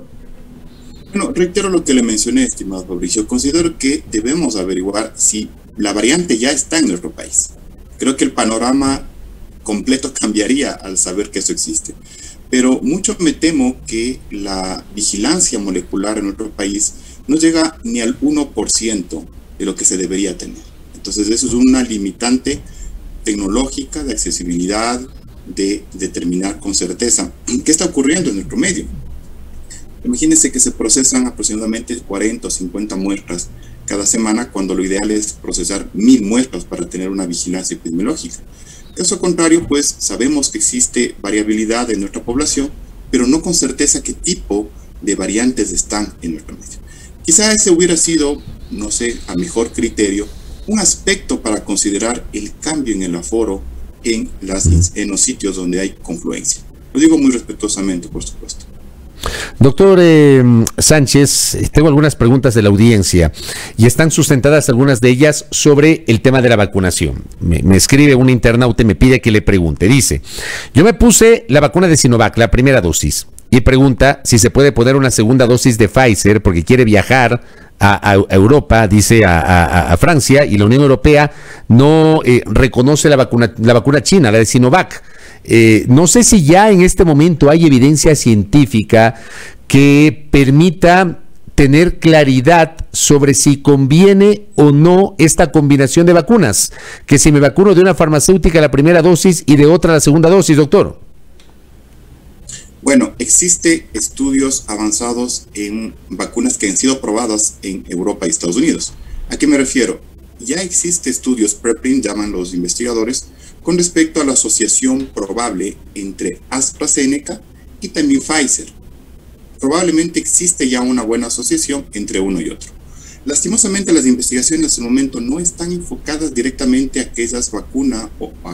Bueno, reitero lo que le mencioné, estimado Fabricio. Considero que debemos averiguar si la variante ya está en nuestro país. Creo que el panorama completo cambiaría al saber que eso existe. Pero mucho me temo que la vigilancia molecular en nuestro país no llega ni al 1% de lo que se debería tener. Entonces eso es una limitante tecnológica de accesibilidad, de determinar con certeza qué está ocurriendo en nuestro medio. Imagínense que se procesan aproximadamente 40 o 50 muestras cada semana, cuando lo ideal es procesar 1000 muestras para tener una vigilancia epidemiológica. Caso contrario, pues sabemos que existe variabilidad en nuestra población, pero no con certeza qué tipo de variantes están en nuestro medio. Quizá ese hubiera sido, no sé, a mejor criterio, un aspecto para considerar el cambio en el aforo en los sitios donde hay confluencia. Lo digo muy respetuosamente, por supuesto. Doctor Sánchez, tengo algunas preguntas de la audiencia y están sustentadas algunas de ellas sobre el tema de la vacunación. Me escribe un internauta y me pide que le pregunte. Dice, yo me puse la vacuna de Sinovac, la primera dosis, y pregunta si se puede poner una segunda dosis de Pfizer porque quiere viajar a Europa, dice a Francia, y la Unión Europea no reconoce la vacuna china, la de Sinovac. No sé si ya en este momento hay evidencia científica que permita tener claridad sobre si conviene o no esta combinación de vacunas, que si me vacuno de una farmacéutica la primera dosis y de otra la segunda dosis, doctor. Bueno, existen estudios avanzados en vacunas que han sido probadas en Europa y Estados Unidos. ¿A qué me refiero? Ya existe estudios preprint, llaman los investigadores, con respecto a la asociación probable entre AstraZeneca y también Pfizer. Probablemente existe ya una buena asociación entre uno y otro. Lastimosamente, las investigaciones en el momento no están enfocadas directamente a aquellas vacunas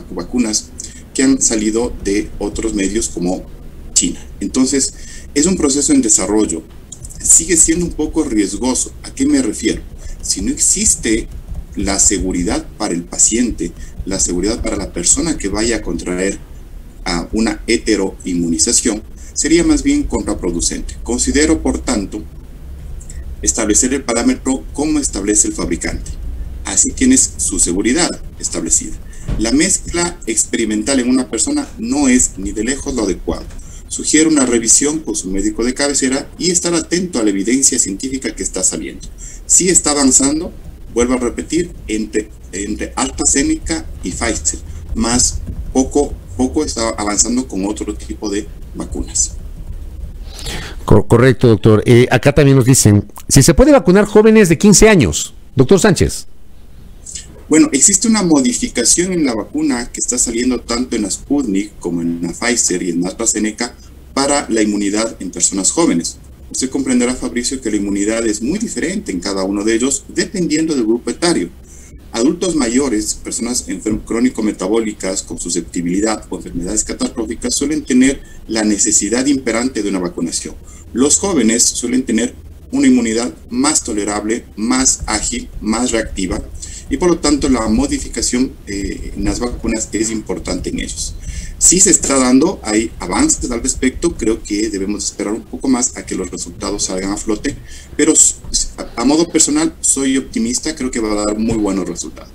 que han salido de otros medios como China. Entonces, es un proceso en desarrollo. Sigue siendo un poco riesgoso. ¿A qué me refiero? Si no existe la seguridad para el paciente, la seguridad para la persona que vaya a contraer a una heteroinmunización, sería más bien contraproducente. Considero, por tanto, establecer el parámetro como establece el fabricante. Así tienes su seguridad establecida. La mezcla experimental en una persona no es ni de lejos lo adecuado. Sugiere una revisión con su médico de cabecera y estar atento a la evidencia científica que está saliendo. Si está avanzando, vuelvo a repetir, entre AstraZeneca y Pfizer, más poco está avanzando con otro tipo de vacunas. Correcto, doctor. Acá también nos dicen, si se puede vacunar jóvenes de 15 años, doctor Sánchez. Bueno, existe una modificación en la vacuna que está saliendo tanto en la Sputnik como en la Pfizer y en AstraZeneca para la inmunidad en personas jóvenes. Usted comprenderá, Fabricio, que la inmunidad es muy diferente en cada uno de ellos dependiendo del grupo etario. Adultos mayores, personas crónico-metabólicas con susceptibilidad o enfermedades catastróficas suelen tener la necesidad imperante de una vacunación. Los jóvenes suelen tener una inmunidad más tolerable, más ágil, más reactiva y por lo tanto la modificación en las vacunas es importante en ellos. Si se está dando, hay avances al respecto, creo que debemos esperar un poco más a que los resultados salgan a flote, pero a modo personal soy optimista, creo que va a dar muy buenos resultados.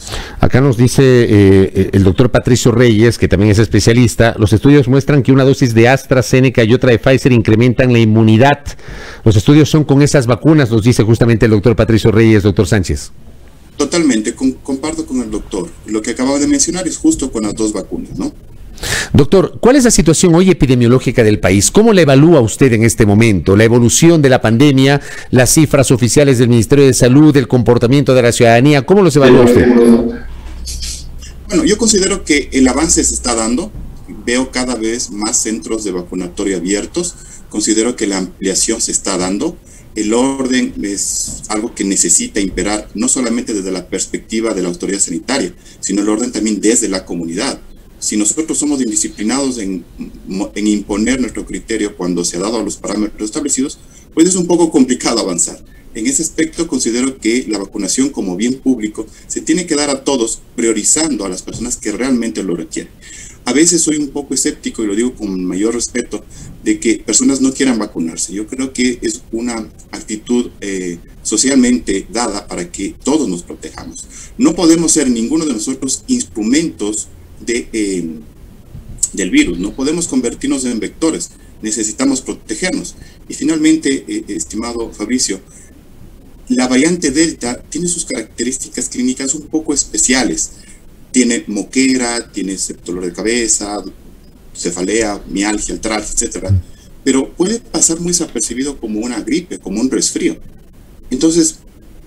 Acá nos dice el doctor Patricio Reyes, que también es especialista, los estudios muestran que una dosis de AstraZeneca y otra de Pfizer incrementan la inmunidad. Los estudios son con esas vacunas, nos dice justamente el doctor Patricio Reyes, doctor Sánchez. Totalmente, comparto con el doctor. Lo que acababa de mencionar es justo con las dos vacunas, ¿no? Doctor, ¿cuál es la situación hoy epidemiológica del país? ¿Cómo la evalúa usted en este momento? La evolución de la pandemia, las cifras oficiales del Ministerio de Salud, el comportamiento de la ciudadanía, ¿cómo los evalúa usted? Bueno, yo considero que el avance se está dando. Veo cada vez más centros de vacunatorio abiertos. Considero que la ampliación se está dando. El orden es algo que necesita imperar, no solamente desde la perspectiva de la autoridad sanitaria, sino el orden también desde la comunidad. Si nosotros somos indisciplinados en imponer nuestro criterio cuando se ha dado a los parámetros establecidos, pues es un poco complicado avanzar. En ese aspecto considero que la vacunación como bien público se tiene que dar a todos, priorizando a las personas que realmente lo requieren. A veces soy un poco escéptico, y lo digo con mayor respeto, de que personas no quieran vacunarse. Yo creo que es una actitud socialmente dada para que todos nos protejamos. No podemos ser ninguno de nosotros instrumentos del virus, no podemos convertirnos en vectores, necesitamos protegernos. Y finalmente, estimado Fabricio, la variante Delta tiene sus características clínicas un poco especiales. Tiene moquera, tiene dolor de cabeza, cefalea, mialgia, artralgia, etc. Pero puede pasar muy desapercibido como una gripe, como un resfrío. Entonces,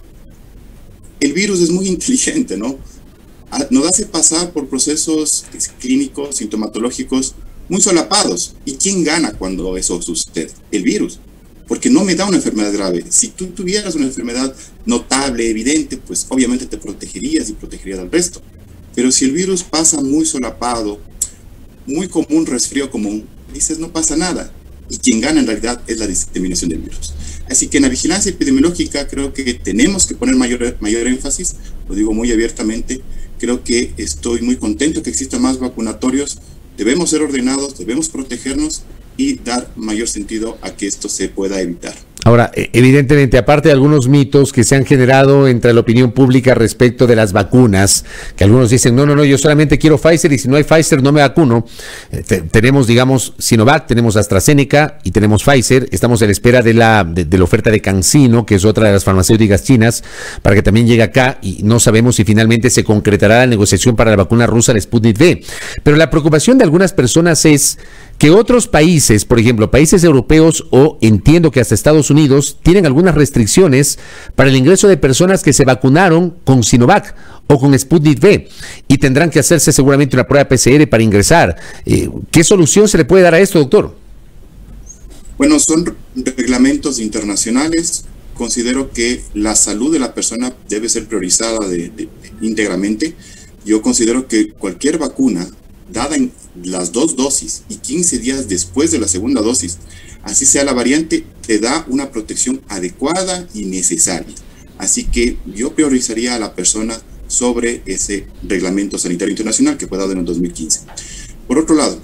el virus es muy inteligente, ¿no? Nos hace pasar por procesos clínicos, sintomatológicos muy solapados. ¿Y quién gana cuando eso sucede? El virus. Porque no me da una enfermedad grave. Si tú tuvieras una enfermedad notable, evidente, pues obviamente te protegerías y protegerías al resto. Pero si el virus pasa muy solapado, muy común, resfrío común, dices no pasa nada. Y quien gana en realidad es la diseminación del virus. Así que en la vigilancia epidemiológica creo que tenemos que poner mayor énfasis, lo digo muy abiertamente. Creo que estoy muy contento que existan más vacunatorios. Debemos ser ordenados, debemos protegernos y dar mayor sentido a que esto se pueda evitar. Ahora, evidentemente, aparte de algunos mitos que se han generado entre la opinión pública respecto de las vacunas, que algunos dicen, no, yo solamente quiero Pfizer y si no hay Pfizer no me vacuno. Tenemos, digamos, Sinovac, tenemos AstraZeneca y tenemos Pfizer. Estamos a la espera de la oferta de CanSino, que es otra de las farmacéuticas chinas, para que también llegue acá y no sabemos si finalmente se concretará la negociación para la vacuna rusa, la Sputnik V. Pero la preocupación de algunas personas es que otros países, por ejemplo, países europeos o entiendo que hasta Estados Unidos, tienen algunas restricciones para el ingreso de personas que se vacunaron con Sinovac o con Sputnik V y tendrán que hacerse seguramente una prueba PCR para ingresar. ¿Qué solución se le puede dar a esto, doctor? Bueno, son reglamentos internacionales. Considero que la salud de la persona debe ser priorizada íntegramente. Yo considero que cualquier vacuna dada en las 2 dosis y 15 días después de la segunda dosis, así sea la variante, te da una protección adecuada y necesaria. Así que yo priorizaría a la persona sobre ese reglamento sanitario internacional que fue dado en el 2015. Por otro lado,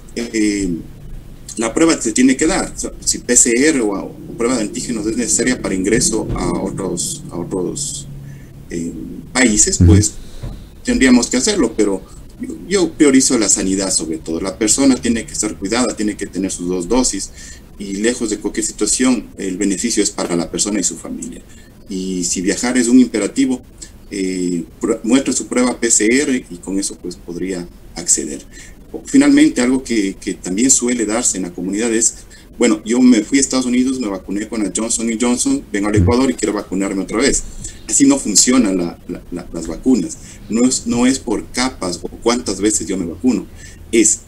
la prueba se tiene que dar. Si PCR o prueba de antígenos es necesaria para ingreso a otros países, pues tendríamos que hacerlo, pero yo priorizo la sanidad sobre todo. La persona tiene que estar cuidada, tiene que tener sus 2 dosis y lejos de cualquier situación, el beneficio es para la persona y su familia. Y si viajar es un imperativo, muestre su prueba PCR y con eso pues podría acceder. Finalmente, algo que también suele darse en la comunidad es, bueno, yo me fui a Estados Unidos, me vacuné con la Johnson & Johnson, vengo al Ecuador y quiero vacunarme otra vez. Así no funcionan las vacunas. No es por capas o cuántas veces yo me vacuno. Es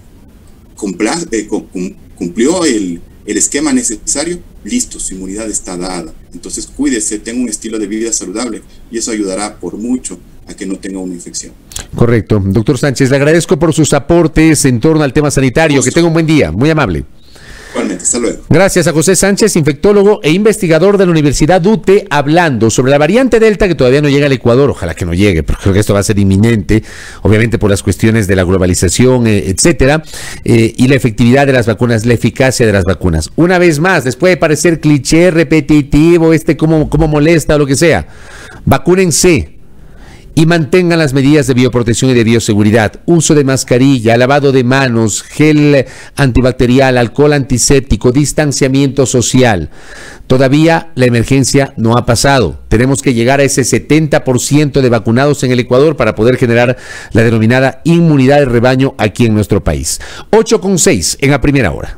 cumplió el esquema necesario, listo, su inmunidad está dada. Entonces cuídese, tenga un estilo de vida saludable y eso ayudará por mucho a que no tenga una infección. Correcto. Doctor Sánchez, le agradezco por sus aportes en torno al tema sanitario. Justo. Que tenga un buen día, muy amable. Igualmente, hasta luego. Gracias a José Sánchez, infectólogo e investigador de la Universidad UTE, hablando sobre la variante Delta que todavía no llega al Ecuador. Ojalá que no llegue, porque creo que esto va a ser inminente, obviamente por las cuestiones de la globalización, etcétera, y la efectividad de las vacunas, la eficacia de las vacunas. Una vez más, les puede parecer cliché, repetitivo, cómo molesta o lo que sea. Vacúnense. y mantengan las medidas de bioprotección y de bioseguridad. Uso de mascarilla, lavado de manos, gel antibacterial, alcohol antiséptico, distanciamiento social. Todavía la emergencia no ha pasado. Tenemos que llegar a ese 70% de vacunados en el Ecuador para poder generar la denominada inmunidad de rebaño aquí en nuestro país. 8:06 en la primera hora.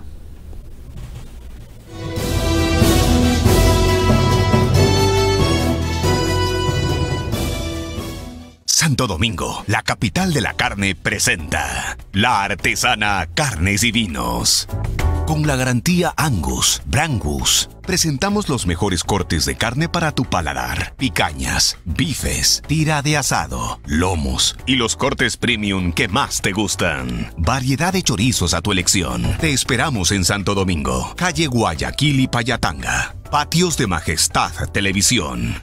Santo Domingo, la capital de la carne, presenta La Artesana Carnes y Vinos. Con la garantía Angus, Brangus, presentamos los mejores cortes de carne para tu paladar. Picañas, bifes, tira de asado, lomos y los cortes premium que más te gustan. Variedad de chorizos a tu elección. Te esperamos en Santo Domingo, calle Guayaquil y Payatanga. Patios de Majestad Televisión.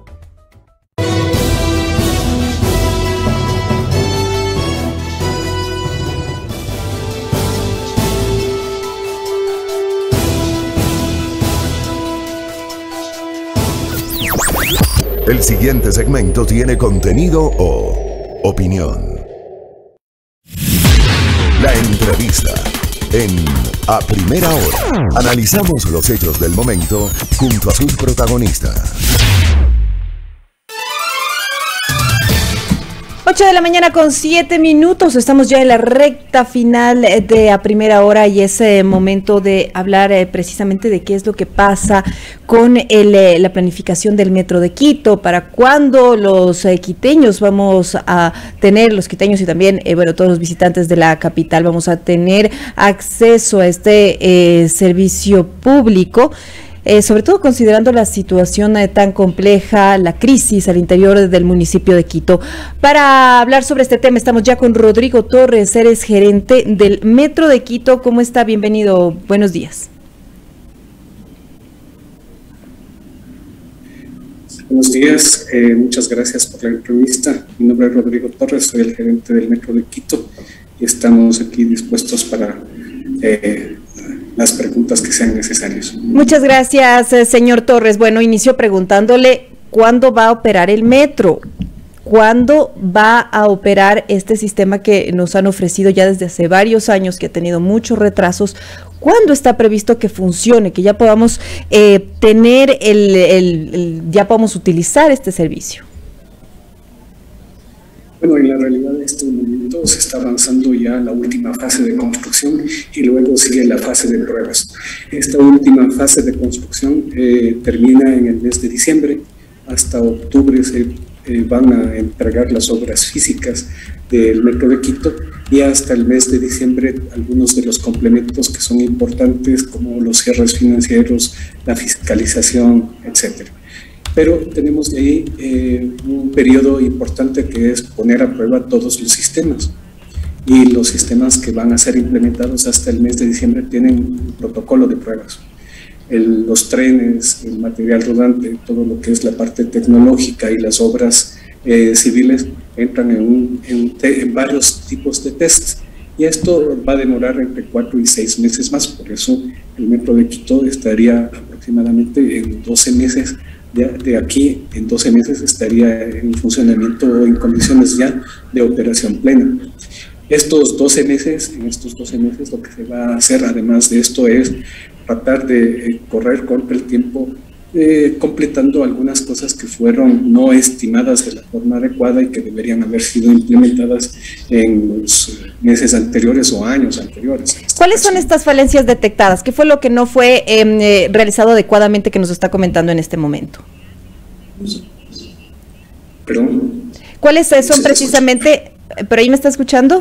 El siguiente segmento tiene contenido o opinión. La entrevista en A Primera Hora. Analizamos los hechos del momento junto a sus protagonistas. 8 de la mañana con 7 minutos, estamos ya en la recta final de A Primera Hora y es momento de hablar precisamente de qué es lo que pasa con la planificación del Metro de Quito, para cuándo los quiteños vamos a tener, los quiteños y también, todos los visitantes de la capital vamos a tener acceso a este servicio público. Sobre todo considerando la situación tan compleja, la crisis al interior del municipio de Quito. Para hablar sobre este tema estamos ya con Rodrigo Torres, eres gerente del Metro de Quito. ¿Cómo está? Bienvenido, buenos días. Buenos días, muchas gracias por la entrevista. Mi nombre es Rodrigo Torres, soy el gerente del Metro de Quito y estamos aquí dispuestos para las preguntas que sean necesarias. Muchas gracias, señor Torres. Bueno, inicio preguntándole cuándo va a operar el metro, cuándo va a operar este sistema que nos han ofrecido ya desde hace varios años, que ha tenido muchos retrasos. ¿Cuándo está previsto que funcione, que ya podamos tener ya podamos utilizar este servicio? Bueno, en la realidad en este momento se está avanzando ya la última fase de construcción y luego sigue la fase de pruebas. Esta última fase de construcción termina en el mes de diciembre. Hasta octubre se van a entregar las obras físicas del Metro de Quito y hasta el mes de diciembre algunos de los complementos que son importantes, como los cierres financieros, la fiscalización, etcétera. Pero tenemos de ahí un periodo importante que es poner a prueba todos los sistemas. Y los sistemas que van a ser implementados hasta el mes de diciembre tienen un protocolo de pruebas. Los trenes, el material rodante, todo lo que es la parte tecnológica y las obras civiles entran en varios tipos de tests. Y esto va a demorar entre 4 y 6 meses más. Por eso el Metro de Quito estaría aproximadamente en 12 meses. De aquí en 12 meses estaría en funcionamiento o en condiciones ya de operación plena. En estos 12 meses lo que se va a hacer además de esto es tratar de correr contra el tiempo, completando algunas cosas que fueron no estimadas de la forma adecuada y que deberían haber sido implementadas en los meses anteriores o años anteriores. ¿Cuáles son estas falencias detectadas? ¿Qué fue lo que no fue realizado adecuadamente que nos está comentando en este momento? ¿Perdón? ¿Cuáles son precisamente? ¿Por ahí me está escuchando?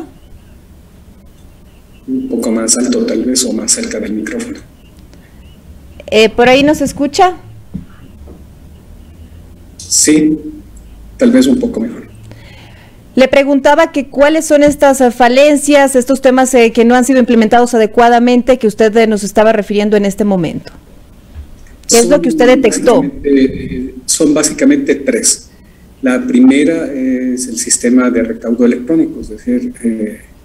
Un poco más alto tal vez o más cerca del micrófono. ¿Por ahí nos escucha? Sí, tal vez un poco mejor. Le preguntaba que cuáles son estas falencias, estos temas que no han sido implementados adecuadamente, que usted nos estaba refiriendo en este momento. ¿Qué es lo que usted detectó? Son básicamente 3. La primera es el sistema de recaudo electrónico, es decir,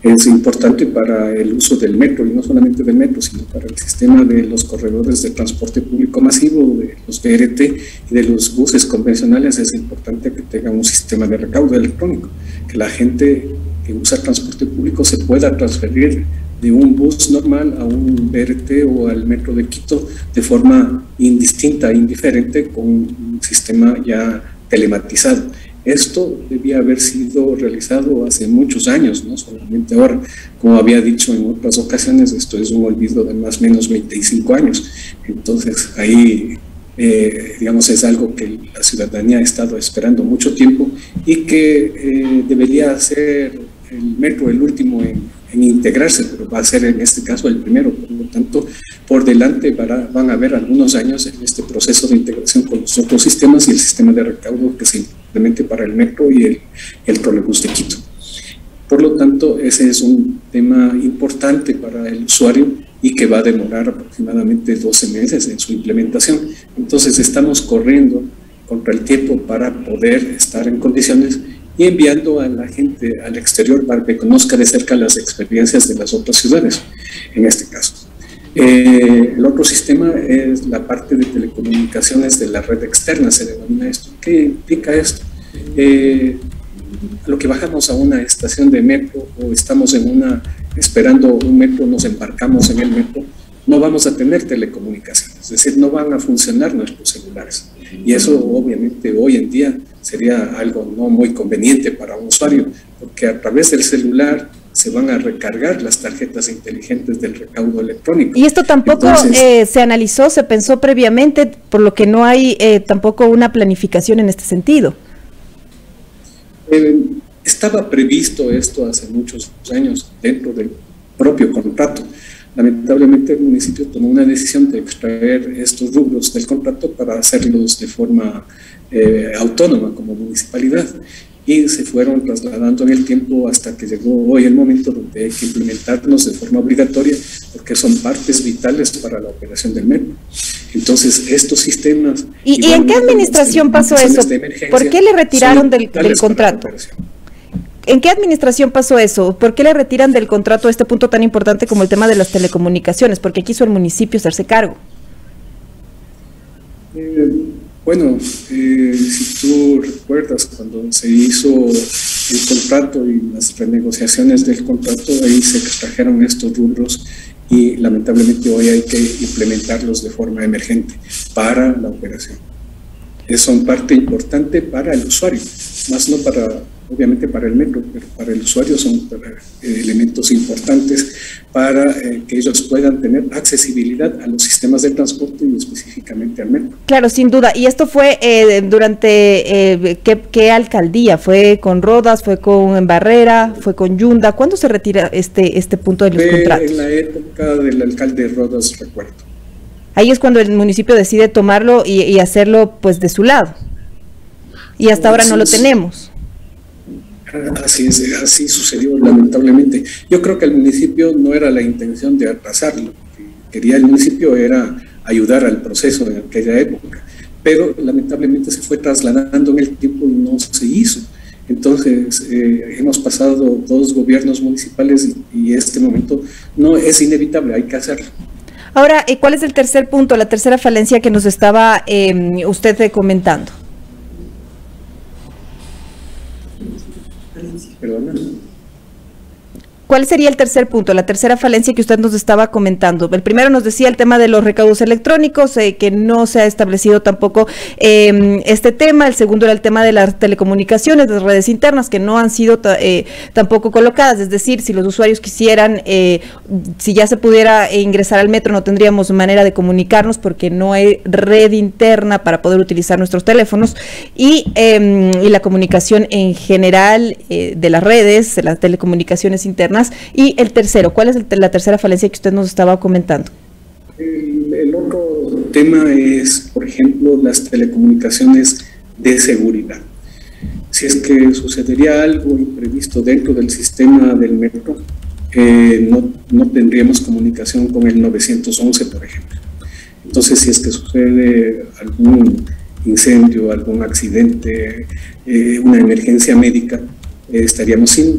Es importante para el uso del metro, y no solamente del metro, sino para el sistema de los corredores de transporte público masivo, de los BRT y de los buses convencionales. Es importante que tengan un sistema de recaudo electrónico, que la gente que usa transporte público se pueda transferir de un bus normal a un BRT o al metro de Quito de forma indistinta, indiferente, con un sistema ya telematizado. Esto debía haber sido realizado hace muchos años, no solamente ahora. Como había dicho en otras ocasiones, esto es un olvido de más o menos 25 años. Entonces, ahí, digamos, es algo que la ciudadanía ha estado esperando mucho tiempo y que debería ser el metro el último en integrarse, pero va a ser en este caso el primero. Por lo tanto, por delante van a haber algunos años en este proceso de integración con los otros sistemas y el sistema de recaudo que se implemente para el metro y el trolebús de Quito. Por lo tanto, ese es un tema importante para el usuario y que va a demorar aproximadamente 12 meses en su implementación. Entonces, estamos corriendo contra el tiempo para poder estar en condiciones y enviando a la gente al exterior para que conozca de cerca las experiencias de las otras ciudades, en este caso. El otro sistema es la parte de telecomunicaciones de la red externa, se denomina esto. ¿Qué implica esto? Lo que bajamos a una estación de metro o estamos esperando un metro, nos embarcamos en el metro, no vamos a tener telecomunicaciones, es decir, no van a funcionar nuestros celulares. Y eso obviamente hoy en día sería algo no muy conveniente para un usuario, porque a través del celular se van a recargar las tarjetas inteligentes del recaudo electrónico. Y esto tampoco se analizó, se pensó previamente, por lo que no hay tampoco una planificación en este sentido. Estaba previsto esto hace muchos años dentro del propio contrato. Lamentablemente el municipio tomó una decisión de extraer estos rubros del contrato para hacerlos de forma autónoma como municipalidad, y se fueron trasladando en el tiempo hasta que llegó hoy el momento donde hay que implementarlos de forma obligatoria, porque son partes vitales para la operación del metro. Entonces, estos sistemas... ¿Y en qué administración pasó eso? ¿Por qué le retiraron del contrato? ¿En qué administración pasó eso? ¿Por qué le retiran del contrato este punto tan importante como el tema de las telecomunicaciones? Quiso el municipio hacerse cargo. Bueno, si tú recuerdas, cuando se hizo el contrato y las renegociaciones del contrato, ahí se extrajeron estos rubros y lamentablemente hoy hay que implementarlos de forma emergente para la operación. Son parte importante para el usuario, más no obviamente para el metro, pero para el usuario son elementos importantes para que ellos puedan tener accesibilidad a los sistemas de transporte y específicamente al metro. Claro, sin duda. ¿Y esto fue durante qué alcaldía? ¿Fue con Rodas, fue con Barrera, fue con Yunda? ¿Cuándo se retira este punto de los contratos? En la época del alcalde Rodas, recuerdo. Ahí es cuando el municipio decide tomarlo y hacerlo pues de su lado. Y hasta ahora no lo tenemos. Así es, así sucedió lamentablemente. Yo creo que el municipio no era la intención de atrasarlo. Lo que quería el municipio era ayudar al proceso en aquella época, pero lamentablemente se fue trasladando en el tiempo y no se hizo. Entonces hemos pasado 2 gobiernos municipales y este momento no es inevitable, hay que hacerlo. Ahora, ¿cuál es el tercer punto, la tercera falencia que nos estaba usted comentando? Perdona. ¿Cuál sería el tercer punto, la tercera falencia que usted nos estaba comentando? El primero nos decía el tema de los recaudos electrónicos, que no se ha establecido tampoco este tema. El segundo era el tema de las telecomunicaciones, de las redes internas, que no han sido tampoco colocadas. Es decir, si los usuarios quisieran, si ya se pudiera ingresar al metro, no tendríamos manera de comunicarnos porque no hay red interna para poder utilizar nuestros teléfonos. Y la comunicación en general de las redes, de las telecomunicaciones internas. Y el tercero, ¿cuál es la tercera falencia que usted nos estaba comentando? El otro tema es, por ejemplo, las telecomunicaciones de seguridad. Si es que sucedería algo imprevisto dentro del sistema del metro, no tendríamos comunicación con el 911, por ejemplo. Entonces, si es que sucede algún incendio, algún accidente, una emergencia médica, estaríamos sin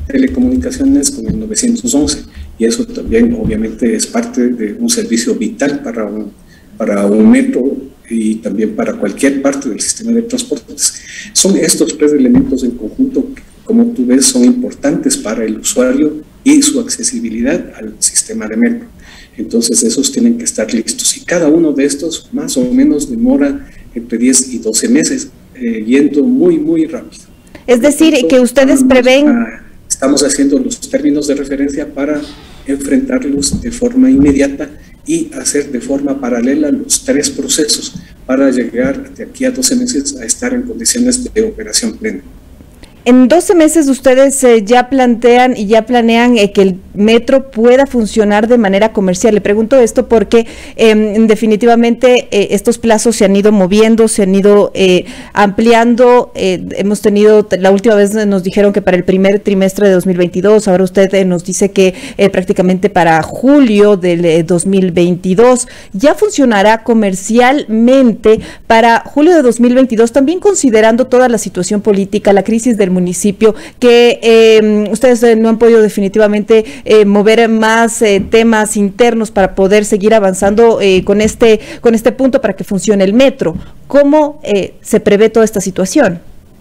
telecomunicaciones con el 911, y eso también obviamente es parte de un servicio vital para un metro y también para cualquier parte del sistema de transportes. Son estos tres elementos en conjunto que, como tú ves, son importantes para el usuario y su accesibilidad al sistema de metro. Entonces esos tienen que estar listos, y cada uno de estos más o menos demora entre 10 y 12 meses, yendo muy rápido. Es decir, que ustedes prevén... Estamos haciendo los términos de referencia para enfrentarlos de forma inmediata y hacer de forma paralela los tres procesos para llegar de aquí a 12 meses a estar en condiciones de operación plena. En 12 meses ustedes ya plantean y ya planean que el metro pueda funcionar de manera comercial. Le pregunto esto porque definitivamente estos plazos se han ido moviendo, se han ido ampliando. Hemos tenido, la última vez nos dijeron que para el primer trimestre de 2022, ahora usted nos dice que prácticamente para julio del 2022 ya funcionará comercialmente para julio de 2022, también considerando toda la situación política, la crisis del municipio, que ustedes no han podido definitivamente mover más temas internos para poder seguir avanzando con este punto para que funcione el metro. ¿Cómo se prevé toda esta situación?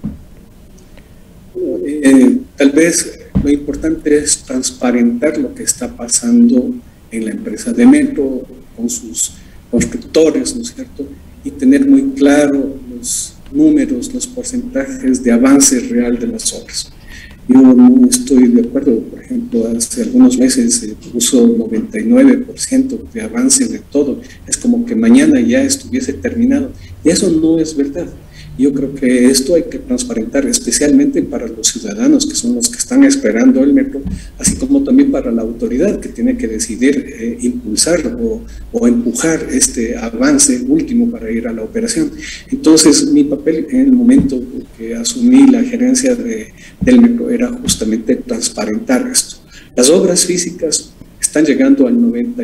Tal vez lo importante es transparentar lo que está pasando en la empresa de metro con sus constructores, ¿no es cierto? Y tener muy claro los números, los porcentajes de avance real de las obras. Yo no estoy de acuerdo, por ejemplo, hace algunos meses se puso 99% de avance de todo, es como que mañana ya estuviese terminado, y eso no es verdad. Yo creo que esto hay que transparentar, especialmente para los ciudadanos, que son los que están esperando el metro, así como también para la autoridad, que tiene que decidir impulsar o empujar este avance último para ir a la operación. Entonces, mi papel en el momento que asumí la gerencia del metro era justamente transparentar esto. Las obras físicas están llegando al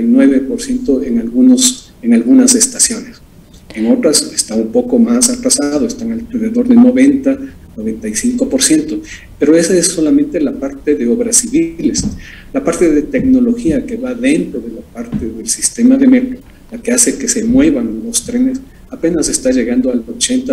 99% en algunas estaciones. En otras está un poco más atrasado, están alrededor de 90, 95%, pero esa es solamente la parte de obras civiles. La parte de tecnología que va dentro de la parte del sistema de metro, la que hace que se muevan los trenes, apenas está llegando al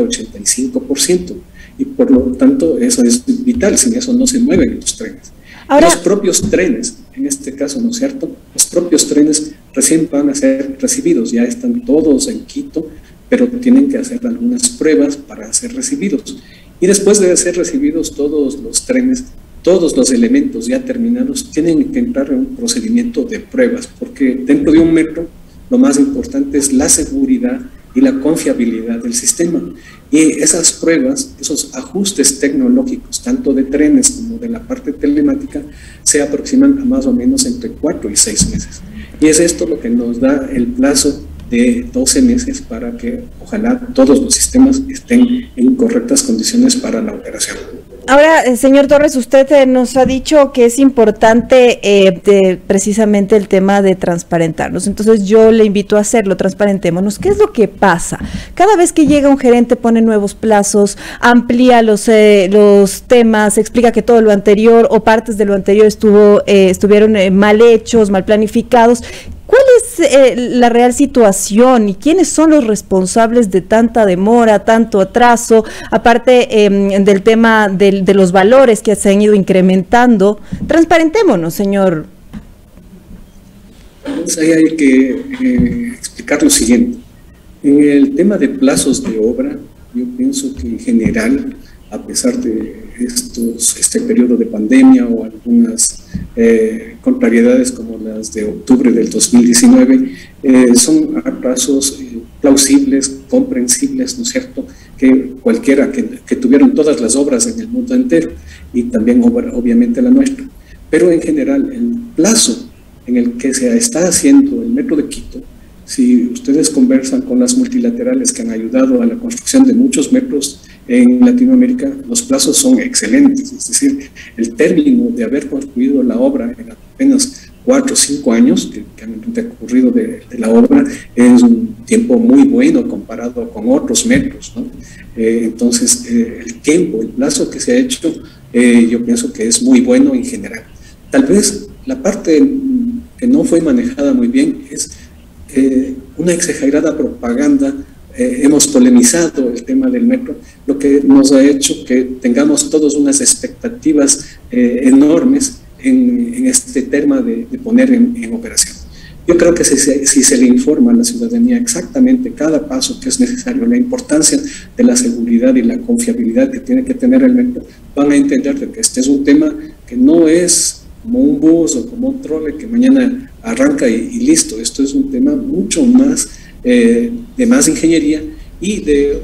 80-85%, y por lo tanto eso es vital, sin eso no se mueven los trenes. Ahora, los propios trenes, en este caso, ¿no es cierto? Los propios trenes recién van a ser recibidos, ya están todos en Quito, pero tienen que hacer algunas pruebas para ser recibidos. Y después de ser recibidos todos los trenes, todos los elementos ya terminados, tienen que entrar en un procedimiento de pruebas, porque dentro de un metro lo más importante es la seguridad y la confiabilidad del sistema. Y esas pruebas, esos ajustes tecnológicos, tanto de trenes como de la parte telemática, se aproximan a más o menos entre 4 y 6 meses. Y es esto lo que nos da el plazo de 12 meses para que ojalá todos los sistemas estén en correctas condiciones para la operación. Ahora, señor Torres, usted nos ha dicho que es importante precisamente el tema de transparentarnos. Entonces yo le invito a hacerlo, transparentémonos. ¿Qué es lo que pasa? Cada vez que llega un gerente pone nuevos plazos, amplía los temas, explica que todo lo anterior o partes de lo anterior estuvieron mal hechos, mal planificados. ¿Cuál es la real situación y quiénes son los responsables de tanta demora, tanto atraso, aparte del tema de los valores que se han ido incrementando? Transparentémonos, señor. Pues ahí hay que explicar lo siguiente. En el tema de plazos de obra, yo pienso que en general, a pesar de este periodo de pandemia o algunas contrariedades como las de octubre del 2019, son atrasos plausibles, comprensibles, ¿no es cierto?, que cualquiera que tuvieron todas las obras en el mundo entero y también obviamente la nuestra. Pero en general, el plazo en el que se está haciendo el metro de Quito, si ustedes conversan con las multilaterales que han ayudado a la construcción de muchos metros en Latinoamérica, los plazos son excelentes, es decir, el término de haber construido la obra en apenas 4 o 5 años que han transcurrido de la obra es un tiempo muy bueno comparado con otros metros, ¿no? Entonces, el tiempo, el plazo que se ha hecho, yo pienso que es muy bueno en general. Tal vez la parte que no fue manejada muy bien es una exagerada propaganda. Hemos polemizado el tema del metro, lo que nos ha hecho que tengamos todos unas expectativas enormes en este tema de poner en operación. Yo creo que si se le informa a la ciudadanía exactamente cada paso que es necesario, la importancia de la seguridad y la confiabilidad que tiene que tener el metro, van a entender de que este es un tema que no es como un bus o como un trole que mañana arranca y listo. Esto es un tema mucho más de más ingeniería y de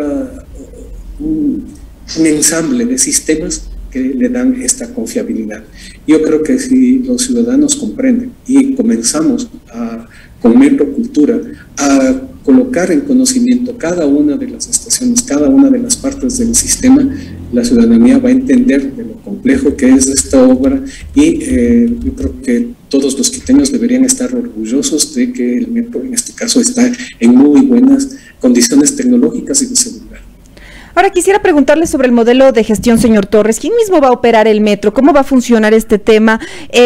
un ensamble de sistemas que le dan esta confiabilidad. Yo creo que si los ciudadanos comprenden y comenzamos con Metrocultura a colocar en conocimiento cada una de las estaciones, cada una de las partes del sistema, la ciudadanía va a entender de lo complejo que es esta obra y yo creo que todos los quiteños deberían estar orgullosos de que el metro en este caso está en muy buenas condiciones tecnológicas y de seguridad. Ahora quisiera preguntarle sobre el modelo de gestión, señor Torres. ¿Quién mismo va a operar el metro? ¿Cómo va a funcionar este tema?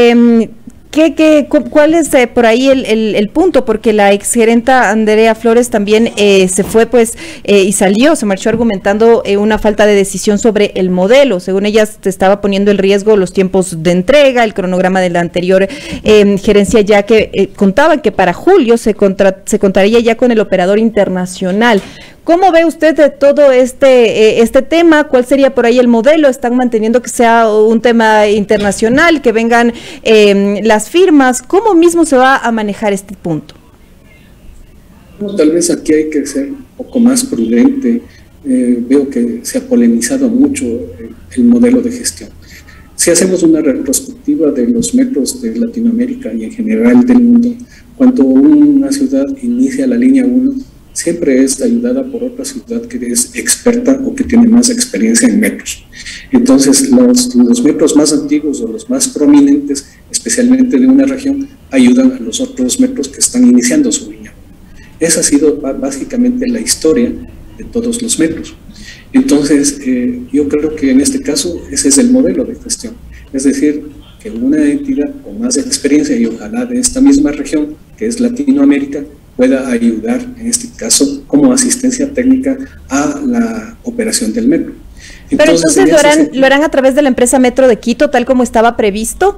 ¿Cuál es por ahí el punto? Porque la exgerenta Andrea Flores también se fue y se marchó argumentando una falta de decisión sobre el modelo. Según ella, se estaba poniendo en riesgo los tiempos de entrega, el cronograma de la anterior gerencia, ya que contaban que para julio se contaría ya con el operador internacional. ¿Cómo ve usted de todo este tema? ¿Cuál sería por ahí el modelo? ¿Están manteniendo que sea un tema internacional, que vengan las firmas? ¿Cómo mismo se va a manejar este punto? Bueno, tal vez aquí hay que ser un poco más prudente. Veo que se ha polemizado mucho el modelo de gestión. Si hacemos una retrospectiva de los metros de Latinoamérica y en general del mundo, cuando una ciudad inicia la línea 1, siempre es ayudada por otra ciudad que es experta o que tiene más experiencia en metros. Entonces, los metros más antiguos o los más prominentes, especialmente de una región, ayudan a los otros metros que están iniciando su línea. Esa ha sido básicamente la historia de todos los metros. Entonces, yo creo que en este caso ese es el modelo de gestión. Es decir, que una entidad con más experiencia y ojalá de esta misma región, que es Latinoamérica, pueda ayudar, en este caso, como asistencia técnica a la operación del metro. Pero entonces lo harán a través de la empresa Metro de Quito, tal como estaba previsto.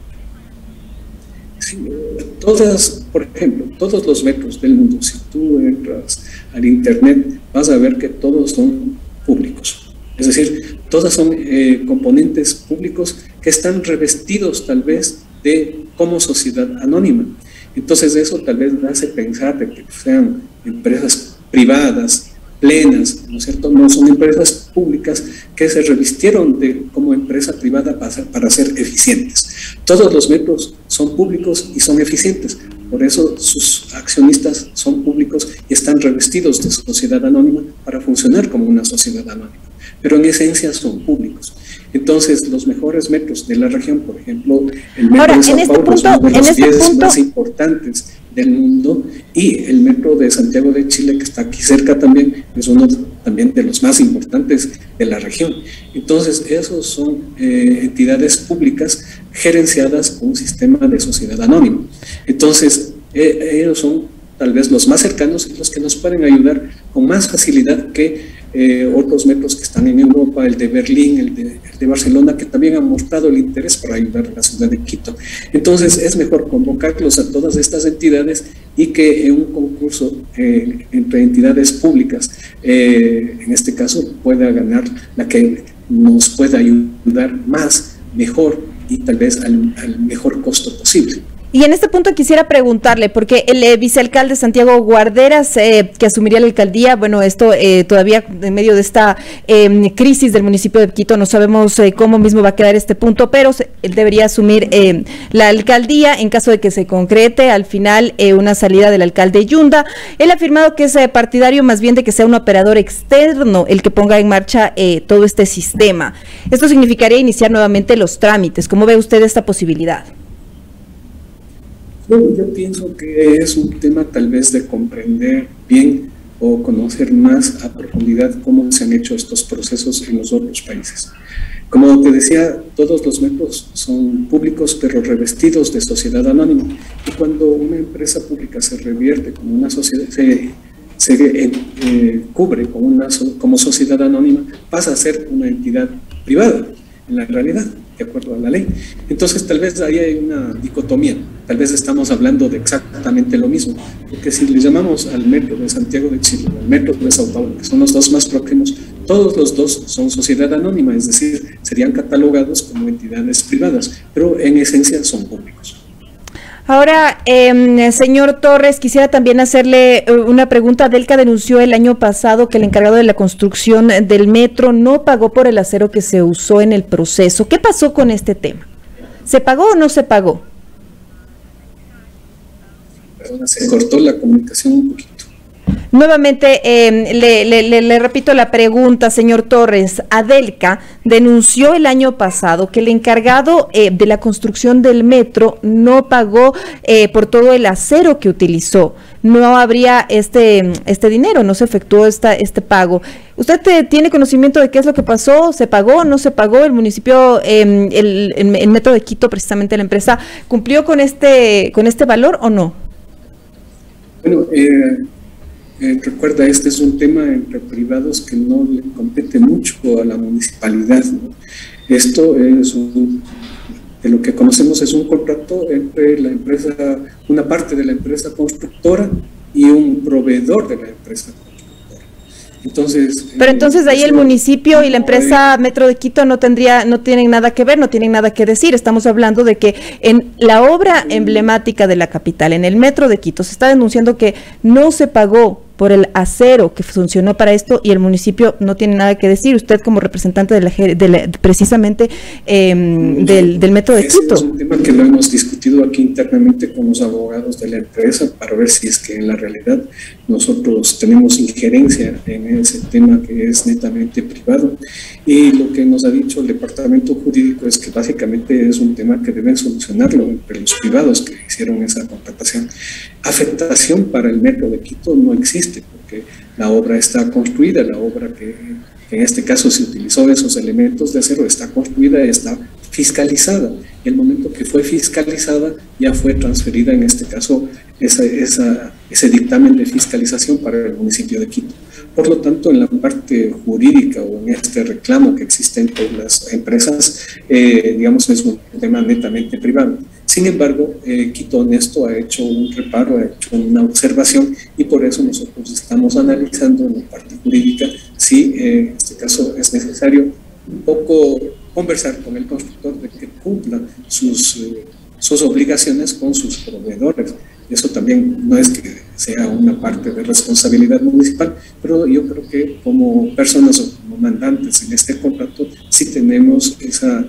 Sí, por ejemplo, todos los metros del mundo, si tú entras al internet, vas a ver que todos son públicos. Es decir, todos son componentes públicos que están revestidos tal vez como sociedad anónima. Entonces eso tal vez hace pensar de que sean empresas privadas, plenas, ¿no es cierto? No son empresas públicas que se revistieron como empresa privada para ser eficientes. Todos los metros son públicos y son eficientes, por eso sus accionistas son públicos y están revestidos de sociedad anónima para funcionar como una sociedad anónima, pero en esencia son públicos. Entonces, los mejores metros de la región, por ejemplo, el metro de Sao Paulo es uno de los 10 más importantes del mundo, y el metro de Santiago de Chile, que está aquí cerca también, es uno también de los más importantes de la región. Entonces, esos son entidades públicas gerenciadas con un sistema de sociedad anónima. Entonces, ellos son tal vez los más cercanos y los que nos pueden ayudar con más facilidad que otros metros que están en Europa, el de Berlín, el de Barcelona, que también han mostrado el interés para ayudar a la ciudad de Quito. Entonces es mejor convocarlos a todas estas entidades y que en un concurso entre entidades públicas, en este caso, pueda ganar la que nos pueda ayudar más, mejor y tal vez al mejor costo posible. Y en este punto quisiera preguntarle, porque el vicealcalde Santiago Guarderas, que asumiría la alcaldía, bueno, esto todavía en medio de esta crisis del municipio de Quito, no sabemos cómo mismo va a quedar este punto, pero él debería asumir la alcaldía en caso de que se concrete al final una salida del alcalde Yunda. Él ha afirmado que es partidario más bien de que sea un operador externo el que ponga en marcha todo este sistema. Esto significaría iniciar nuevamente los trámites. ¿Cómo ve usted esta posibilidad? Yo pienso que es un tema tal vez de comprender bien o conocer más a profundidad cómo se han hecho estos procesos en los otros países. Como te decía, todos los metros son públicos, pero revestidos de sociedad anónima. Y cuando una empresa pública se revierte como una sociedad, se cubre como sociedad anónima, pasa a ser una entidad privada en la realidad, de acuerdo a la ley. Entonces tal vez ahí hay una dicotomía, tal vez estamos hablando de exactamente lo mismo, porque si le llamamos al metro de Santiago de Chile, al metro de Sao Paulo, que son los dos más próximos, todos los dos son sociedad anónima, es decir, serían catalogados como entidades privadas, pero en esencia son públicos. Ahora, señor Torres, quisiera también hacerle una pregunta. Delca denunció el año pasado que el encargado de la construcción del metro no pagó por el acero que se usó en el proceso. ¿Qué pasó con este tema? ¿Se pagó o no se pagó? Perdona, se cortó la comunicación un poquito. Nuevamente, le repito la pregunta, señor Torres. Adelca denunció el año pasado que el encargado de la construcción del metro no pagó por todo el acero que utilizó. No habría este dinero, no se efectuó este pago. ¿Usted tiene conocimiento de qué es lo que pasó? ¿Se pagó? ¿No se pagó? ¿El municipio, el Metro de Quito, precisamente la empresa, cumplió con este valor o no? Bueno, recuerda, este es un tema entre privados que no le compete mucho a la municipalidad, ¿no? Esto es de lo que conocemos es un contrato entre la empresa, una parte de la empresa constructora y un proveedor de la empresa constructora. Entonces, pero entonces ahí el municipio y la empresa Metro de Quito no tienen nada que ver, no tienen nada que decir. Estamos hablando de que en la obra emblemática de la capital, en el Metro de Quito, se está denunciando que no se pagó por el acero que funcionó para esto y el municipio no tiene nada que decir. Usted como representante precisamente del Metro de Quito. Es un tema que lo hemos discutido aquí internamente con los abogados de la empresa para ver si es que en la realidad nosotros tenemos injerencia en ese tema que es netamente privado. Y lo que nos ha dicho el departamento jurídico es que básicamente es un tema que deben solucionarlo entre los privados que hicieron esa contratación. Afectación para el Metro de Quito no existe porque la obra está construida, la obra que en este caso se utilizó esos elementos de acero está construida, está fiscalizada y el momento que fue fiscalizada ya fue transferida en este caso ese dictamen de fiscalización para el municipio de Quito. Por lo tanto, en la parte jurídica o en este reclamo que existe entre las empresas, digamos, es un tema netamente privado. Sin embargo, Quito en esto ha hecho un reparo, ha hecho una observación y por eso nosotros estamos analizando en la parte jurídica si en este caso es necesario un poco conversar con el constructor de que cumpla sus obligaciones con sus proveedores. Eso también no es que sea una parte de responsabilidad municipal, pero yo creo que como personas o como mandantes en este contrato sí tenemos esa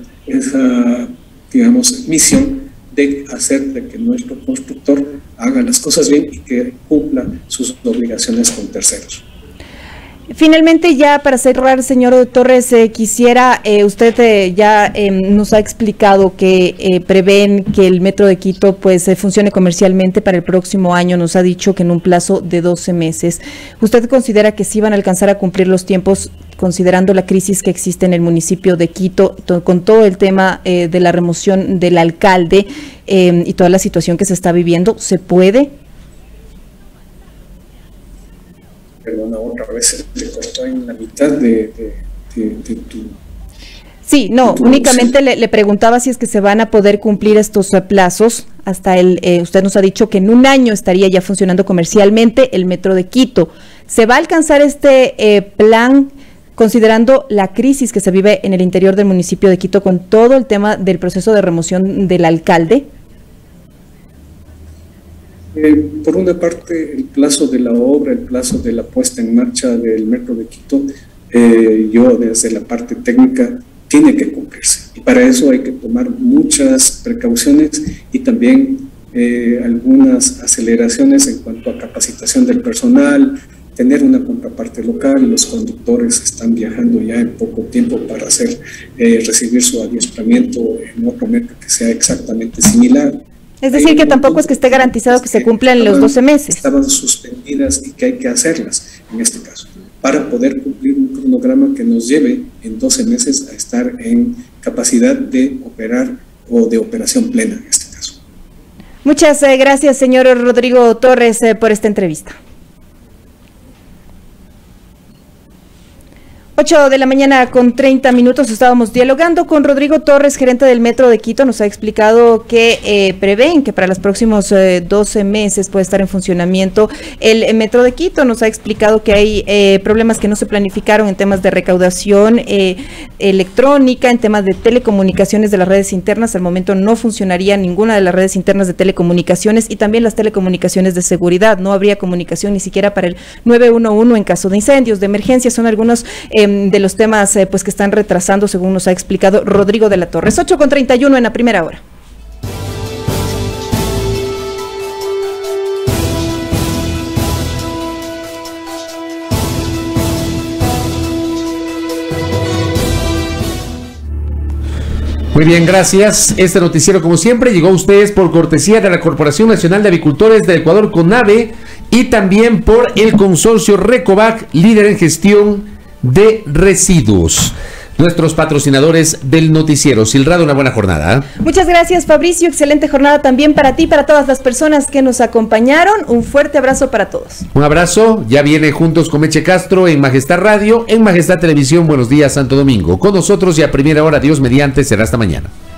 digamos, misión de hacer de que nuestro constructor haga las cosas bien y que cumpla sus obligaciones con terceros. Finalmente, ya para cerrar, señor Torres, quisiera, usted ya nos ha explicado que prevén que el Metro de Quito pues funcione comercialmente para el próximo año, nos ha dicho que en un plazo de 12 meses. ¿Usted considera que sí van a alcanzar a cumplir los tiempos, considerando la crisis que existe en el municipio de Quito, con todo el tema de la remoción del alcalde y toda la situación que se está viviendo? ¿Se puede? Perdona, otra vez te cortó en la mitad de tu... Sí, no, únicamente le preguntaba si es que se van a poder cumplir estos plazos. Hasta usted nos ha dicho que en un año estaría ya funcionando comercialmente el Metro de Quito. ¿Se va a alcanzar este plan considerando la crisis que se vive en el interior del municipio de Quito con todo el tema del proceso de remoción del alcalde? Por una parte, el plazo de la obra, el plazo de la puesta en marcha del Metro de Quito, yo desde la parte técnica tiene que cumplirse. Y para eso hay que tomar muchas precauciones y también algunas aceleraciones en cuanto a capacitación del personal, tener una contraparte local. Los conductores están viajando ya en poco tiempo para recibir su adiestramiento en otro metro que sea exactamente similar. Es decir, que tampoco es que esté garantizado que se cumplan los 12 meses. Estaban suspendidas y que hay que hacerlas en este caso, para poder cumplir un cronograma que nos lleve en 12 meses a estar en capacidad de operar o de operación plena en este caso. Muchas gracias, señor Rodrigo Torres, por esta entrevista. 8 de la mañana con 30 minutos, estábamos dialogando con Rodrigo Torres, gerente del Metro de Quito. Nos ha explicado que prevén que para los próximos 12 meses puede estar en funcionamiento el Metro de Quito. Nos ha explicado que hay problemas que no se planificaron en temas de recaudación electrónica, en temas de telecomunicaciones de las redes internas. Al momento no funcionaría ninguna de las redes internas de telecomunicaciones y también las telecomunicaciones de seguridad. No habría comunicación ni siquiera para el 911 en caso de incendios, de emergencia. Son algunos de los temas pues que están retrasando, según nos ha explicado Rodrigo de la Torre. 8:31 en la primera hora. Muy bien, gracias. Este noticiero, como siempre, llegó a ustedes por cortesía de la Corporación Nacional de Avicultores del Ecuador, CONAVE, y también por el consorcio Recovac, líder en gestión de residuos. Nuestros patrocinadores del noticiero. Silrado, una buena jornada. Muchas gracias, Fabricio. Excelente jornada también para ti, para todas las personas que nos acompañaron. Un fuerte abrazo para todos. Un abrazo. Ya viene Juntos con Meche Castro en Majestad Radio, en Majestad Televisión. Buenos días, Santo Domingo. Con nosotros y a primera hora, Dios mediante, será hasta mañana.